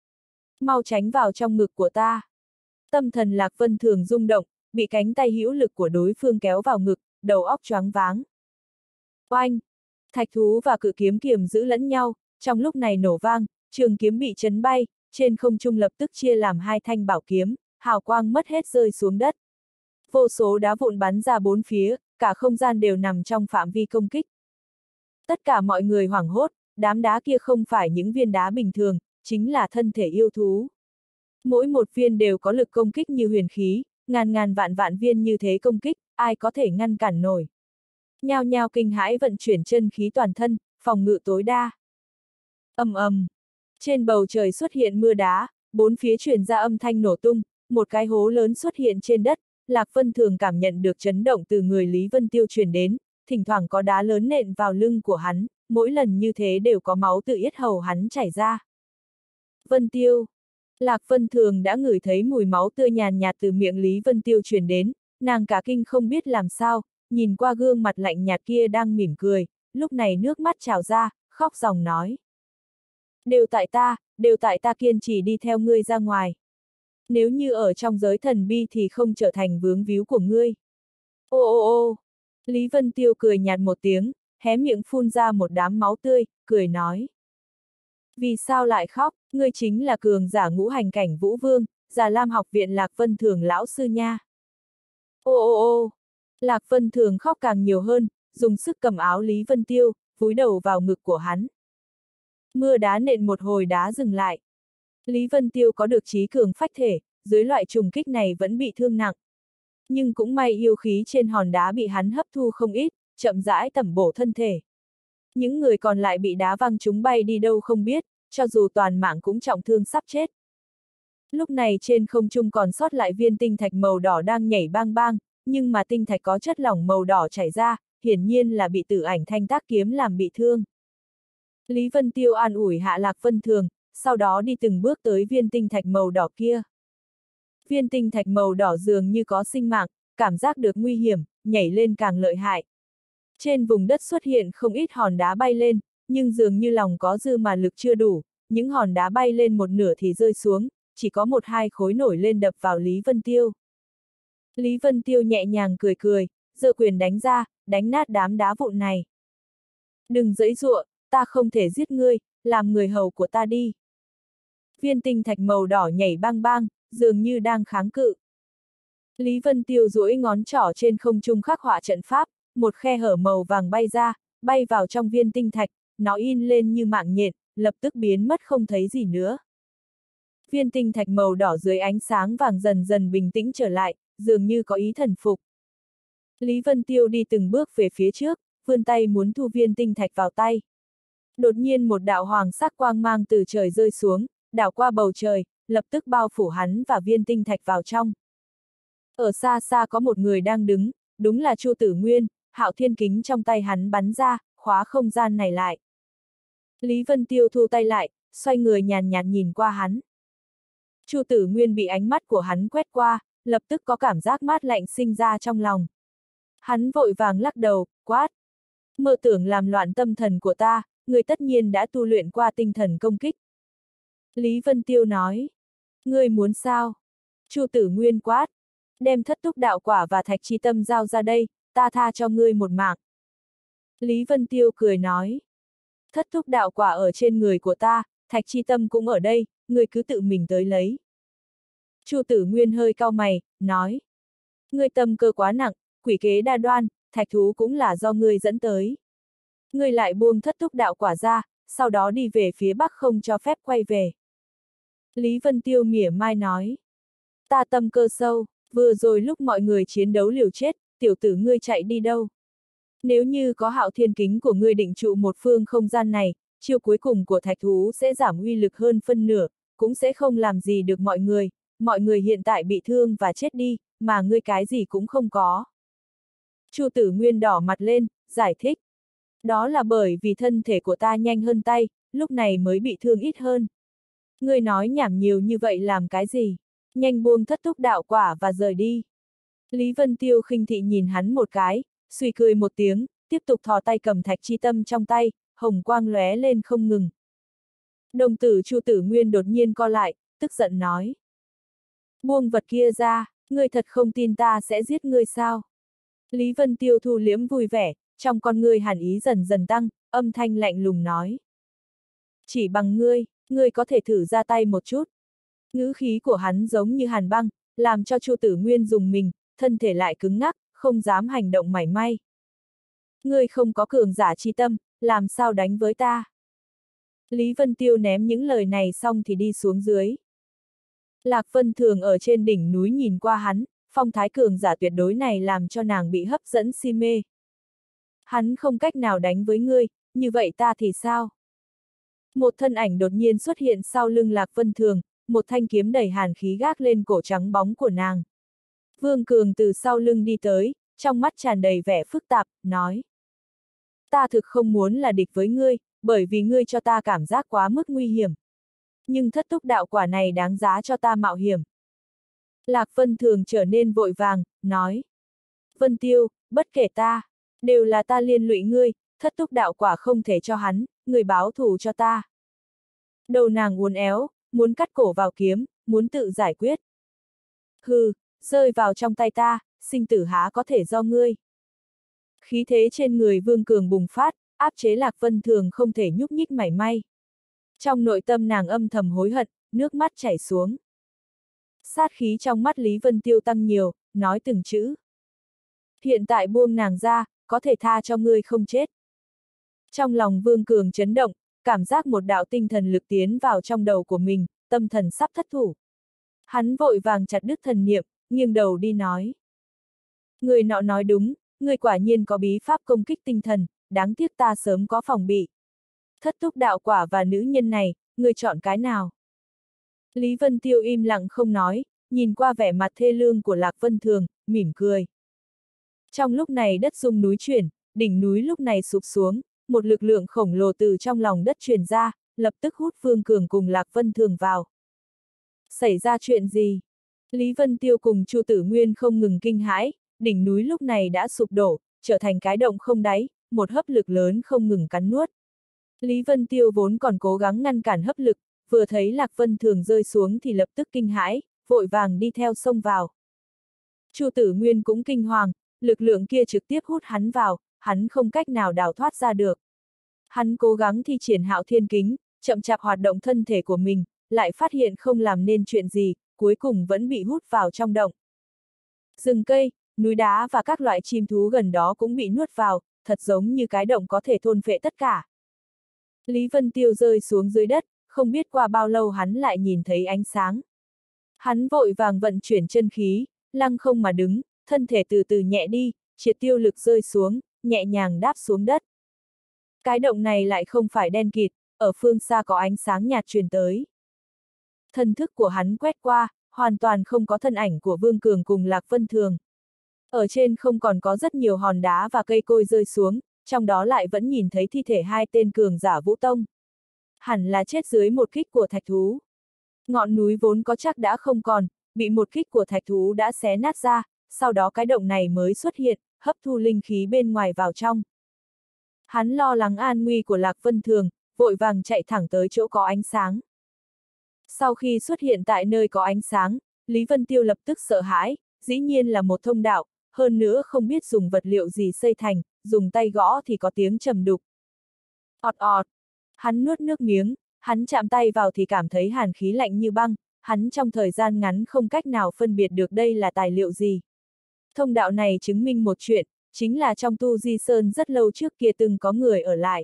S1: Mau tránh vào trong ngực của ta. Tâm thần Lạc Vân Thường rung động, bị cánh tay hữu lực của đối phương kéo vào ngực, đầu óc choáng váng. Oanh! Thạch thú và cự kiếm kiềm giữ lẫn nhau, trong lúc này nổ vang, trường kiếm bị chấn bay, trên không trung lập tức chia làm hai thanh bảo kiếm, hào quang mất hết rơi xuống đất. Vô số đá vụn bắn ra bốn phía, cả không gian đều nằm trong phạm vi công kích. Tất cả mọi người hoảng hốt, đám đá kia không phải những viên đá bình thường, chính là thân thể yêu thú. Mỗi một viên đều có lực công kích như huyền khí, ngàn ngàn vạn vạn viên như thế công kích, ai có thể ngăn cản nổi. Nhao nhao kinh hãi vận chuyển chân khí toàn thân, phòng ngự tối đa. Ầm ầm. Trên bầu trời xuất hiện mưa đá, bốn phía truyền ra âm thanh nổ tung, một cái hố lớn xuất hiện trên đất, Lạc Vân Thường cảm nhận được chấn động từ người Lý Vân Tiêu truyền đến, thỉnh thoảng có đá lớn nện vào lưng của hắn, mỗi lần như thế đều có máu từ yết hầu hắn chảy ra. Vân Tiêu. Lạc Vân Thường đã ngửi thấy mùi máu tươi nhàn nhạt từ miệng Lý Vân Tiêu truyền đến, nàng cả kinh không biết làm sao, nhìn qua gương mặt lạnh nhạt kia đang mỉm cười, lúc này nước mắt trào ra, khóc ròng nói. Đều tại ta kiên trì đi theo ngươi ra ngoài. Nếu như ở trong giới thần bi thì không trở thành vướng víu của ngươi. Ô ô ô! Lý Vân Tiêu cười nhạt một tiếng, hé miệng phun ra một đám máu tươi, cười nói. Vì sao lại khóc, ngươi chính là cường giả ngũ hành cảnh Vũ Vương, Già Lam học viện Lạc Vân Thường lão sư nha. Ô ô ô! Lạc Vân Thường khóc càng nhiều hơn, dùng sức cầm áo Lý Vân Tiêu, vúi đầu vào ngực của hắn. Mưa đá nện một hồi đá dừng lại. Lý Vân Tiêu có được trí cường phách thể, dưới loại trùng kích này vẫn bị thương nặng. Nhưng cũng may yêu khí trên hòn đá bị hắn hấp thu không ít, chậm rãi tẩm bổ thân thể. Những người còn lại bị đá văng chúng bay đi đâu không biết, cho dù toàn mạng cũng trọng thương sắp chết. Lúc này trên không trung còn sót lại viên tinh thạch màu đỏ đang nhảy bang bang, nhưng mà tinh thạch có chất lỏng màu đỏ chảy ra, hiển nhiên là bị tử ảnh thanh tác kiếm làm bị thương. Lý Vân Tiêu an ủi hạ Lạc Vân Thường, sau đó đi từng bước tới viên tinh thạch màu đỏ kia. Viên tinh thạch màu đỏ dường như có sinh mạng, cảm giác được nguy hiểm, nhảy lên càng lợi hại. Trên vùng đất xuất hiện không ít hòn đá bay lên, nhưng dường như lòng có dư mà lực chưa đủ, những hòn đá bay lên một nửa thì rơi xuống, chỉ có một hai khối nổi lên đập vào Lý Vân Tiêu. Lý Vân Tiêu nhẹ nhàng cười cười, giơ quyền đánh ra, đánh nát đám đá vụn này. Đừng giãy giụa, ta không thể giết ngươi, làm người hầu của ta đi. Viên tinh thạch màu đỏ nhảy bang bang, dường như đang kháng cự. Lý Vân Tiêu duỗi ngón trỏ trên không trung khắc họa trận pháp, một khe hở màu vàng bay ra, bay vào trong viên tinh thạch, nó in lên như mạng nhện, lập tức biến mất không thấy gì nữa. Viên tinh thạch màu đỏ dưới ánh sáng vàng dần dần bình tĩnh trở lại, dường như có ý thần phục. Lý Vân Tiêu đi từng bước về phía trước, vươn tay muốn thu viên tinh thạch vào tay. Đột nhiên một đạo hoàng sắc quang mang từ trời rơi xuống, đảo qua bầu trời, lập tức bao phủ hắn và viên tinh thạch vào trong. Ở xa xa có một người đang đứng, đúng là Chu Tử Nguyên, Hạo Thiên Kính trong tay hắn bắn ra, khóa không gian này lại. Lý Vân Tiêu thu tay lại, xoay người nhàn nhạt nhìn qua hắn. Chu Tử Nguyên bị ánh mắt của hắn quét qua, lập tức có cảm giác mát lạnh sinh ra trong lòng. Hắn vội vàng lắc đầu, quát. Mơ tưởng làm loạn tâm thần của ta, người tất nhiên đã tu luyện qua tinh thần công kích. Lý Vân Tiêu nói. Ngươi muốn sao? Chu Tử Nguyên quát. Đem thất túc đạo quả và thạch chi tâm giao ra đây, ta tha cho ngươi một mạng. Lý Vân Tiêu cười nói. Thất túc đạo quả ở trên người của ta, thạch chi tâm cũng ở đây, ngươi cứ tự mình tới lấy. Chu Tử Nguyên hơi cau mày, nói. Ngươi tâm cơ quá nặng, quỷ kế đa đoan, thạch thú cũng là do ngươi dẫn tới. Ngươi lại buông thất túc đạo quả ra, sau đó đi về phía bắc không cho phép quay về. Lý Vân Tiêu mỉa mai nói. Ta tâm cơ sâu, vừa rồi lúc mọi người chiến đấu liều chết, tiểu tử ngươi chạy đi đâu? Nếu như có hạo thiên kính của ngươi định trụ một phương không gian này, chiêu cuối cùng của thạch thú sẽ giảm uy lực hơn phân nửa, cũng sẽ không làm gì được mọi người hiện tại bị thương và chết đi, mà ngươi cái gì cũng không có. Chu Tử Nguyên đỏ mặt lên, giải thích. Đó là bởi vì thân thể của ta nhanh hơn tay, lúc này mới bị thương ít hơn. Ngươi nói nhảm nhiều như vậy làm cái gì? Nhanh buông thất túc đạo quả và rời đi. Lý Vân Tiêu khinh thị nhìn hắn một cái, suy cười một tiếng, tiếp tục thò tay cầm thạch chi tâm trong tay, hồng quang lóe lên không ngừng. Đồng tử Chu Tử Nguyên đột nhiên co lại, tức giận nói. Buông vật kia ra, ngươi thật không tin ta sẽ giết ngươi sao? Lý Vân Tiêu thu liễm vui vẻ, trong con ngươi hàn ý dần dần tăng, âm thanh lạnh lùng nói. Chỉ bằng ngươi có thể thử ra tay một chút. Ngữ khí của hắn giống như hàn băng, làm cho Chu Tử Nguyên dùng mình, thân thể lại cứng ngắc, không dám hành động mảy may. Ngươi không có cường giả chi tâm, làm sao đánh với ta? Lý Vân Tiêu ném những lời này xong thì đi xuống dưới. Lạc Vân Thường ở trên đỉnh núi nhìn qua hắn, phong thái cường giả tuyệt đối này làm cho nàng bị hấp dẫn si mê. Hắn không cách nào đánh với ngươi, như vậy ta thì sao? Một thân ảnh đột nhiên xuất hiện sau lưng Lạc Vân Thường, một thanh kiếm đầy hàn khí gác lên cổ trắng bóng của nàng. Vương Cường từ sau lưng đi tới, trong mắt tràn đầy vẻ phức tạp, nói. Ta thực không muốn là địch với ngươi, bởi vì ngươi cho ta cảm giác quá mức nguy hiểm. Nhưng thất túc đạo quả này đáng giá cho ta mạo hiểm. Lạc Vân Thường trở nên vội vàng, nói. Vân Tiêu, bất kể ta, đều là ta liên lụy ngươi, thất túc đạo quả không thể cho hắn, người báo thù cho ta. Đầu nàng uốn éo, muốn cắt cổ vào kiếm, muốn tự giải quyết. Hừ, rơi vào trong tay ta, sinh tử há có thể do ngươi. Khí thế trên người Vương Cường bùng phát, áp chế Lạc Vân Thường không thể nhúc nhích mảy may. Trong nội tâm nàng âm thầm hối hận, nước mắt chảy xuống. Sát khí trong mắt Lý Vân Tiêu tăng nhiều, nói từng chữ. Hiện tại buông nàng ra, có thể tha cho ngươi không chết. Trong lòng Vương Cường chấn động, cảm giác một đạo tinh thần lực tiến vào trong đầu của mình, tâm thần sắp thất thủ. Hắn vội vàng chặt đứt thần niệm, nghiêng đầu đi nói. Người nọ nói đúng, người quả nhiên có bí pháp công kích tinh thần, đáng tiếc ta sớm có phòng bị. Thất túc đạo quả và nữ nhân này, người chọn cái nào? Lý Vân Tiêu im lặng không nói, nhìn qua vẻ mặt thê lương của Lạc Vân Thường, mỉm cười. Trong lúc này đất rung núi chuyển, đỉnh núi lúc này sụp xuống, một lực lượng khổng lồ từ trong lòng đất truyền ra, lập tức hút Vương Cường cùng Lạc Vân Thường vào. Xảy ra chuyện gì? Lý Vân Tiêu cùng Chu Tử Nguyên không ngừng kinh hãi, đỉnh núi lúc này đã sụp đổ, trở thành cái động không đáy, một hấp lực lớn không ngừng cắn nuốt. Lý Vân Tiêu vốn còn cố gắng ngăn cản hấp lực, vừa thấy Lạc Vân Thường rơi xuống thì lập tức kinh hãi, vội vàng đi theo xông vào. Chu Tử Nguyên cũng kinh hoàng, lực lượng kia trực tiếp hút hắn vào, hắn không cách nào đào thoát ra được. Hắn cố gắng thi triển Hạo Thiên Kính, chậm chạp hoạt động thân thể của mình, lại phát hiện không làm nên chuyện gì, cuối cùng vẫn bị hút vào trong động. Rừng cây, núi đá và các loại chim thú gần đó cũng bị nuốt vào, thật giống như cái động có thể thôn phệ tất cả. Lý Vân Tiêu rơi xuống dưới đất, không biết qua bao lâu hắn lại nhìn thấy ánh sáng. Hắn vội vàng vận chuyển chân khí, lăng không mà đứng, thân thể từ từ nhẹ đi, triệt tiêu lực rơi xuống, nhẹ nhàng đáp xuống đất. Cái động này lại không phải đen kịt, ở phương xa có ánh sáng nhạt truyền tới. Thần thức của hắn quét qua, hoàn toàn không có thân ảnh của Vương Cường cùng Lạc Vân Thường. Ở trên không còn có rất nhiều hòn đá và cây cối rơi xuống, trong đó lại vẫn nhìn thấy thi thể hai tên cường giả Vũ Tông. Hẳn là chết dưới một kích của thạch thú. Ngọn núi vốn có chắc đã không còn, bị một kích của thạch thú đã xé nát ra, sau đó cái động này mới xuất hiện, hấp thu linh khí bên ngoài vào trong. Hắn lo lắng an nguy của Lạc Vân Thường, vội vàng chạy thẳng tới chỗ có ánh sáng. Sau khi xuất hiện tại nơi có ánh sáng, Lý Vân Tiêu lập tức sợ hãi, dĩ nhiên là một thông đạo, hơn nữa không biết dùng vật liệu gì xây thành, dùng tay gõ thì có tiếng trầm đục. Ọt ọt, hắn nuốt nước miếng, hắn chạm tay vào thì cảm thấy hàn khí lạnh như băng, hắn trong thời gian ngắn không cách nào phân biệt được đây là tài liệu gì. Thông đạo này chứng minh một chuyện, chính là trong Tu Di Sơn rất lâu trước kia từng có người ở lại.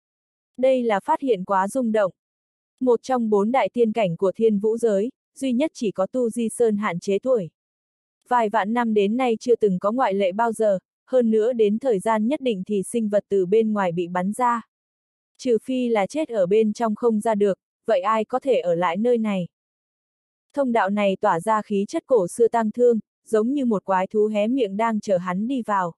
S1: Đây là phát hiện quá rung động. Một trong 4 đại tiên cảnh của thiên vũ giới, duy nhất chỉ có Tu Di Sơn hạn chế tuổi. Vài vạn năm đến nay chưa từng có ngoại lệ bao giờ, hơn nữa đến thời gian nhất định thì sinh vật từ bên ngoài bị bắn ra. Trừ phi là chết ở bên trong không ra được, vậy ai có thể ở lại nơi này? Thông đạo này tỏa ra khí chất cổ xưa tang thương, giống như một quái thú hé miệng đang chờ hắn đi vào.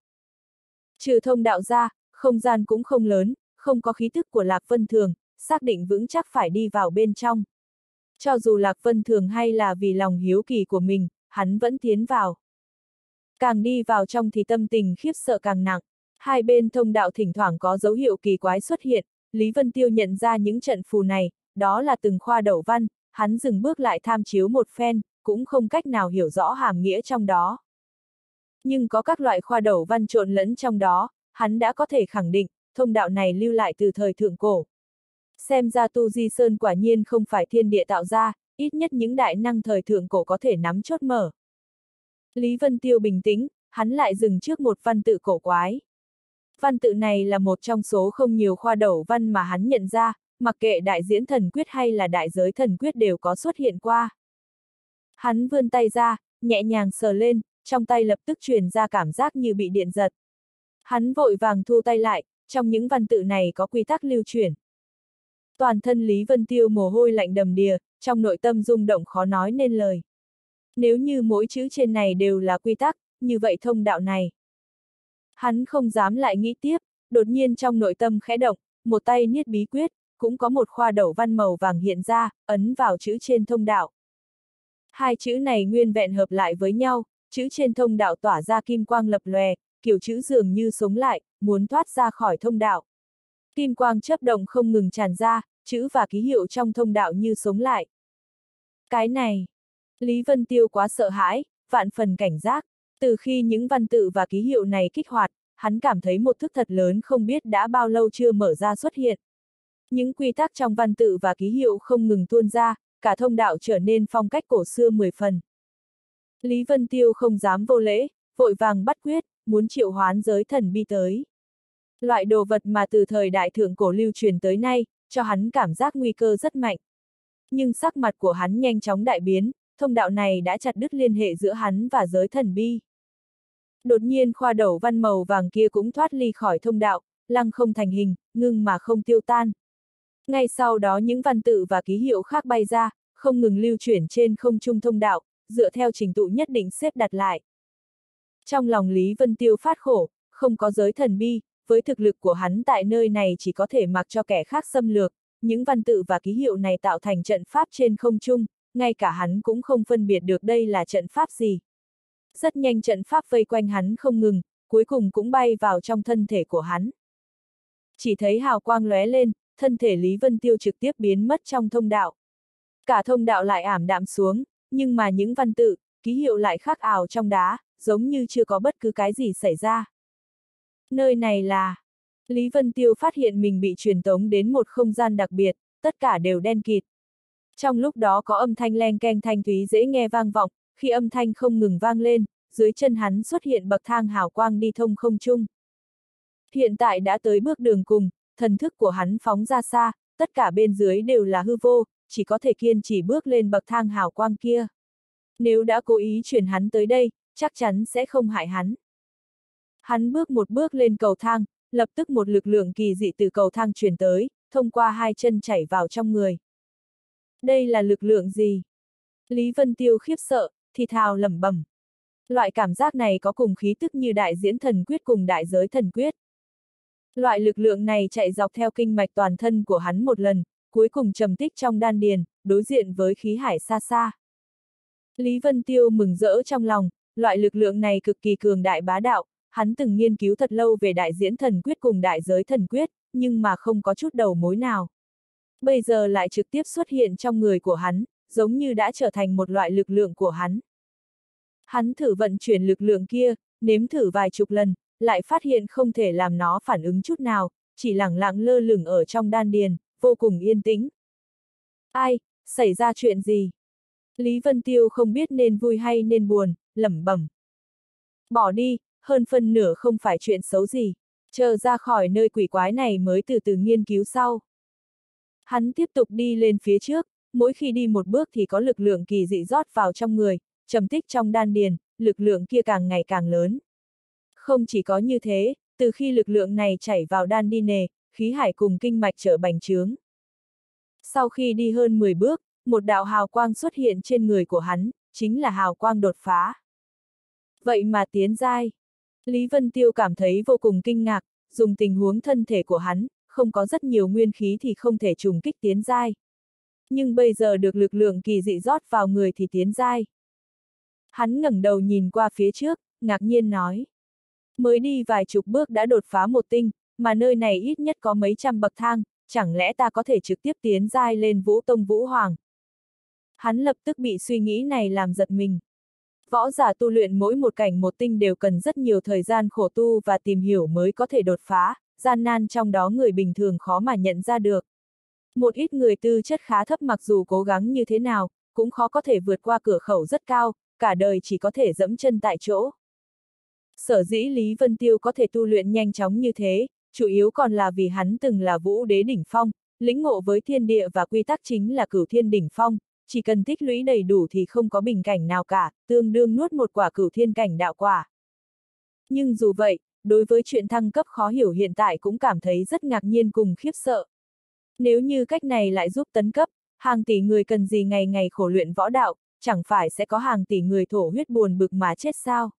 S1: Trừ thông đạo ra, không gian cũng không lớn, không có khí tức của Lạc Vân Thường, xác định vững chắc phải đi vào bên trong. Cho dù Lạc Vân Thường hay là vì lòng hiếu kỳ của mình, hắn vẫn tiến vào. Càng đi vào trong thì tâm tình khiếp sợ càng nặng. Hai bên thông đạo thỉnh thoảng có dấu hiệu kỳ quái xuất hiện, Lý Vân Tiêu nhận ra những trận phù này, đó là từng khoa đẩu văn, hắn dừng bước lại tham chiếu một phen, cũng không cách nào hiểu rõ hàm nghĩa trong đó. Nhưng có các loại khoa đẩu văn trộn lẫn trong đó, hắn đã có thể khẳng định, thông đạo này lưu lại từ thời thượng cổ. Xem ra Tu Di Sơn quả nhiên không phải thiên địa tạo ra, ít nhất những đại năng thời thượng cổ có thể nắm chốt mở. Lý Vân Tiêu bình tĩnh, hắn lại dừng trước một văn tự cổ quái. Văn tự này là một trong số không nhiều khoa đẩu văn mà hắn nhận ra, mặc kệ đại diễn thần quyết hay là đại giới thần quyết đều có xuất hiện qua. Hắn vươn tay ra, nhẹ nhàng sờ lên, trong tay lập tức truyền ra cảm giác như bị điện giật. Hắn vội vàng thu tay lại, trong những văn tự này có quy tắc lưu chuyển. Toàn thân Lý Vân Tiêu mồ hôi lạnh đầm đìa, trong nội tâm rung động khó nói nên lời. Nếu như mỗi chữ trên này đều là quy tắc, như vậy thông đạo này. Hắn không dám lại nghĩ tiếp, đột nhiên trong nội tâm khẽ động, một tay niết bí quyết, cũng có một khoa đẩu văn màu vàng hiện ra, ấn vào chữ trên thông đạo. Hai chữ này nguyên vẹn hợp lại với nhau, chữ trên thông đạo tỏa ra kim quang lập lòe, kiểu chữ dường như sống lại, muốn thoát ra khỏi thông đạo. Kim quang chớp động không ngừng tràn ra, chữ và ký hiệu trong thông đạo như sống lại. Cái này, Lý Vân Tiêu quá sợ hãi, vạn phần cảnh giác. Từ khi những văn tự và ký hiệu này kích hoạt, hắn cảm thấy một thức thật lớn không biết đã bao lâu chưa mở ra xuất hiện. Những quy tắc trong văn tự và ký hiệu không ngừng tuôn ra, cả thông đạo trở nên phong cách cổ xưa 10 phần. Lý Vân Tiêu không dám vô lễ, vội vàng bắt quyết, muốn triệu hoán giới thần bi tới. Loại đồ vật mà từ thời đại thượng cổ lưu truyền tới nay, cho hắn cảm giác nguy cơ rất mạnh. Nhưng sắc mặt của hắn nhanh chóng đại biến, thông đạo này đã chặt đứt liên hệ giữa hắn và giới thần bi. Đột nhiên khoa đẩu văn màu vàng kia cũng thoát ly khỏi thông đạo, lăng không thành hình, ngưng mà không tiêu tan. Ngay sau đó những văn tự và ký hiệu khác bay ra, không ngừng lưu chuyển trên không trung thông đạo, dựa theo trình tự nhất định xếp đặt lại. Trong lòng Lý Vân Tiêu phát khổ, không có giới thần bi, với thực lực của hắn tại nơi này chỉ có thể mặc cho kẻ khác xâm lược, những văn tự và ký hiệu này tạo thành trận pháp trên không trung, ngay cả hắn cũng không phân biệt được đây là trận pháp gì. Rất nhanh trận pháp vây quanh hắn không ngừng, cuối cùng cũng bay vào trong thân thể của hắn. Chỉ thấy hào quang lóe lên, thân thể Lý Vân Tiêu trực tiếp biến mất trong thông đạo. Cả thông đạo lại ảm đạm xuống, nhưng mà những văn tự, ký hiệu lại khác ảo trong đá, giống như chưa có bất cứ cái gì xảy ra. Nơi này là... Lý Vân Tiêu phát hiện mình bị truyền tống đến một không gian đặc biệt, tất cả đều đen kịt. Trong lúc đó có âm thanh leng keng thanh thúy dễ nghe vang vọng, khi âm thanh không ngừng vang lên, dưới chân hắn xuất hiện bậc thang hào quang đi thông không trung. Hiện tại đã tới bước đường cùng, thần thức của hắn phóng ra xa, tất cả bên dưới đều là hư vô, chỉ có thể kiên trì bước lên bậc thang hào quang kia. Nếu đã cố ý chuyển hắn tới đây, chắc chắn sẽ không hại hắn. Hắn bước một bước lên cầu thang, lập tức một lực lượng kỳ dị từ cầu thang truyền tới, thông qua hai chân chảy vào trong người. Đây là lực lượng gì? Lý Vân Tiêu khiếp sợ, thì thào lẩm bẩm. Loại cảm giác này có cùng khí tức như đại diễn thần quyết cùng đại giới thần quyết. Loại lực lượng này chạy dọc theo kinh mạch toàn thân của hắn một lần, cuối cùng trầm tích trong đan điền, đối diện với khí hải xa xa. Lý Vân Tiêu mừng rỡ trong lòng, loại lực lượng này cực kỳ cường đại bá đạo, hắn từng nghiên cứu thật lâu về đại diễn thần quyết cùng đại giới thần quyết, nhưng mà không có chút đầu mối nào. Bây giờ lại trực tiếp xuất hiện trong người của hắn, giống như đã trở thành một loại lực lượng của hắn. Hắn thử vận chuyển lực lượng kia, nếm thử vài chục lần, lại phát hiện không thể làm nó phản ứng chút nào, chỉ lẳng lặng lơ lửng ở trong đan điền, vô cùng yên tĩnh. Ai, xảy ra chuyện gì? Lý Vân Tiêu không biết nên vui hay nên buồn, lẩm bẩm. Bỏ đi, hơn phân nửa không phải chuyện xấu gì, chờ ra khỏi nơi quỷ quái này mới từ từ nghiên cứu sau. Hắn tiếp tục đi lên phía trước, mỗi khi đi một bước thì có lực lượng kỳ dị rót vào trong người, trầm tích trong đan điền, lực lượng kia càng ngày càng lớn. Không chỉ có như thế, từ khi lực lượng này chảy vào đan đi nề, khí hải cùng kinh mạch trở bành trướng. Sau khi đi hơn 10 bước, một đạo hào quang xuất hiện trên người của hắn, chính là hào quang đột phá. Vậy mà tiến giai. Lý Vân Tiêu cảm thấy vô cùng kinh ngạc, dùng tình huống thân thể của hắn, không có rất nhiều nguyên khí thì không thể trùng kích tiến giai. Nhưng bây giờ được lực lượng kỳ dị rót vào người thì tiến giai. Hắn ngẩng đầu nhìn qua phía trước, ngạc nhiên nói. Mới đi vài chục bước đã đột phá một tinh, mà nơi này ít nhất có mấy trăm bậc thang, chẳng lẽ ta có thể trực tiếp tiến giai lên Vũ Tông Vũ Hoàng? Hắn lập tức bị suy nghĩ này làm giật mình. Võ giả tu luyện mỗi một cảnh một tinh đều cần rất nhiều thời gian khổ tu và tìm hiểu mới có thể đột phá, gian nan trong đó người bình thường khó mà nhận ra được. Một ít người tư chất khá thấp mặc dù cố gắng như thế nào, cũng khó có thể vượt qua cửa khẩu rất cao, cả đời chỉ có thể dẫm chân tại chỗ. Sở dĩ Lý Vân Tiêu có thể tu luyện nhanh chóng như thế, chủ yếu còn là vì hắn từng là vũ đế đỉnh phong, lĩnh ngộ với thiên địa và quy tắc chính là cửu thiên đỉnh phong, chỉ cần tích lũy đầy đủ thì không có bình cảnh nào cả, tương đương nuốt một quả cửu thiên cảnh đạo quả. Nhưng dù vậy, đối với chuyện thăng cấp khó hiểu hiện tại cũng cảm thấy rất ngạc nhiên cùng khiếp sợ. Nếu như cách này lại giúp tấn cấp, hàng tỷ người cần gì ngày ngày khổ luyện võ đạo, chẳng phải sẽ có hàng tỷ người thổ huyết buồn bực mà chết sao?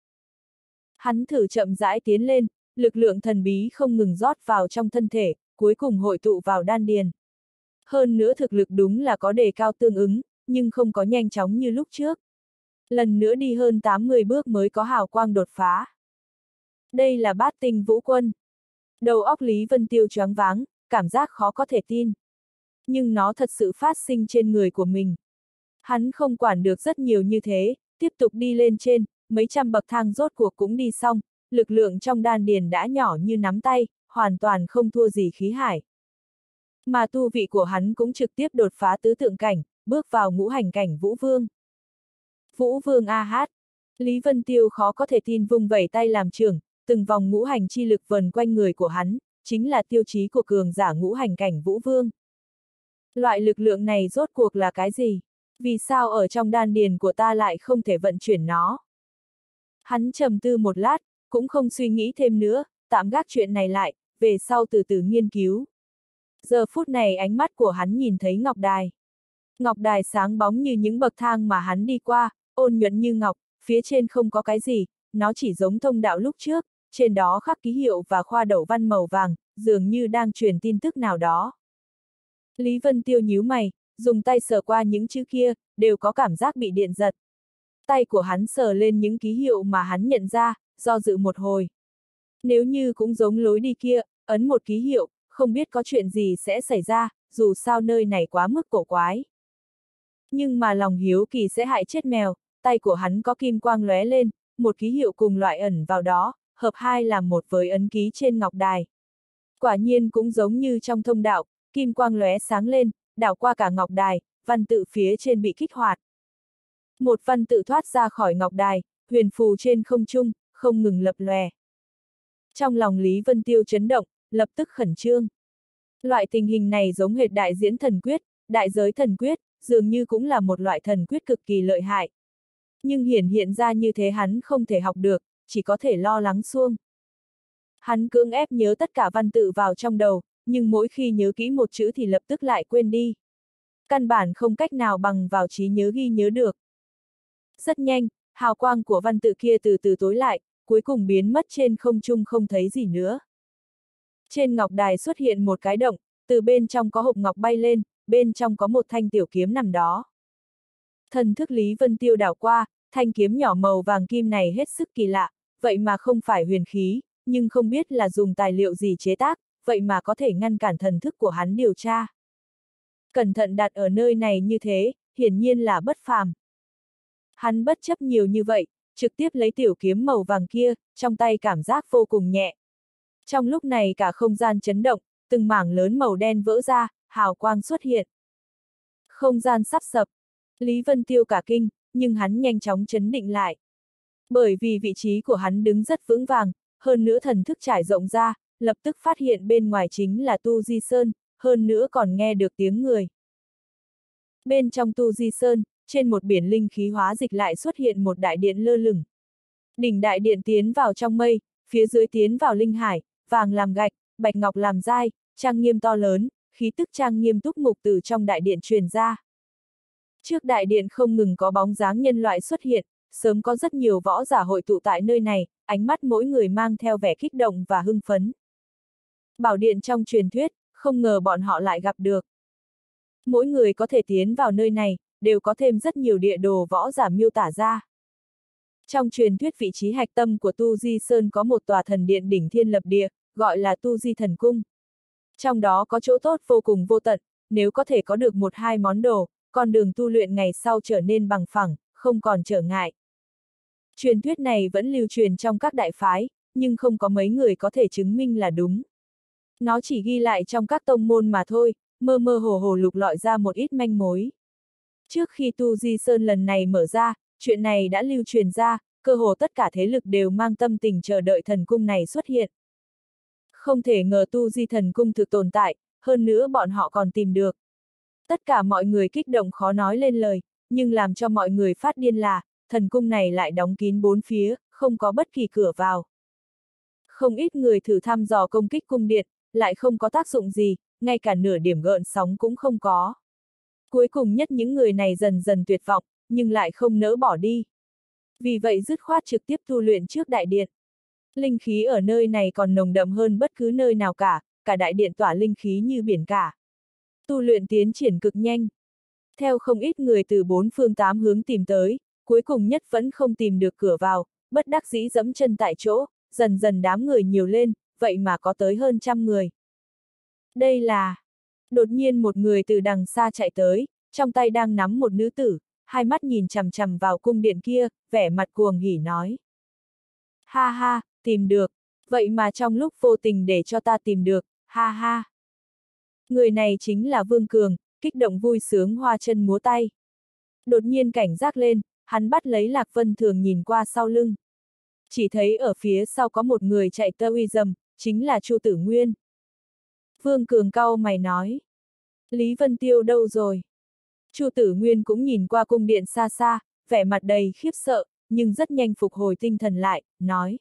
S1: Hắn thử chậm rãi tiến lên, lực lượng thần bí không ngừng rót vào trong thân thể, cuối cùng hội tụ vào đan điền. Hơn nữa thực lực đúng là có đề cao tương ứng, nhưng không có nhanh chóng như lúc trước. Lần nữa đi hơn 80 bước mới có hào quang đột phá. Đây là bát tinh vũ quân. Đầu óc Lý Vân Tiêu choáng váng, cảm giác khó có thể tin. Nhưng nó thật sự phát sinh trên người của mình. Hắn không quản được rất nhiều như thế, tiếp tục đi lên trên, mấy trăm bậc thang rốt cuộc cũng đi xong, lực lượng trong đan điền đã nhỏ như nắm tay, hoàn toàn không thua gì khí hải. Mà tu vị của hắn cũng trực tiếp đột phá tứ tượng cảnh, bước vào ngũ hành cảnh Vũ Vương. Vũ Vương a hát. Lý Vân Tiêu khó có thể tin vung vẩy tay làm trưởng, từng vòng ngũ hành chi lực vần quanh người của hắn, chính là tiêu chí của cường giả ngũ hành cảnh Vũ Vương. Loại lực lượng này rốt cuộc là cái gì? Vì sao ở trong đan điền của ta lại không thể vận chuyển nó? Hắn trầm tư một lát, cũng không suy nghĩ thêm nữa, tạm gác chuyện này lại, về sau từ từ nghiên cứu. Giờ phút này ánh mắt của hắn nhìn thấy ngọc đài. Ngọc đài sáng bóng như những bậc thang mà hắn đi qua, ôn nhuận như ngọc, phía trên không có cái gì, nó chỉ giống thông đạo lúc trước, trên đó khắc ký hiệu và khoa đậu văn màu vàng, dường như đang truyền tin tức nào đó. Lý Vân Tiêu nhíu mày, dùng tay sờ qua những chữ kia, đều có cảm giác bị điện giật. Tay của hắn sờ lên những ký hiệu mà hắn nhận ra, do dự một hồi. Nếu như cũng giống lối đi kia, ấn một ký hiệu, không biết có chuyện gì sẽ xảy ra, dù sao nơi này quá mức cổ quái. Nhưng mà lòng hiếu kỳ sẽ hại chết mèo, tay của hắn có kim quang lóe lên, một ký hiệu cùng loại ẩn vào đó, hợp hai làm một với ấn ký trên ngọc đài. Quả nhiên cũng giống như trong thông đạo, kim quang lóe sáng lên, đảo qua cả ngọc đài, văn tự phía trên bị kích hoạt. Một văn tự thoát ra khỏi ngọc đài, huyền phù trên không trung, không ngừng lập lòe. Trong lòng Lý Vân Tiêu chấn động, lập tức khẩn trương. Loại tình hình này giống hệt đại diễn thần quyết, đại giới thần quyết, dường như cũng là một loại thần quyết cực kỳ lợi hại. Nhưng hiện ra như thế hắn không thể học được, chỉ có thể lo lắng suông. Hắn cưỡng ép nhớ tất cả văn tự vào trong đầu, nhưng mỗi khi nhớ kỹ một chữ thì lập tức lại quên đi. Căn bản không cách nào bằng vào trí nhớ ghi nhớ được. Rất nhanh, hào quang của văn tự kia từ từ tối lại, cuối cùng biến mất trên không trung không thấy gì nữa. Trên ngọc đài xuất hiện một cái động, từ bên trong có hộp ngọc bay lên, bên trong có một thanh tiểu kiếm nằm đó. Thần thức Lý Vân Tiêu đảo qua, thanh kiếm nhỏ màu vàng kim này hết sức kỳ lạ, vậy mà không phải huyền khí, nhưng không biết là dùng tài liệu gì chế tác, vậy mà có thể ngăn cản thần thức của hắn điều tra. Cẩn thận đặt ở nơi này như thế, hiển nhiên là bất phàm. Hắn bất chấp nhiều như vậy, trực tiếp lấy tiểu kiếm màu vàng kia, trong tay cảm giác vô cùng nhẹ. Trong lúc này cả không gian chấn động, từng mảng lớn màu đen vỡ ra, hào quang xuất hiện. Không gian sắp sập. Lý Vân Tiêu cả kinh, nhưng hắn nhanh chóng trấn định lại. Bởi vì vị trí của hắn đứng rất vững vàng, hơn nữa thần thức trải rộng ra, lập tức phát hiện bên ngoài chính là Tu Di Sơn, hơn nữa còn nghe được tiếng người. Bên trong Tu Di Sơn, trên một biển linh khí hóa dịch lại xuất hiện một đại điện lơ lửng. Đỉnh đại điện tiến vào trong mây, phía dưới tiến vào linh hải, vàng làm gạch, bạch ngọc làm giai, trang nghiêm to lớn, khí tức trang nghiêm túc mục từ trong đại điện truyền ra. Trước đại điện không ngừng có bóng dáng nhân loại xuất hiện, sớm có rất nhiều võ giả hội tụ tại nơi này, ánh mắt mỗi người mang theo vẻ kích động và hưng phấn. Bảo điện trong truyền thuyết, không ngờ bọn họ lại gặp được. Mỗi người có thể tiến vào nơi này, đều có thêm rất nhiều địa đồ võ giả miêu tả ra. Trong truyền thuyết vị trí hạch tâm của Tu Di Sơn có một tòa thần điện đỉnh thiên lập địa, gọi là Tu Di Thần Cung. Trong đó có chỗ tốt vô cùng vô tận, nếu có thể có được một hai món đồ, con đường tu luyện ngày sau trở nên bằng phẳng, không còn trở ngại. Truyền thuyết này vẫn lưu truyền trong các đại phái, nhưng không có mấy người có thể chứng minh là đúng. Nó chỉ ghi lại trong các tông môn mà thôi, mơ mơ hồ hồ lục lọi ra một ít manh mối. Trước khi Tu Di Sơn lần này mở ra, chuyện này đã lưu truyền ra, cơ hồ tất cả thế lực đều mang tâm tình chờ đợi thần cung này xuất hiện. Không thể ngờ Tu Di Thần Cung thực tồn tại, hơn nữa bọn họ còn tìm được. Tất cả mọi người kích động khó nói lên lời, nhưng làm cho mọi người phát điên là, thần cung này lại đóng kín bốn phía, không có bất kỳ cửa vào. Không ít người thử thăm dò công kích cung điện, lại không có tác dụng gì, ngay cả nửa điểm gợn sóng cũng không có. Cuối cùng nhất những người này dần dần tuyệt vọng, nhưng lại không nỡ bỏ đi. Vì vậy dứt khoát trực tiếp tu luyện trước đại điện. Linh khí ở nơi này còn nồng đậm hơn bất cứ nơi nào cả đại điện tỏa linh khí như biển cả. Tu luyện tiến triển cực nhanh. Theo không ít người từ bốn phương tám hướng tìm tới, cuối cùng nhất vẫn không tìm được cửa vào, bất đắc dĩ dẫm chân tại chỗ, dần dần đám người nhiều lên, vậy mà có tới hơn 100 người. Đây là... Đột nhiên một người từ đằng xa chạy tới, trong tay đang nắm một nữ tử, hai mắt nhìn chằm chằm vào cung điện kia, vẻ mặt cuồng hỉ nói. Ha ha, tìm được, vậy mà trong lúc vô tình để cho ta tìm được, ha ha. Người này chính là Vương Cường, kích động vui sướng hoa chân múa tay. Đột nhiên cảnh giác lên, hắn bắt lấy Lạc Vân Thường nhìn qua sau lưng. Chỉ thấy ở phía sau có một người chạy tơ uy dầm, chính là Chu Tử Nguyên. Vương Cường cau mày nói. Lý Vân Tiêu đâu rồi? Chu Tử Nguyên cũng nhìn qua cung điện xa xa, vẻ mặt đầy khiếp sợ, nhưng rất nhanh phục hồi tinh thần lại, nói.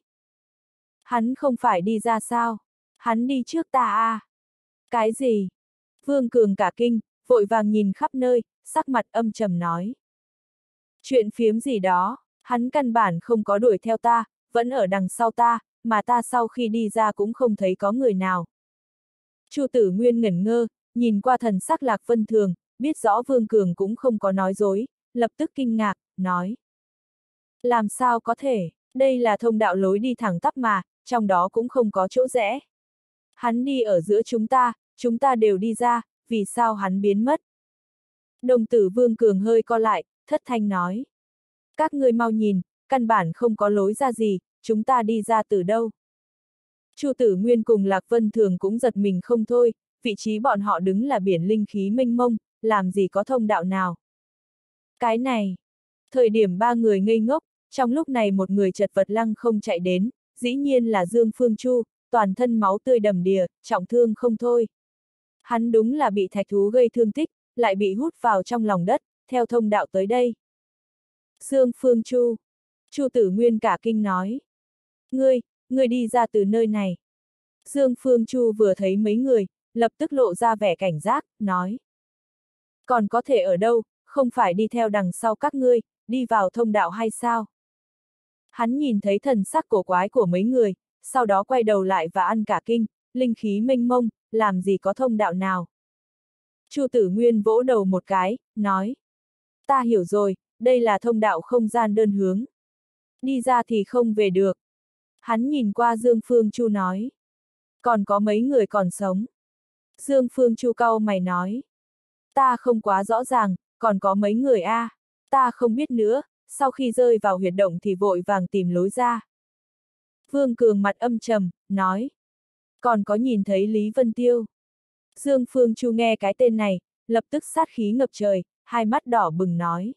S1: Hắn không phải đi ra sao? Hắn đi trước ta à? Cái gì? Vương Cường cả kinh, vội vàng nhìn khắp nơi, sắc mặt âm trầm nói. Chuyện phiếm gì đó, hắn căn bản không có đuổi theo ta, vẫn ở đằng sau ta, mà ta sau khi đi ra cũng không thấy có người nào. Chu Tử Nguyên ngẩn ngơ, nhìn qua thần sắc Lạc Vân Thường, biết rõ Vương Cường cũng không có nói dối, lập tức kinh ngạc, nói. Làm sao có thể, đây là thông đạo lối đi thẳng tắp mà, trong đó cũng không có chỗ rẽ. Hắn đi ở giữa chúng ta đều đi ra, vì sao hắn biến mất? Đồng tử Vương Cường hơi co lại, thất thanh nói. Các ngươi mau nhìn, căn bản không có lối ra gì, chúng ta đi ra từ đâu? Chu Tử Nguyên cùng Lạc Vân Thường cũng giật mình không thôi, vị trí bọn họ đứng là biển linh khí mênh mông, làm gì có thông đạo nào. Cái này, thời điểm ba người ngây ngốc, trong lúc này một người chật vật lăng không chạy đến, dĩ nhiên là Dương Phương Chu, toàn thân máu tươi đầm đìa, trọng thương không thôi. Hắn đúng là bị thạch thú gây thương tích, lại bị hút vào trong lòng đất, theo thông đạo tới đây. Dương Phương Chu, Chu Tử Nguyên cả kinh nói. Ngươi đi ra từ nơi này. Dương Phương Chu vừa thấy mấy người, lập tức lộ ra vẻ cảnh giác, nói. Còn có thể ở đâu, không phải đi theo đằng sau các ngươi, đi vào thông đạo hay sao? Hắn nhìn thấy thần sắc cổ quái của mấy người, sau đó quay đầu lại và ăn cả kinh, linh khí mênh mông, làm gì có thông đạo nào. Chu Tử Nguyên vỗ đầu một cái, nói. Ta hiểu rồi, đây là thông đạo không gian đơn hướng. Đi ra thì không về được. Hắn nhìn qua Dương Phương Chu nói. Còn có mấy người còn sống. Dương Phương Chu cau mày nói. Ta không quá rõ ràng, còn có mấy người a? Ta không biết nữa, sau khi rơi vào huyệt động thì vội vàng tìm lối ra. Vương Cường mặt âm trầm, nói. Còn có nhìn thấy Lý Vân Tiêu. Dương Phương Chu nghe cái tên này, lập tức sát khí ngập trời, hai mắt đỏ bừng nói.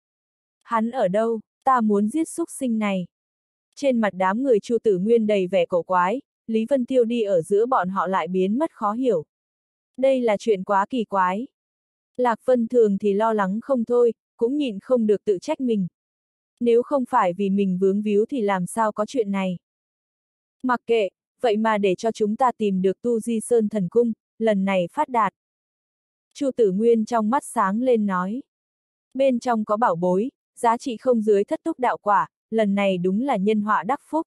S1: Hắn ở đâu, ta muốn giết súc sinh này. Trên mặt đám người Chu Tử Nguyên đầy vẻ cổ quái, Lý Vân Tiêu đi ở giữa bọn họ lại biến mất khó hiểu. Đây là chuyện quá kỳ quái. Lạc Vân Thường thì lo lắng không thôi, cũng nhịn không được tự trách mình. Nếu không phải vì mình vướng víu thì làm sao có chuyện này. Mặc kệ, vậy mà để cho chúng ta tìm được Tu Di Sơn Thần Cung, lần này phát đạt. Chu Tử Nguyên trong mắt sáng lên nói. Bên trong có bảo bối, giá trị không dưới thất túc đạo quả, lần này đúng là nhân họa đắc phúc.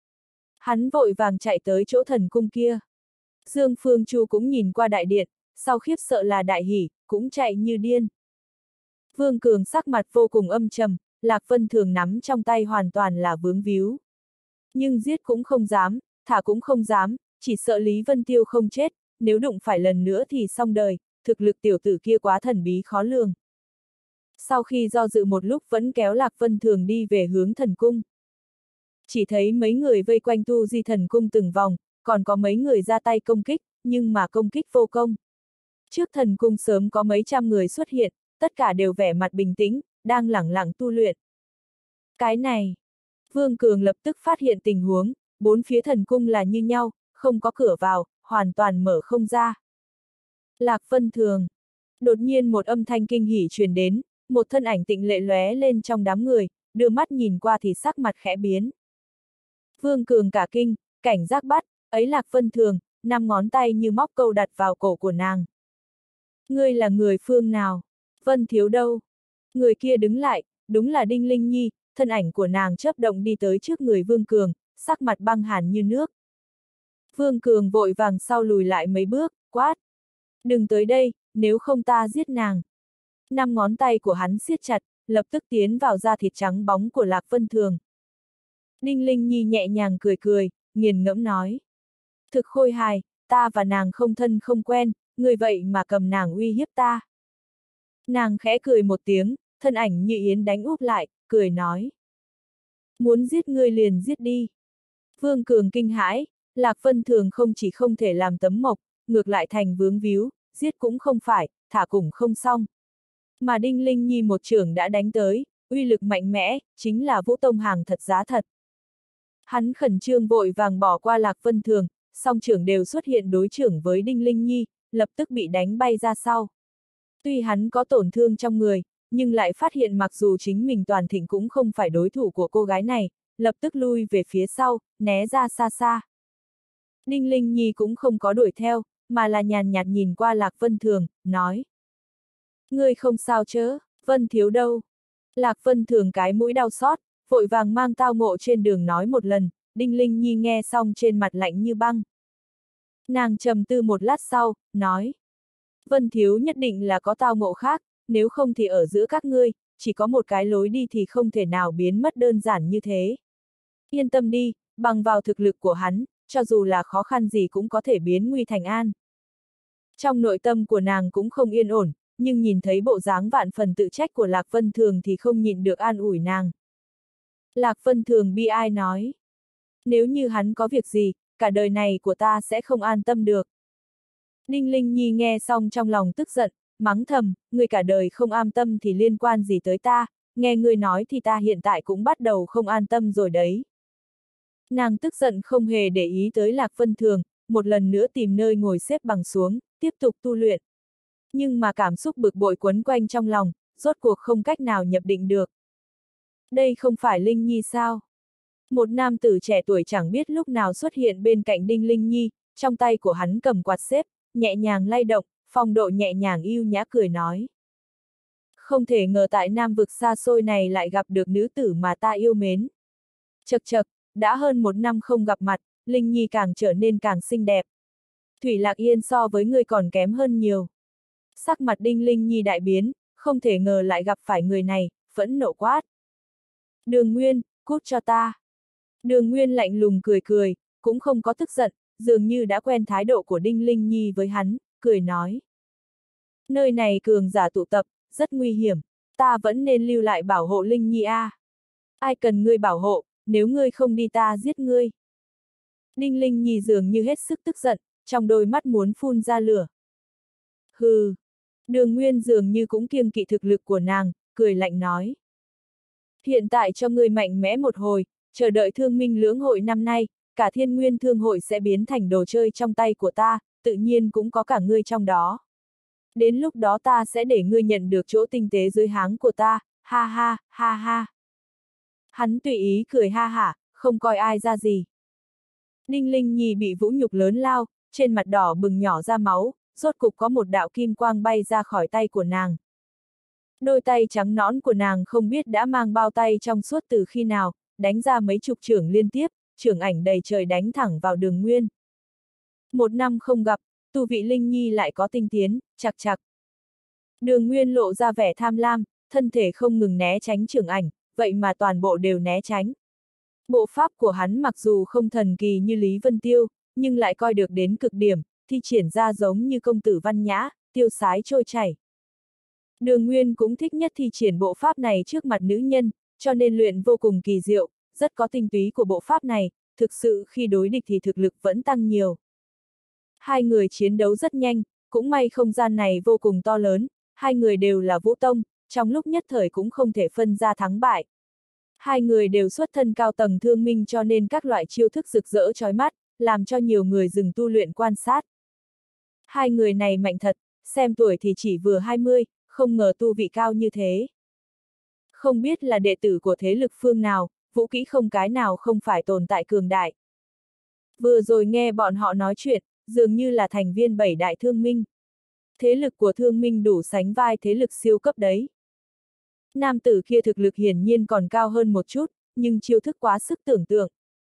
S1: Hắn vội vàng chạy tới chỗ thần cung kia. Dương Phương Chu cũng nhìn qua đại điện, sau khiếp sợ là đại hỉ, cũng chạy như điên. Vương Cường sắc mặt vô cùng âm trầm, Lạc Vân Thường nắm trong tay hoàn toàn là vướng víu. Nhưng giết cũng không dám, thả cũng không dám, chỉ sợ Lý Vân Tiêu không chết, nếu đụng phải lần nữa thì xong đời, thực lực tiểu tử kia quá thần bí khó lường. Sau khi do dự một lúc vẫn kéo Lạc Vân Thường đi về hướng thần cung. Chỉ thấy mấy người vây quanh Tu Di thần cung từng vòng, còn có mấy người ra tay công kích, nhưng mà công kích vô công. Trước thần cung sớm có mấy trăm người xuất hiện, tất cả đều vẻ mặt bình tĩnh, đang lẳng lặng tu luyện. Cái này, Vương Cường lập tức phát hiện tình huống, bốn phía thần cung là như nhau, không có cửa vào, hoàn toàn mở không ra. Lạc Vân Thường. Đột nhiên một âm thanh kinh hỉ truyền đến, một thân ảnh tịnh lệ lóe lên trong đám người, đưa mắt nhìn qua thì sắc mặt khẽ biến. Vương Cường cả kinh, cảnh giác bắt, ấy Lạc Vân Thường, 5 ngón tay như móc câu đặt vào cổ của nàng. Ngươi là người phương nào? Vân Thiếu đâu? Người kia đứng lại, đúng là Đinh Linh Nhi, thân ảnh của nàng chớp động đi tới trước người Vương Cường, sắc mặt băng hàn như nước. Vương Cường vội vàng sau lùi lại mấy bước, quát. Đừng tới đây, nếu không ta giết nàng. 5 ngón tay của hắn siết chặt, lập tức tiến vào da thịt trắng bóng của Lạc Vân Thường. Đinh Linh Nhi nhẹ nhàng cười cười, nghiền ngẫm nói. Thực khôi hài, ta và nàng không thân không quen, người vậy mà cầm nàng uy hiếp ta. Nàng khẽ cười một tiếng, thân ảnh như yến đánh úp lại, cười nói. Muốn giết ngươi liền giết đi. Vương Cường kinh hãi, Lạc Vân Thường không chỉ không thể làm tấm mộc, ngược lại thành vướng víu, giết cũng không phải, thả cũng không xong. Mà Đinh Linh Nhi một chưởng đã đánh tới, uy lực mạnh mẽ, chính là Vũ Tông hàng thật giá thật. Hắn khẩn trương vội vàng bỏ qua Lạc Vân Thường, song trưởng đều xuất hiện đối trưởng với Đinh Linh Nhi, lập tức bị đánh bay ra sau. Tuy hắn có tổn thương trong người, nhưng lại phát hiện mặc dù chính mình toàn thịnh cũng không phải đối thủ của cô gái này, lập tức lui về phía sau, né ra xa xa. Đinh Linh Nhi cũng không có đuổi theo, mà là nhàn nhạt nhìn qua Lạc Vân Thường, nói. Ngươi không sao chớ, Vân Thiếu đâu? Lạc Vân Thường cái mũi đau xót, vội vàng mang tao ngộ trên đường nói một lần, Đinh Linh Nhi nghe xong trên mặt lạnh như băng. Nàng trầm tư một lát sau, nói. Vân Thiếu nhất định là có tao ngộ khác, nếu không thì ở giữa các ngươi, chỉ có một cái lối đi thì không thể nào biến mất đơn giản như thế. Yên tâm đi, bằng vào thực lực của hắn, cho dù là khó khăn gì cũng có thể biến nguy thành an. Trong nội tâm của nàng cũng không yên ổn, nhưng nhìn thấy bộ dáng vạn phần tự trách của Lạc Vân Thường thì không nhịn được an ủi nàng. Lạc Vân Thường bi ai nói. Nếu như hắn có việc gì, cả đời này của ta sẽ không an tâm được. Đinh Linh Nhi nghe xong trong lòng tức giận, mắng thầm, ngươi cả đời không an tâm thì liên quan gì tới ta, nghe ngươi nói thì ta hiện tại cũng bắt đầu không an tâm rồi đấy. Nàng tức giận không hề để ý tới Lạc Vân Thường, một lần nữa tìm nơi ngồi xếp bằng xuống, tiếp tục tu luyện. Nhưng mà cảm xúc bực bội quấn quanh trong lòng, rốt cuộc không cách nào nhập định được. Đây không phải Linh Nhi sao? Một nam tử trẻ tuổi chẳng biết lúc nào xuất hiện bên cạnh Đinh Linh Nhi, trong tay của hắn cầm quạt xếp, nhẹ nhàng lay động, phong độ nhẹ nhàng yêu nhã cười nói. Không thể ngờ tại Nam vực xa xôi này lại gặp được nữ tử mà ta yêu mến. Chậc chậc, đã hơn 1 năm không gặp mặt, Linh Nhi càng trở nên càng xinh đẹp. Thủy Lạc Yên so với người còn kém hơn nhiều. Sắc mặt Đinh Linh Nhi đại biến, không thể ngờ lại gặp phải người này, phẫn nộ quát. Đường Nguyên, cút cho ta. Đường Nguyên lạnh lùng cười cười, cũng không có tức giận, dường như đã quen thái độ của Đinh Linh Nhi với hắn, cười nói. Nơi này cường giả tụ tập, rất nguy hiểm, ta vẫn nên lưu lại bảo hộ Linh Nhi a. Ai cần ngươi bảo hộ, nếu ngươi không đi ta giết ngươi. Đinh Linh Nhi dường như hết sức tức giận, trong đôi mắt muốn phun ra lửa. Hừ. Đường Nguyên dường như cũng kiêng kỵ thực lực của nàng, cười lạnh nói. Hiện tại cho ngươi mạnh mẽ một hồi, chờ đợi thương minh lưỡng hội năm nay, cả thiên nguyên thương hội sẽ biến thành đồ chơi trong tay của ta, tự nhiên cũng có cả ngươi trong đó. Đến lúc đó ta sẽ để ngươi nhận được chỗ tinh tế dưới háng của ta, ha ha, ha ha. Hắn tùy ý cười ha hả, không coi ai ra gì. Đinh Linh Nhi bị vũ nhục lớn lao, trên mặt đỏ bừng nhỏ ra máu, rốt cục có một đạo kim quang bay ra khỏi tay của nàng. Đôi tay trắng nõn của nàng không biết đã mang bao tay trong suốt từ khi nào, đánh ra mấy chục chưởng liên tiếp, chưởng ảnh đầy trời đánh thẳng vào Đường Nguyên. Một năm không gặp, tu vị Linh Nhi lại có tinh tiến, chạc chạc. Đường Nguyên lộ ra vẻ tham lam, thân thể không ngừng né tránh chưởng ảnh, vậy mà toàn bộ đều né tránh. Bộ pháp của hắn mặc dù không thần kỳ như Lý Vân Tiêu, nhưng lại coi được đến cực điểm, thi triển ra giống như công tử văn nhã, tiêu sái trôi chảy. Đường Nguyên cũng thích nhất thi triển bộ pháp này trước mặt nữ nhân, cho nên luyện vô cùng kỳ diệu, rất có tinh túy của bộ pháp này, thực sự khi đối địch thì thực lực vẫn tăng nhiều. Hai người chiến đấu rất nhanh, cũng may không gian này vô cùng to lớn, hai người đều là vũ tông, trong lúc nhất thời cũng không thể phân ra thắng bại. Hai người đều xuất thân cao tầng thương minh cho nên các loại chiêu thức rực rỡ chói mắt, làm cho nhiều người dừng tu luyện quan sát. Hai người này mạnh thật, xem tuổi thì chỉ vừa 20, không ngờ tu vị cao như thế. Không biết là đệ tử của thế lực phương nào, vũ kỹ không cái nào không phải tồn tại cường đại. Vừa rồi nghe bọn họ nói chuyện, dường như là thành viên 7 đại thương minh. Thế lực của thương minh đủ sánh vai thế lực siêu cấp đấy. Nam tử kia thực lực hiển nhiên còn cao hơn một chút, nhưng chiêu thức quá sức tưởng tượng.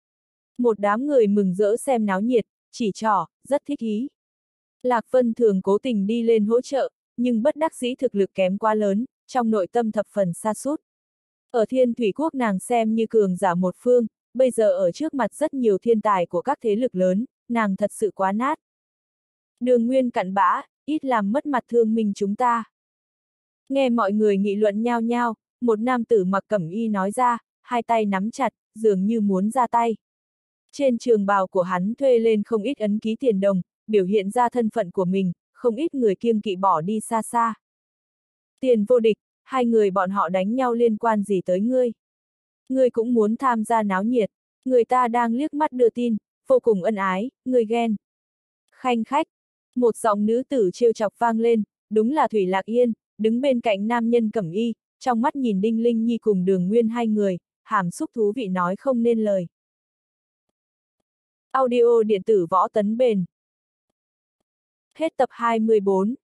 S1: Một đám người mừng rỡ xem náo nhiệt, chỉ trỏ, rất thích ý. Lạc Vân thường cố tình đi lên hỗ trợ, nhưng bất đắc dĩ thực lực kém quá lớn, trong nội tâm thập phần sa sút. Ở Thiên Thủy Quốc nàng xem như cường giả một phương, bây giờ ở trước mặt rất nhiều thiên tài của các thế lực lớn, nàng thật sự quá nát. Đường Nguyên cặn bã, ít làm mất mặt thương minh chúng ta. Nghe mọi người nghị luận nhao nhao, một nam tử mặc cẩm y nói ra, hai tay nắm chặt, dường như muốn ra tay. Trên trường bào của hắn thuê lên không ít ấn ký tiền đồng, biểu hiện ra thân phận của mình, không ít người kiêng kỵ bỏ đi xa xa. Tiền vô địch, hai người bọn họ đánh nhau liên quan gì tới ngươi? Ngươi cũng muốn tham gia náo nhiệt, người ta đang liếc mắt đưa tin, vô cùng ân ái, ngươi ghen. Khanh khách, một giọng nữ tử trêu chọc vang lên, đúng là Thủy Lạc Yên, đứng bên cạnh nam nhân cẩm y, trong mắt nhìn Đinh Linh Nhi cùng Đường Nguyên hai người, hàm xúc thú vị nói không nên lời. Audio điện tử Võ Tấn Bền. Hết tập 24.